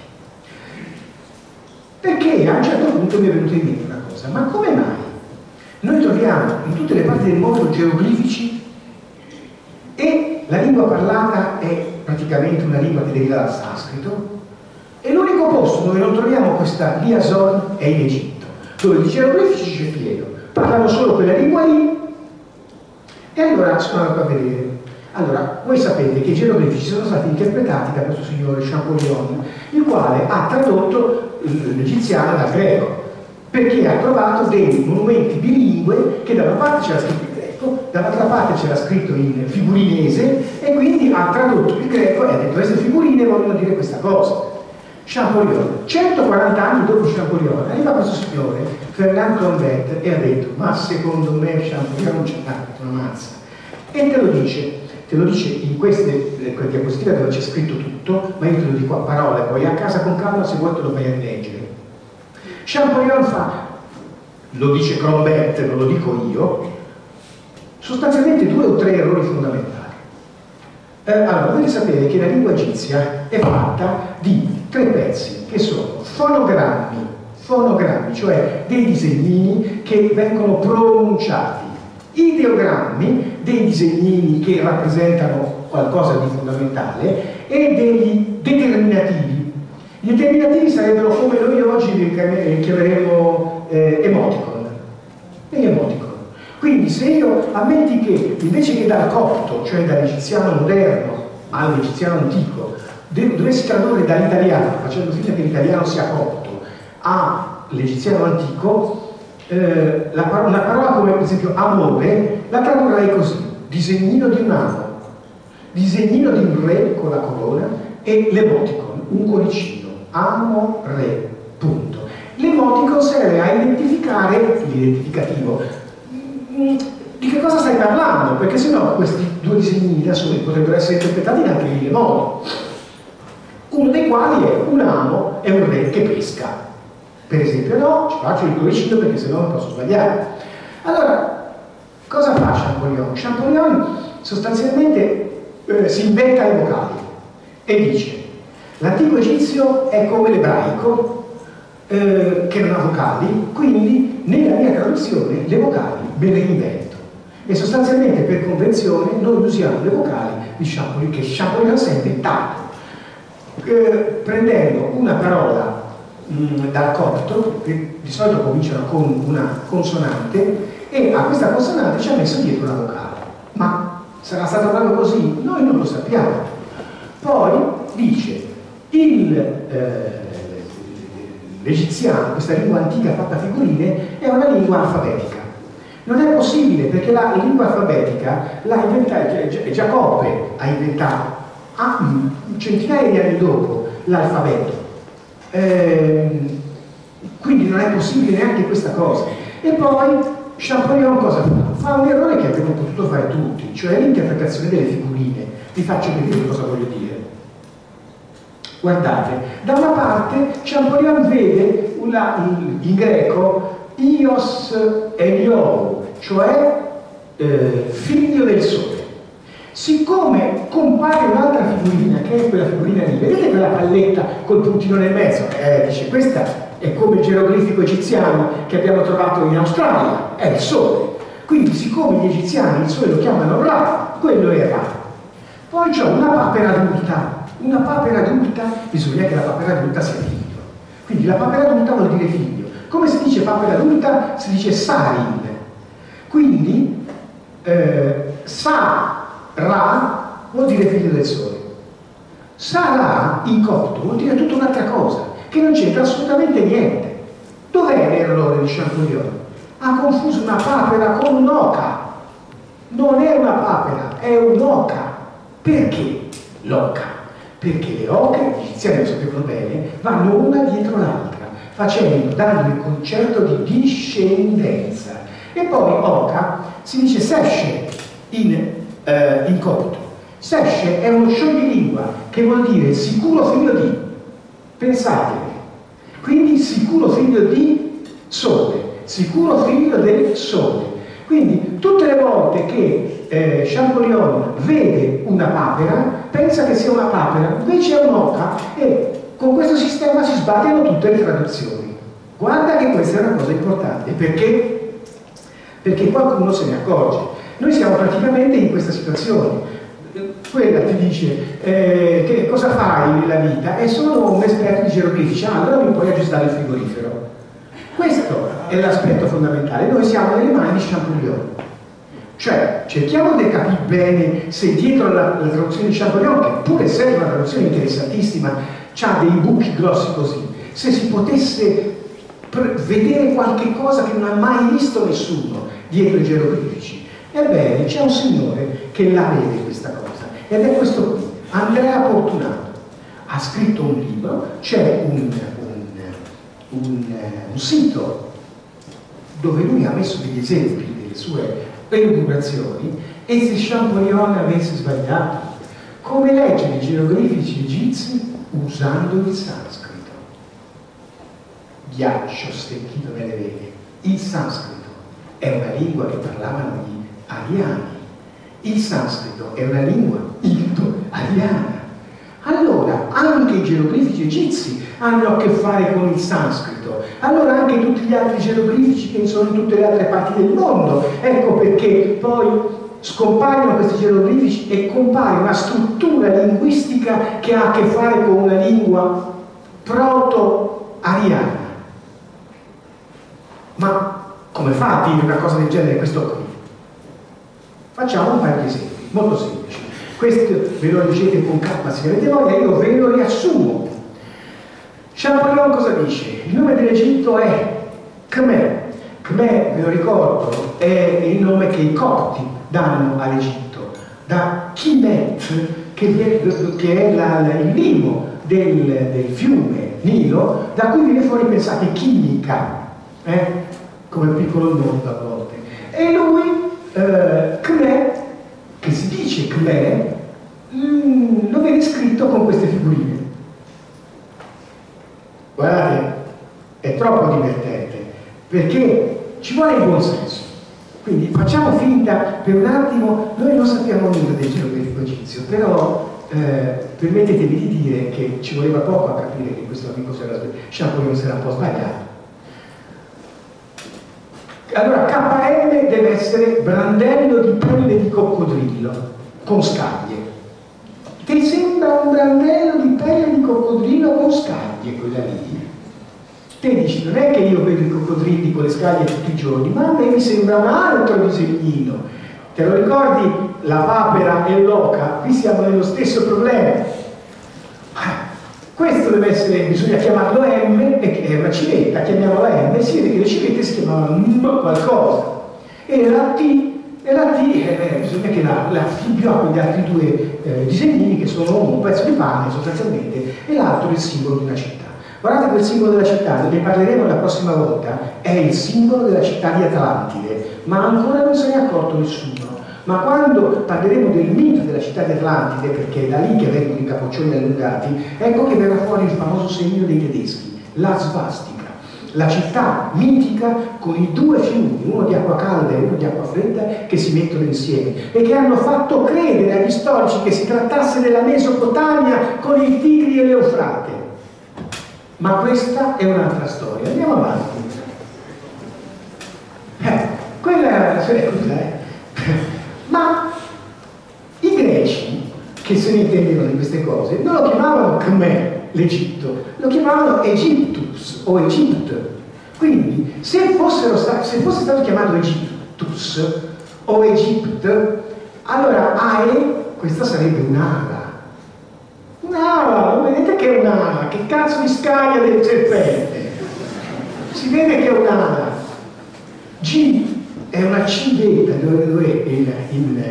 Perché a un certo punto mi è venuta in mente una cosa: ma come mai noi troviamo in tutte le parti del mondo geroglifici e la lingua parlata è praticamente una lingua che deriva dal sanscrito, e l'unico posto dove non troviamo questa liaison è in Egitto, dove di geroglifici c'è pieno, parlano solo quella lingua lì. E allora sono andato a vedere. Allora, voi sapete che i geroglifici sono stati interpretati da questo signore Champollion, il quale ha tradotto l'egiziano dal greco, perché ha trovato dei monumenti bilingue che da una parte c'era scritto in greco, dall'altra parte c'era scritto in figurinese, e quindi ha tradotto il greco e ha detto: queste figurine vogliono dire questa cosa. Champollion, centoquaranta anni dopo Champollion, arriva questo signore, Fernand Crombet, e ha detto: ma secondo me Champollion non c'è tanto, una mazza. E te lo dice, te lo dice in queste diapositive dove c'è scritto tutto, ma io te lo dico a parole, poi a casa con calma se vuoi te lo vai a leggere. Champollion fa, lo dice Crombet, non lo dico io, sostanzialmente due o tre errori fondamentali. Eh, allora, dovete sapere che la lingua egizia è fatta di tre pezzi che sono fonogrammi, fonogrammi, cioè dei disegnini che vengono pronunciati, ideogrammi, dei disegnini che rappresentano qualcosa di fondamentale, e degli determinativi. Gli determinativi sarebbero come noi oggi li chiameremo eh, emoticon. Degli emoticon. Quindi se io ammetti che invece che dal copto, cioè dall'egiziano moderno all'egiziano antico, dovessi tradurre dall'italiano, facendo finta che l'italiano sia copto, all'egiziano antico, eh, la par una parola come per esempio amore, la tradurrei così: disegnino di un amo, disegnino di un re con la corona e l'emoticon, un cuoricino, amo, re, punto. L'emoticon serve a identificare l'identificativo. Di che cosa stai parlando? Perché sennò questi due disegni da soli potrebbero essere interpretati in anche mille modi. Uno dei quali è un amo e un re che pesca. Per esempio, no, ci faccio il cuoricino perché sennò non posso sbagliare. Allora, cosa fa Champollion? Champollion sostanzialmente eh, si inventa le vocali e dice: l'antico egizio è come l'ebraico, eh, che non ha vocali, quindi nella mia traduzione le vocali me le invento. E sostanzialmente per convenzione noi usiamo le vocali di Champollion, che Champollion si è inventato, eh, prendendo una parola mh, dal copto, che di solito cominciano con una consonante, e a questa consonante ci ha messo dietro una vocale. Ma sarà stato proprio così? Noi non lo sappiamo. Poi dice l'egiziano, eh, questa lingua antica fatta a figurine, è una lingua alfabetica. Non è possibile perché la lingua alfabetica l'ha inventata, Giacobbe ha inventato a centinaia di anni dopo l'alfabeto. Eh, quindi non è possibile neanche questa cosa. E poi Champollion cosa fa? Fa un errore che abbiamo potuto fare tutti, cioè l'interpretazione delle figurine. Vi faccio vedere cosa voglio dire. Guardate, da una parte Champollion vede una, in, in greco Ios Eliou, cioè eh, figlio del sole. Siccome compare un'altra figurina, che è quella figurina lì, vedete quella palletta col puntino nel mezzo? Eh, dice, questa è come il geroglifico egiziano che abbiamo trovato in Australia, è il sole. Quindi siccome gli egiziani il sole lo chiamano Ra, quello è Ra. Poi c'è una papera adulta. Una papera adulta, bisogna che la papera adulta sia figlio. Quindi la papera adulta vuol dire figlio. Come si dice papera adulta? Si dice Sarin. Quindi eh, Sa-Ra vuol dire figlio del sole. Sa-Ra in copto vuol dire tutta un'altra cosa, che non c'entra assolutamente niente. Dov'è l'errore di Champollion? Ha confuso una papera con un'oca. Non è una papera, è un'oca. Perché l'oca? Perché le oche, gli egiziani lo sapevano bene, vanno una dietro l'altra, facendo, dando il concetto di discendenza. E poi oca si dice sesce in, eh, in copto. Sesce è uno scioglilingua che vuol dire sicuro figlio di. Pensate, quindi sicuro figlio di sole, sicuro figlio del sole. Quindi tutte le volte che eh, Champollion vede una papera, pensa che sia una papera, invece è un'oca, e con questo sistema si sbagliano tutte le traduzioni. Guarda che questa è una cosa importante, perché? Perché qualcuno se ne accorge. Noi siamo praticamente in questa situazione. Quella ti dice eh, che cosa fai nella vita? E sono un esperto di geroglifici, ah, allora mi puoi aggiustare il frigorifero. Questo è l'aspetto fondamentale. Noi siamo nelle mani di Champollion. Cioè, cerchiamo di capire bene se dietro la, la traduzione di Champollion, che pur essendo una traduzione interessantissima, ha dei buchi grossi così, se si potesse vedere qualche cosa che non ha mai visto nessuno dietro i geroglifici. Ebbene, c'è un signore che la vede questa cosa, ed è questo qui, Andrea Portunato. Ha scritto un libro, c'è un, un, un, un sito dove lui ha messo degli esempi delle sue elucubrazioni, e se Champollion avesse sbagliato, come leggere i geroglifici egizi usando il sanscrito. Ghiaccio stecchito nelle vene. Il sanscrito è una lingua che parlavano gli ariani. Il sanscrito è una lingua indo-ariana. Allora, anche i geroglifici egizi hanno a che fare con il sanscrito. Allora anche tutti gli altri geroglifici che sono in tutte le altre parti del mondo. Ecco perché poi scompaiono questi geroglifici e compare una struttura linguistica che ha a che fare con una lingua proto-ariana. Ma come fa a dire una cosa del genere questo qui? Facciamo un paio di esempi, molto semplici. Questo ve lo leggete con calma se avete voglia, io ve lo riassumo. Champollion cosa dice? Il nome dell'Egitto è Khmer. Khmer, ve lo ricordo, è il nome che i copti danno all'Egitto, da Chimet, che è la, la, il limo del, del fiume Nilo, da cui viene fuori, pensate, chimica, eh? Come piccolo mondo a volte. E lui, eh, Khmer, che si dice Khmer, mm, lo vede scritto con queste figurine. Guardate, è troppo divertente, perché ci vuole il buon senso. Quindi facciamo finta per un attimo, noi non sappiamo nulla del geroglifico egizio, però eh, permettetemi di dire che ci voleva poco a capire che questo amico Champollion si era un po' sbagliato. Allora K M deve essere brandello di pelle di coccodrillo con scaglie. Ti sembra un brandello di pelle di coccodrillo con scaglie quella lì? Te dici, non è che io vedo i coccodrilli con le scaglie tutti i giorni, ma a me mi sembra un altro disegnino. Te lo ricordi? La papera e l'oca? Qui siamo nello stesso problema. Questo deve essere, bisogna chiamarlo M, e è una civetta, chiamiamola M, e si vede che le civette si chiamavano M qualcosa. E la T, e la T eh, bisogna che la, la fibbio a quegli altri due eh, disegnini che sono un pezzo di pane sostanzialmente, e l'altro il simbolo di una città. Guardate quel simbolo della città, ne parleremo la prossima volta, è il simbolo della città di Atlantide, ma ancora non se ne è accorto nessuno. Ma quando parleremo del mito della città di Atlantide, perché è da lì che vengono i capoccioni allungati, ecco che verrà fuori il famoso segno dei tedeschi, la svastica, la città mitica con i due fiumi, uno di acqua calda e uno di acqua fredda, che si mettono insieme e che hanno fatto credere agli storici che si trattasse della Mesopotamia con il Tigri e l'Eufrate. Ma questa è un'altra storia. Andiamo avanti. Eh, quella è scusa, eh. Ma i greci, che se ne intendevano di queste cose, non lo chiamavano Khmer, l'Egitto, lo chiamavano Egyptus o Egypt. Quindi, se, fossero sta se fosse stato chiamato Egyptus o Egypt, allora Ae, questa sarebbe un'ala. Un'ala, non vedete che è un'ala? Che cazzo di scaglia del serpente? Si vede che è un'ala. G è una civetta, dove, dove in, in,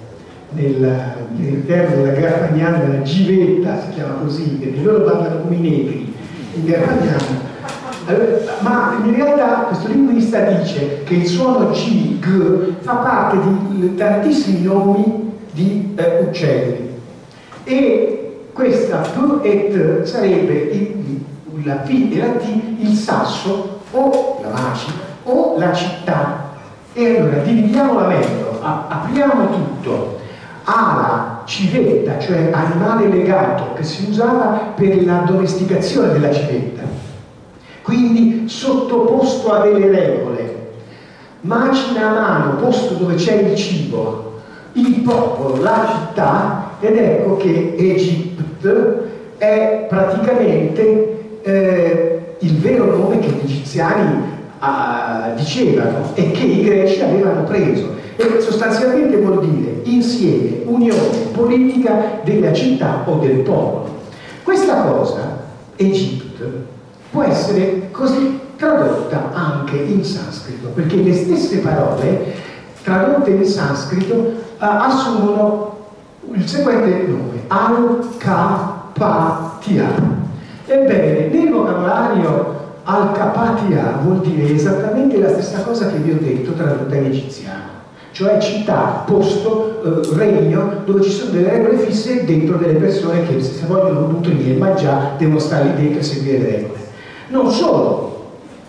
nell'interno della Garfagnana, la givetta si chiama così, perché loro parlano come i negri in Garfagnana. Allora, ma in realtà questo linguista dice che il suono G, G fa parte di tantissimi nomi di eh, uccelli, e questa P e T sarebbe il, la P e la T, il sasso o la maci o la città. E allora dividiamola meglio, apriamo tutto. Ala, civetta, cioè animale legato, che si usava per la domesticazione della civetta, quindi sottoposto a delle regole. Macina a mano, posto dove c'è il cibo, il popolo, la città, ed ecco che Egypt è praticamente eh, il vero nome che gli egiziani Uh, dicevano e che i greci avevano preso, e sostanzialmente vuol dire insieme, unione politica della città o del popolo. Questa cosa, Egypt, può essere così tradotta anche in sanscrito, perché le stesse parole tradotte in sanscrito uh, assumono il seguente nome, Al-Ka-Pa-Tia. Ebbene, nel vocabolario Al-Kapatia vuol dire esattamente la stessa cosa che vi ho detto tradotta in egiziano, cioè città, posto, eh, regno, dove ci sono delle regole fisse dentro delle persone che se vogliono nutrire ma già devono stare lì dentro e seguire le regole. Non solo,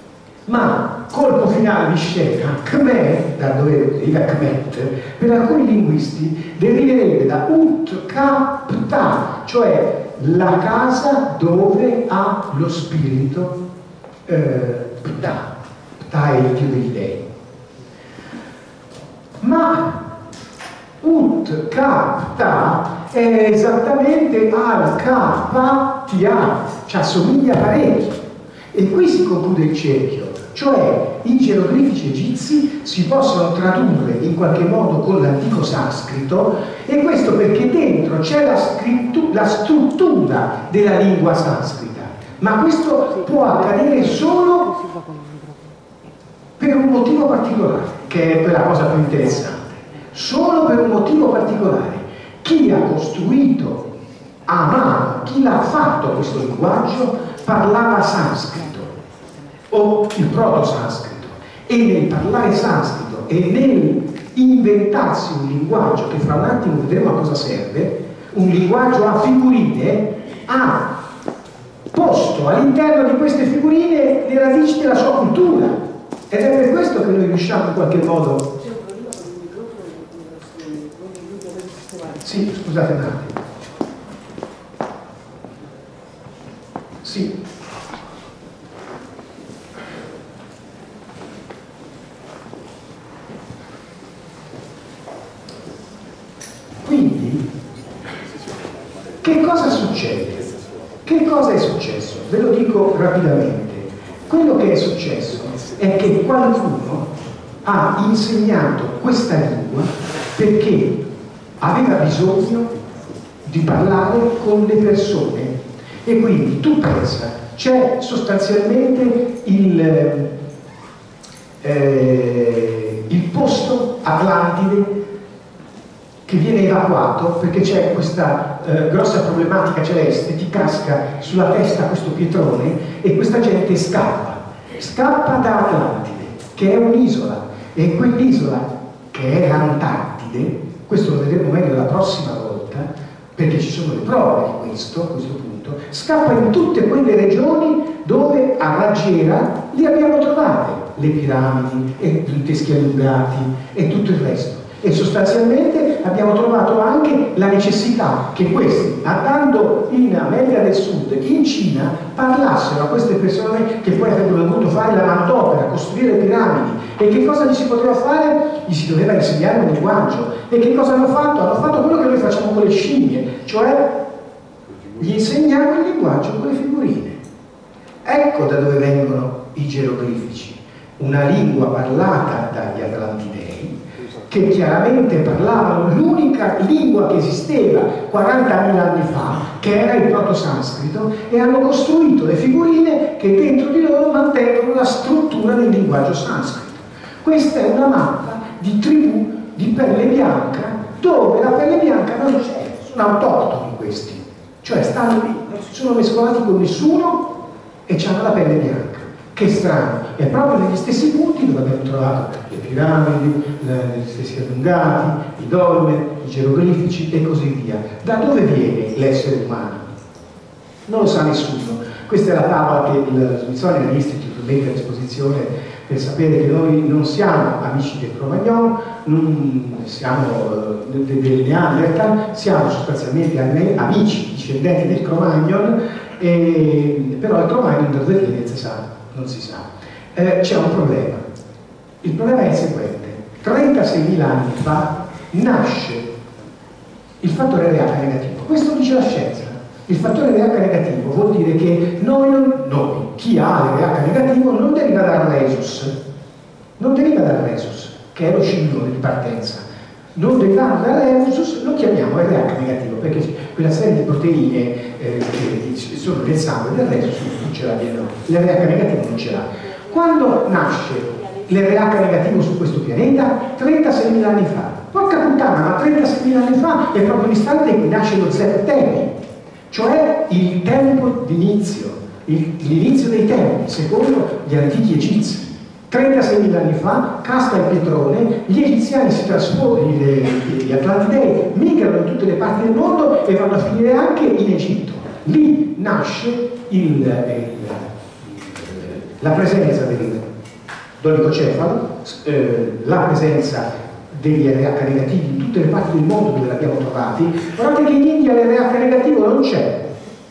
ma colpo finale di scena, Khmer, da dove deriva Khmet, per alcuni linguisti deriverebbe da Ut-Ka-Pta, cioè la casa dove ha lo spirito Eh, Ptah, Ptah è il dio degli dei. Ma tut capta è esattamente al K T A, ci assomiglia parecchio. E qui si conclude il cerchio, cioè i geroglifici egizi si possono tradurre in qualche modo con l'antico sanscrito, e questo perché dentro c'è la, la struttura della lingua sanscrita, ma questo può accadere solo per un motivo particolare, che è la cosa più interessante. Solo per un motivo particolare. Chi ha costruito a mano, chi l'ha fatto questo linguaggio, parlava sanscrito o il proto-sanscrito, e nel parlare sanscrito e nel inventarsi un linguaggio che fra un attimo vedremo a cosa serve, un linguaggio a figurine, ha posto all'interno di queste figurine le radici della sua cultura, ed è per questo che noi riusciamo in qualche modo. Sì, scusate un attimo. Sì. Quindi, che cosa succede? Che cosa è successo? Ve lo dico rapidamente. Quello che è successo è che qualcuno ha insegnato questa lingua perché aveva bisogno di parlare con le persone, e quindi tu pensa, c'è sostanzialmente il, eh, il posto Atlantide che viene evacuato perché c'è questa eh, grossa problematica celeste, ti casca sulla testa questo pietrone e questa gente scappa, scappa da Atlantide, che è un'isola, e quell'isola, che è l'Antartide, questo lo vedremo meglio la prossima volta, perché ci sono le prove di questo, a questo punto, scappa in tutte quelle regioni dove a raggiera li abbiamo trovate, le piramidi, e i teschi allungati e tutto il resto. E sostanzialmente abbiamo trovato anche la necessità che questi, andando in America del Sud, in Cina, parlassero a queste persone che poi avrebbero dovuto fare la manodopera, costruire le piramidi. E che cosa gli si poteva fare? Gli si doveva insegnare un linguaggio. E che cosa hanno fatto? Hanno fatto quello che noi facciamo con le scimmie, cioè gli insegniamo il linguaggio con le figurine. Ecco da dove vengono i geroglifici, una lingua parlata dagli Atlantidei, che chiaramente parlavano l'unica lingua che esisteva quarantamila anni fa, che era il proto-sanscrito, e hanno costruito le figurine che dentro di loro mantengono la struttura del linguaggio sanscrito. Questa è una mappa di tribù di pelle bianca, dove la pelle bianca non c'è, sono autoctoni questi, cioè stanno lì, non si sono mescolati con nessuno e hanno la pelle bianca. Che strano, è proprio negli stessi punti dove abbiamo trovato le piramidi, gli stessi allungati, i dolmen, i geroglifici e così via. Da dove viene l'essere umano? Non lo sa nessuno. Questa è la tavola che il Smithsonian Institute mette a disposizione per sapere che noi non siamo amici del Cro-Magnon, non siamo uh, del Neanderthal, siamo sostanzialmente amici, discendenti del Cro-Magnon, e, però il Cro-Magnon da dove viene non si sa. Non si sa. Eh, c'è un problema. Il problema è il seguente. trentaseimila anni fa nasce il fattore R H negativo. Questo dice la scienza. Il fattore R H negativo vuol dire che noi, non, noi chi ha l'R H negativo non deriva dal rhesus, non deriva dal rhesus, che è lo scimmone di partenza. Non derivando dal rhesus lo chiamiamo R H negativo, perché quella serie di proteine eh, che sono nel sangue del rhesus non ce l'abbiamo, l'R H negativo non ce l'ha. Quando nasce l'R H negativo su questo pianeta? trentaseimila anni fa. Porca puttana, ma trentaseimila anni fa è proprio l'istante in cui nasce lo Zeptemi, cioè il tempo d'inizio, l'inizio dei tempi, secondo gli antichi egizi. trentaseimila anni fa casca il pietrone, gli egiziani si trasformano, gli Atlantidei migrano in tutte le parti del mondo e vanno a finire anche in Egitto. Lì nasce il, il, la presenza del dolicocefalo, eh, la presenza degli R H negativi in tutte le parti del mondo dove li abbiamo trovati. Guardate che in India l'R H negativo non c'è.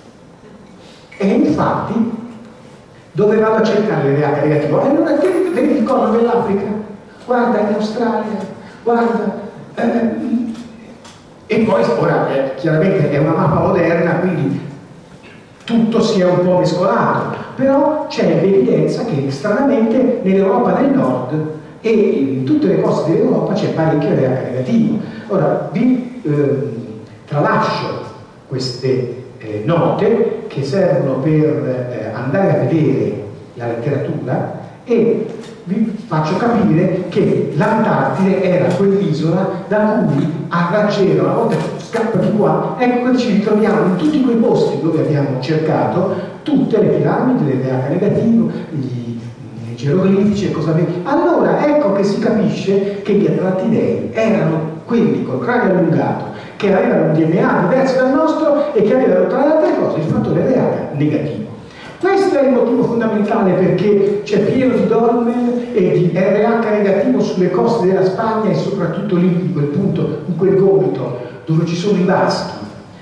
E infatti dove vado a cercare l'R H negativo? E allora vedi il corno dell'Africa, guarda in Australia, guarda, eh, E poi, ora, eh, chiaramente è una mappa moderna, quindi tutto si è un po' mescolato, però c'è l'evidenza che stranamente nell'Europa del Nord e in tutte le coste dell'Europa c'è parecchio R H negativo. Ora, vi eh, tralascio queste eh, note che servono per eh, andare a vedere la letteratura e vi faccio capire che l'Antartide era quell'isola da cui a raggiera, una volta che scappa di qua, ecco che ci ritroviamo in tutti quei posti dove abbiamo cercato tutte le piramidi del R H negativo, i, i geroglifici e cosa vedi. Allora ecco che si capisce che gli Atlantidei erano quelli col cranio allungato, che avevano un D N A diverso dal nostro e che avevano tra le altre cose il fattore R H negativo. Questo è il motivo fondamentale perché c'è pieno di dolmen e di R H negativo sulle coste della Spagna e soprattutto lì, in quel punto, in quel gomito dove ci sono i baschi.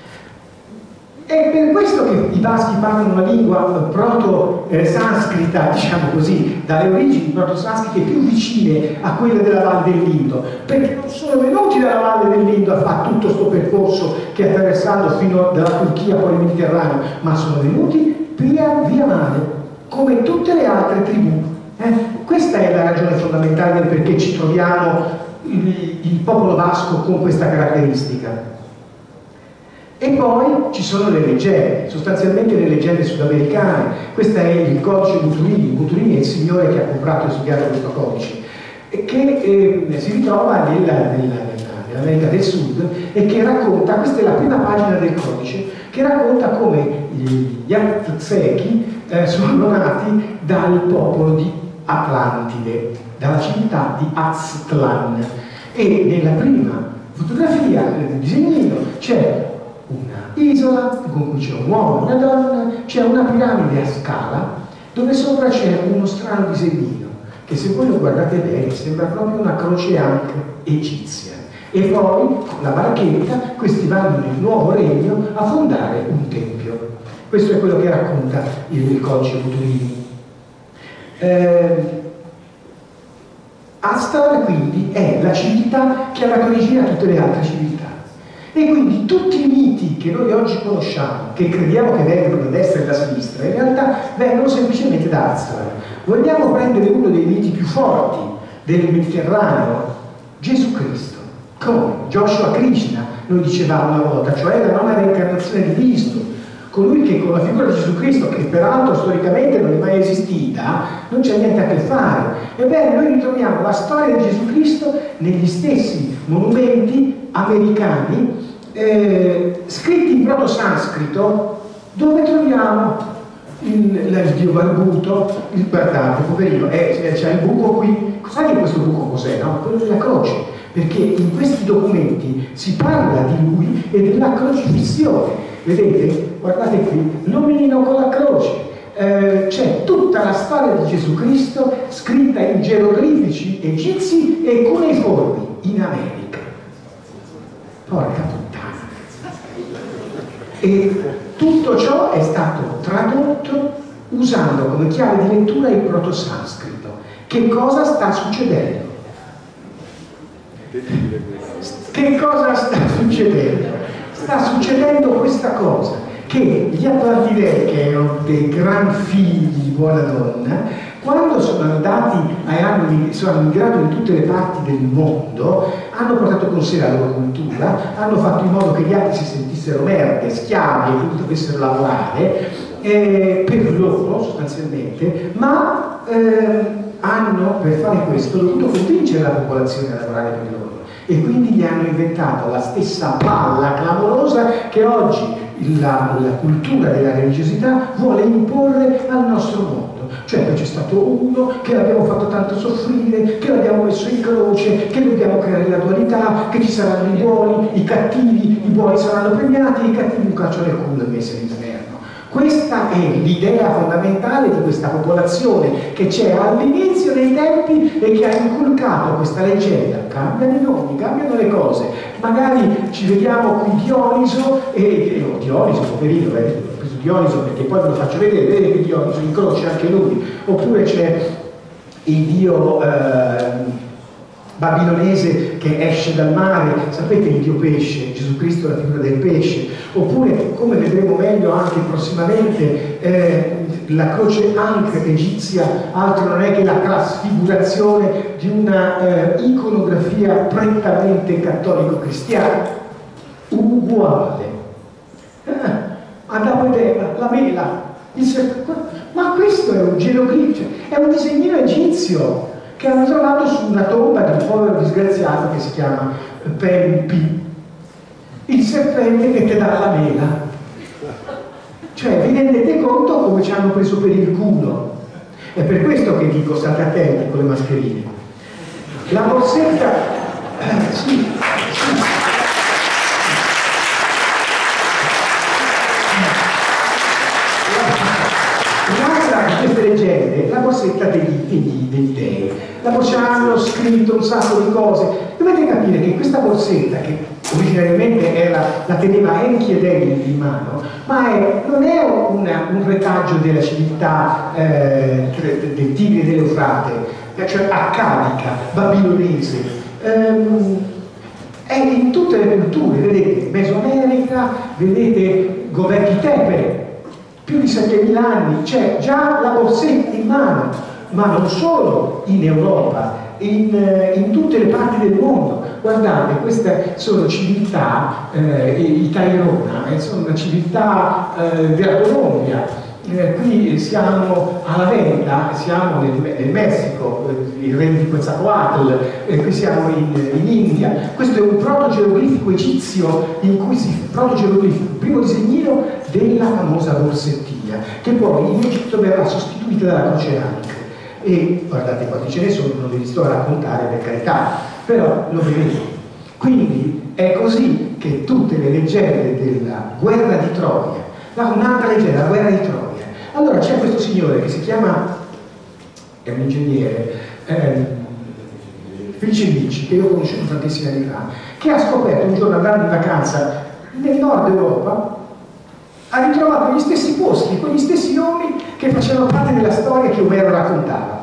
È per questo che i baschi parlano una lingua proto-sanscrita, diciamo così, dalle origini proto-sanscrite più vicine a quelle della Valle dell'Indo, perché non sono venuti dalla Valle dell'Indo a fare tutto questo percorso che attraversando fino dalla Turchia poi il Mediterraneo, ma sono venuti via, via mare, come tutte le altre tribù. Eh? Questa è la ragione fondamentale del perché ci troviamo il, il popolo basco con questa caratteristica. E poi ci sono le leggende, sostanzialmente le leggende sudamericane. Questo è il codice Buturini. Buturini è il signore che ha comprato e studiato questo codice, e che eh, si ritrova nella, nella, nell'America del Sud e che racconta, questa è la prima pagina del codice, che racconta come gli Aztechi eh, sono nati dal popolo di Atlantide, dalla città di Aztlan. E nella prima fotografia, nel disegnino, c'è una isola con cui c'è un uomo e una donna, c'è una piramide a scala dove sopra c'è uno strano disegnino che, se voi lo guardate bene, sembra proprio una croce anche egizia. E poi con la barchetta questi vanno nel nuovo regno a fondare un tempio. Questo è quello che racconta il, il codice Buturini. Eh, Aztlan quindi è la civiltà che ha dato origine a tutte le altre civiltà. E quindi tutti i miti che noi oggi conosciamo, che crediamo che vengano da destra e da sinistra, in realtà vengono semplicemente da Aztlan. Vogliamo prendere uno dei miti più forti del Mediterraneo, Gesù Cristo. Come? Joshua Krishna, noi dicevamo una volta, cioè la nona reincarnazione di Cristo, colui che con la figura di Gesù Cristo, che peraltro storicamente non è mai esistita, non c'è niente a che fare. Ebbene, noi ritroviamo la storia di Gesù Cristo negli stessi monumenti americani eh, scritti in proto-sanscrito, dove troviamo il, il dio barbuto, il guardate, poverino, eh, c'è il buco qui. Sai che questo buco cos'è, no? Quello della croce, perché in questi documenti si parla di lui e della crocifissione. Vedete? Guardate qui, l'omino con la croce. Eh, c'è tutta la storia di Gesù Cristo scritta in geroglifici egizi e cuneiformi in America. Porca puttana. E tutto ciò è stato tradotto usando come chiave di lettura il proto-sanscrito. Che cosa sta succedendo? Che cosa sta succedendo? Sta succedendo questa cosa, che gli Atlantidei, che erano dei gran figli di buona donna, quando sono andati, hanno, sono migrato in tutte le parti del mondo, hanno portato con sé la loro cultura, hanno fatto in modo che gli altri si sentissero merde, schiavi e quindi dovessero lavorare eh, per loro sostanzialmente, ma eh, hanno per fare questo dovuto convincere la popolazione a lavorare per loro. E quindi gli hanno inventato la stessa palla clamorosa che oggi la, la cultura della religiosità vuole imporre al nostro mondo. Cioè che c'è stato uno che l'abbiamo fatto tanto soffrire, che l'abbiamo messo in croce, che dobbiamo creare la dualità, che ci saranno i buoni, i cattivi, i buoni saranno premiati, i cattivi un calcio nel culo e messi all'inferno. Questa è l'idea fondamentale di questa popolazione che c'è all'inizio dei tempi e che ha inculcato questa leggenda. Cambiano i nomi, cambiano le cose. Magari ci vediamo qui Dioniso e oh, Dioniso, poverino, eh, ho preso Dioniso perché poi ve lo faccio vedere, vedete che Dioniso incrocia anche lui. Oppure c'è il dio eh, babilonese che esce dal mare, sapete il dio pesce, Gesù Cristo è la figura del pesce, oppure come vedremo meglio anche prossimamente eh, la croce Ankh egizia altro non è che la trasfigurazione di una eh, iconografia prettamente cattolico-cristiana, uguale. Eh, andavo a vedere la mela, il, ma questo è un geroglifo, è un disegnino egizio che hanno trovato su una tomba di un povero disgraziato che si chiama Pempi, il serpente che ti dà la mela. Cioè, vi rendete conto come ci hanno preso per il culo? È per questo che dico state attenti con le mascherine. La borsetta, eh, sì, sì. L'altra di queste leggende, la borsetta degli, degli, degli dei. La borsetta hanno scritto un sacco di cose. Dovete capire che questa borsetta, che originariamente era, la teneva Enki ed Egli in mano, ma è, non è una, un retaggio della civiltà eh, del Tigre e dell'Eufrate, cioè accadica, babilonese. Ehm, è in tutte le culture, vedete Mesoamerica, vedete Göbekli Tepe, più di settemila anni, c'è già la borsetta in mano, ma non solo in Europa, in, in tutte le parti del mondo. Guardate, queste sono civiltà, eh, i Tairona, eh, sono una civiltà eh, della Colombia, eh, qui siamo alla Venta, siamo nel, nel Messico, eh, il regno di Quetzalcoatl, eh, qui siamo in, in India. Questo è un protogeroglifico egizio, in cui si protogeroglifico, il primo disegnino della famosa borsettina, che poi in Egitto verrà sostituita dalla croce Ankh. E guardate quanti ce ne sono, non ve li sto a raccontare per carità, però lo vedete. Quindi è così che tutte le leggende della guerra di Troia, un'altra leggenda, la guerra di Troia. Allora c'è questo signore che si chiama, è un ingegnere, eh, Felice Ricci, che io ho conosciuto tantissimi anni fa, che ha scoperto un giorno andando in vacanza nel nord Europa, ha ritrovato gli stessi posti, quegli stessi nomi che facevano parte della storia che Omero raccontava.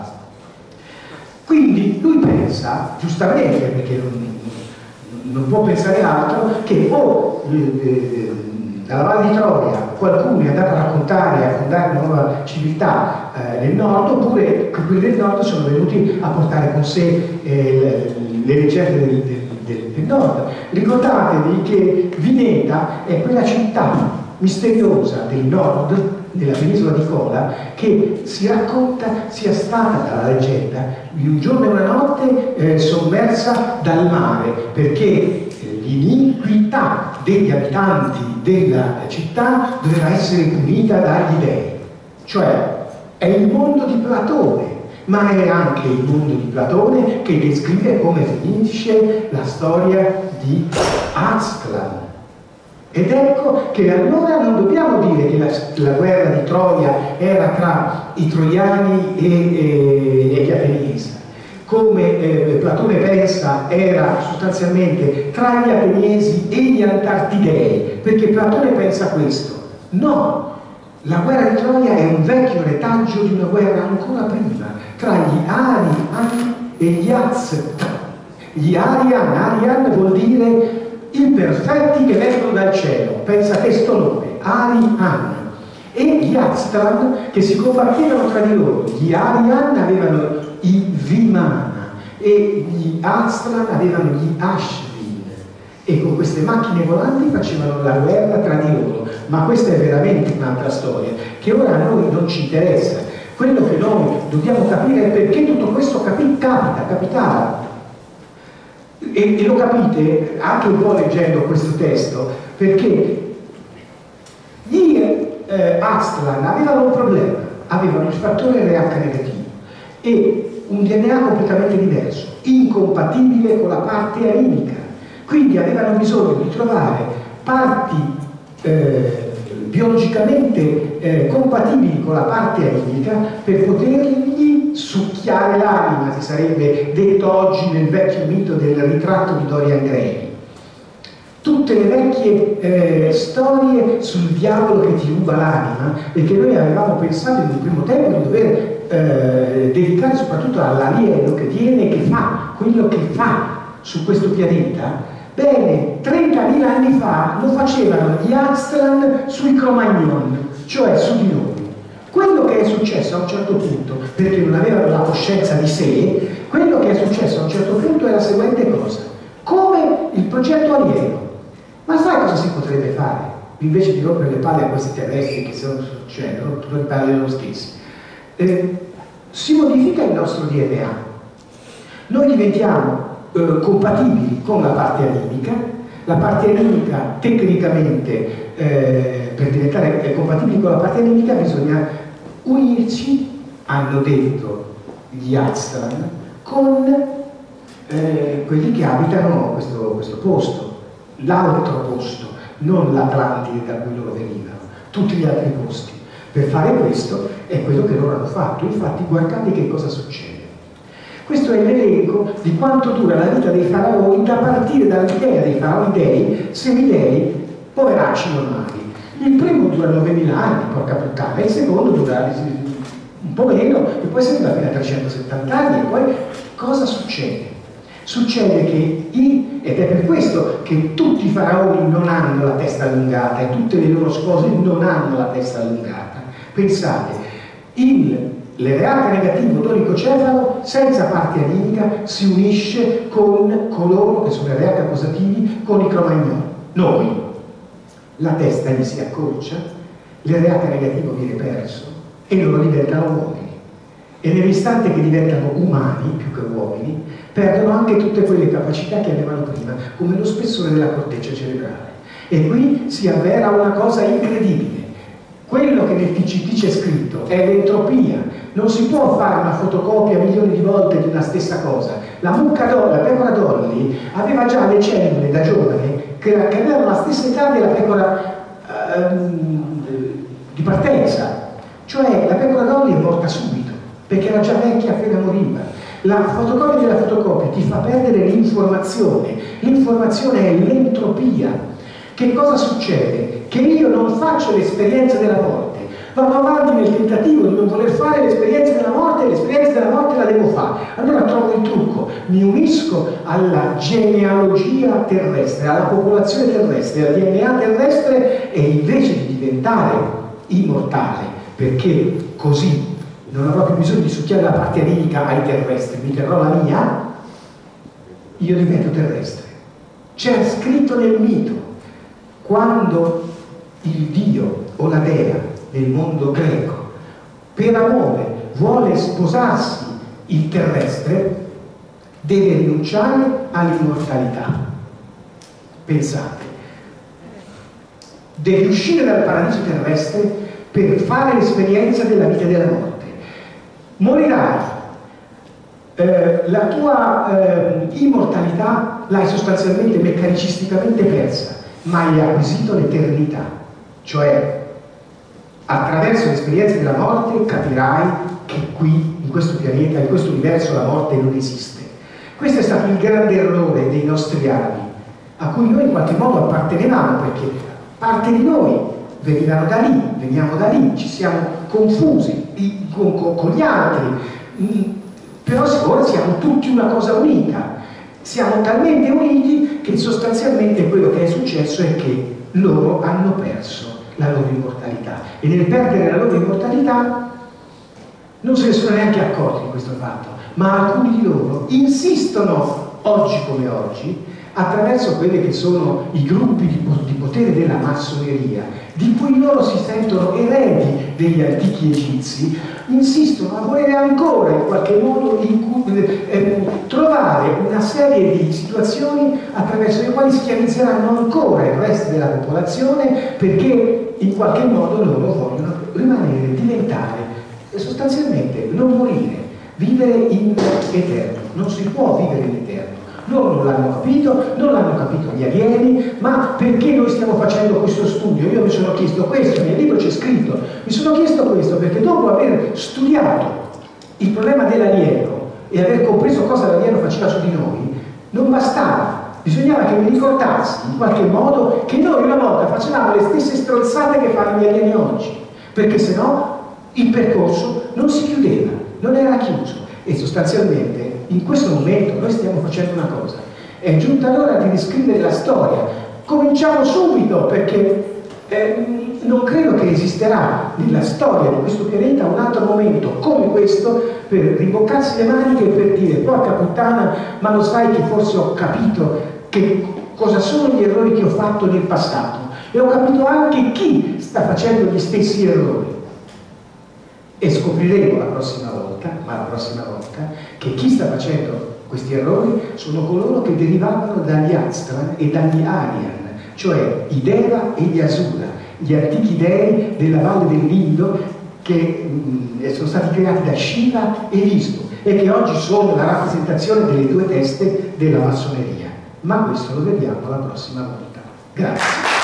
Quindi lui pensa, giustamente, perché non, non può pensare altro, che o eh, dalla Valle di Troia qualcuno è andato a raccontare, a fondare una nuova civiltà eh, nel nord, oppure che quelli del nord sono venuti a portare con sé eh, le leggende del, del, del, del nord. Ricordatevi che Vineta è quella città misteriosa del nord, della penisola di Kola, che si racconta sia stata dalla leggenda di un giorno e una notte eh, sommersa dal mare, perché eh, l'iniquità degli abitanti della città doveva essere punita dagli dei. Cioè è il mondo di Platone, ma è anche il mondo di Platone che descrive come finisce la storia di Aztlan. Ed ecco che allora non dobbiamo dire che la, la guerra di Troia era tra i troiani e, e, e gli ateniesi. Come eh, Platone pensa era sostanzialmente tra gli ateniesi e gli antartidei, perché Platone pensa questo. No, la guerra di Troia è un vecchio retaggio di una guerra ancora prima, tra gli Ariani e gli Aztecan. Gli Arian, Arian vuol dire i perfetti che vengono dal cielo, pensa a questo nome, Arian, e gli Aztlan che si combattevano tra di loro. Gli Arian avevano i Vimana e gli Aztlan avevano gli Ashvin, e con queste macchine volanti facevano la guerra tra di loro. Ma questa è veramente un'altra storia che ora a noi non ci interessa. Quello che noi dobbiamo capire è perché tutto questo capi capita, capitava. E, e lo capite anche un po' leggendo questo testo, perché gli eh, Aztlan avevano un problema, avevano il fattore R H negativo e un D N A completamente diverso, incompatibile con la parte arimica, quindi avevano bisogno di trovare parti eh, biologicamente eh, compatibili con la parte arimica per potergli succhiare l'anima, si sarebbe detto oggi nel vecchio mito del ritratto di Dorian Gray. Tutte le vecchie eh, storie sul diavolo che ti ruba l'anima, e che noi avevamo pensato in un primo tempo di dover eh, dedicare soprattutto all'alieno che viene e che fa quello che fa, su questo pianeta, bene, trentamila anni fa lo facevano gli Aztlan sui Cro-Magnon, cioè su di noi. Quello che è successo a un certo punto, perché non avevano la coscienza di sé, quello che è successo a un certo punto è la seguente cosa: come il progetto alieno. Ma sai cosa si potrebbe fare? Invece di rompere le palle a questi terrestri che sono, succedono, rompere le palle loro stessi. Eh, si modifica il nostro D N A. Noi diventiamo eh, compatibili con la parte animica. La parte animica, tecnicamente, eh, per diventare eh, compatibili con la parte animica bisogna unirci, hanno detto gli Aztlan, con eh, quelli che abitano questo, questo posto, l'altro posto, non l'Atlantide da cui loro venivano, tutti gli altri posti. Per fare questo è quello che loro hanno fatto. Infatti guardate che cosa succede. Questo è l'elenco di quanto dura la vita dei faraoni, da partire dall'idea dei faraoni dei, semidei, poveracci normali. Il primo dura novemila anni, porca puttana, il secondo dura un po' meno, e poi si arriva fino a trecentosettanta anni. E poi cosa succede? Succede che, i, ed è per questo che tutti i faraoni non hanno la testa allungata e tutte le loro spose non hanno la testa allungata. Pensate, il l'ereaca negativo donicocefalo senza parte animica si unisce con coloro che sono ereaca positivi, con i Cro-Magnon. Noi, la testa gli si accorcia, l'ereaca negativo viene perso e loro diventano uomini. E nell'istante che diventano umani, più che uomini, perdono anche tutte quelle capacità che avevano prima, come lo spessore della corteccia cerebrale. E qui si avvera una cosa incredibile. Quello che nel T C T c'è scritto è l'entropia. Non si può fare una fotocopia milioni di volte di una stessa cosa. La mucca Dolly, la pecora Dolly, aveva già le cellule da giovane che, che avevano la stessa età della pecora ehm, di partenza. Cioè la pecora Dolly è morta subito, perché era già vecchia appena moriva. La fotocopia della fotocopia ti fa perdere l'informazione. L'informazione è l'entropia. Che cosa succede? Che io non faccio l'esperienza della morte, vado avanti nel tentativo di non voler fare l'esperienza della morte, e l'esperienza della morte la devo fare. Allora trovo il trucco, mi unisco alla genealogia terrestre, alla popolazione terrestre, al D N A terrestre, e invece di diventare immortale, perché così non avrò più bisogno di succhiare la parte animica ai terrestri, mi terrò la mia, io divento terrestre. C'è scritto nel mito, quando il Dio o la Dea nel mondo greco per amore vuole sposarsi il terrestre, deve rinunciare all'immortalità. Pensate, devi uscire dal paradiso terrestre per fare l'esperienza della vita e della morte. Morirai, eh, la tua eh, immortalità l'hai sostanzialmente meccanicisticamente persa, ma hai acquisito l'eternità, cioè attraverso l'esperienza della morte capirai che qui, in questo pianeta, in questo universo, la morte non esiste. Questo è stato il grande errore dei nostri avi, a cui noi in qualche modo appartenevamo, perché parte di noi venivano da lì, veniamo da lì, ci siamo confusi con, con, con gli altri, però ora siamo tutti una cosa unica. Siamo talmente uniti che sostanzialmente quello che è successo è che loro hanno perso la loro immortalità, e nel perdere la loro immortalità non se ne sono neanche accorti di questo fatto, ma alcuni di loro insistono oggi come oggi, attraverso quelli che sono i gruppi di, di potere della massoneria, di cui loro si sentono eredi degli antichi egizi, insistono a volere ancora in qualche modo in, eh, trovare una serie di situazioni attraverso le quali schiavizzeranno ancora il resto della popolazione, perché in qualche modo loro vogliono rimanere, diventare, sostanzialmente non morire, vivere in eterno. Non si può vivere in eterno. Loro non l'hanno capito, non l'hanno capito gli alieni, ma perché noi stiamo facendo questo studio? Io mi sono chiesto questo, nel libro c'è scritto, mi sono chiesto questo perché dopo aver studiato il problema dell'alieno e aver compreso cosa l'alieno faceva su di noi, non bastava, bisognava che mi ricordassi in qualche modo che noi una volta facevamo le stesse stronzate che fanno gli alieni oggi, perché sennò il percorso non si chiudeva, non era chiuso. E sostanzialmente in questo momento noi stiamo facendo una cosa, È giunta l'ora di riscrivere la storia. Cominciamo subito, perché eh, non credo che esisterà nella storia di questo pianeta un altro momento come questo per rimboccarsi le maniche e per dire: porca puttana, ma lo sai che forse ho capito che cosa sono gli errori che ho fatto nel passato, e ho capito anche chi sta facendo gli stessi errori. E scopriremo la prossima volta, ma la prossima volta, che chi sta facendo questi errori sono coloro che derivavano dagli Aztlan e dagli Aryan, cioè i Deva e gli Asura, gli antichi dei della valle dell'Indo che mh, sono stati creati da Shiva e Vishnu e che oggi sono la rappresentazione delle due teste della massoneria. Ma questo lo vediamo la prossima volta. Grazie.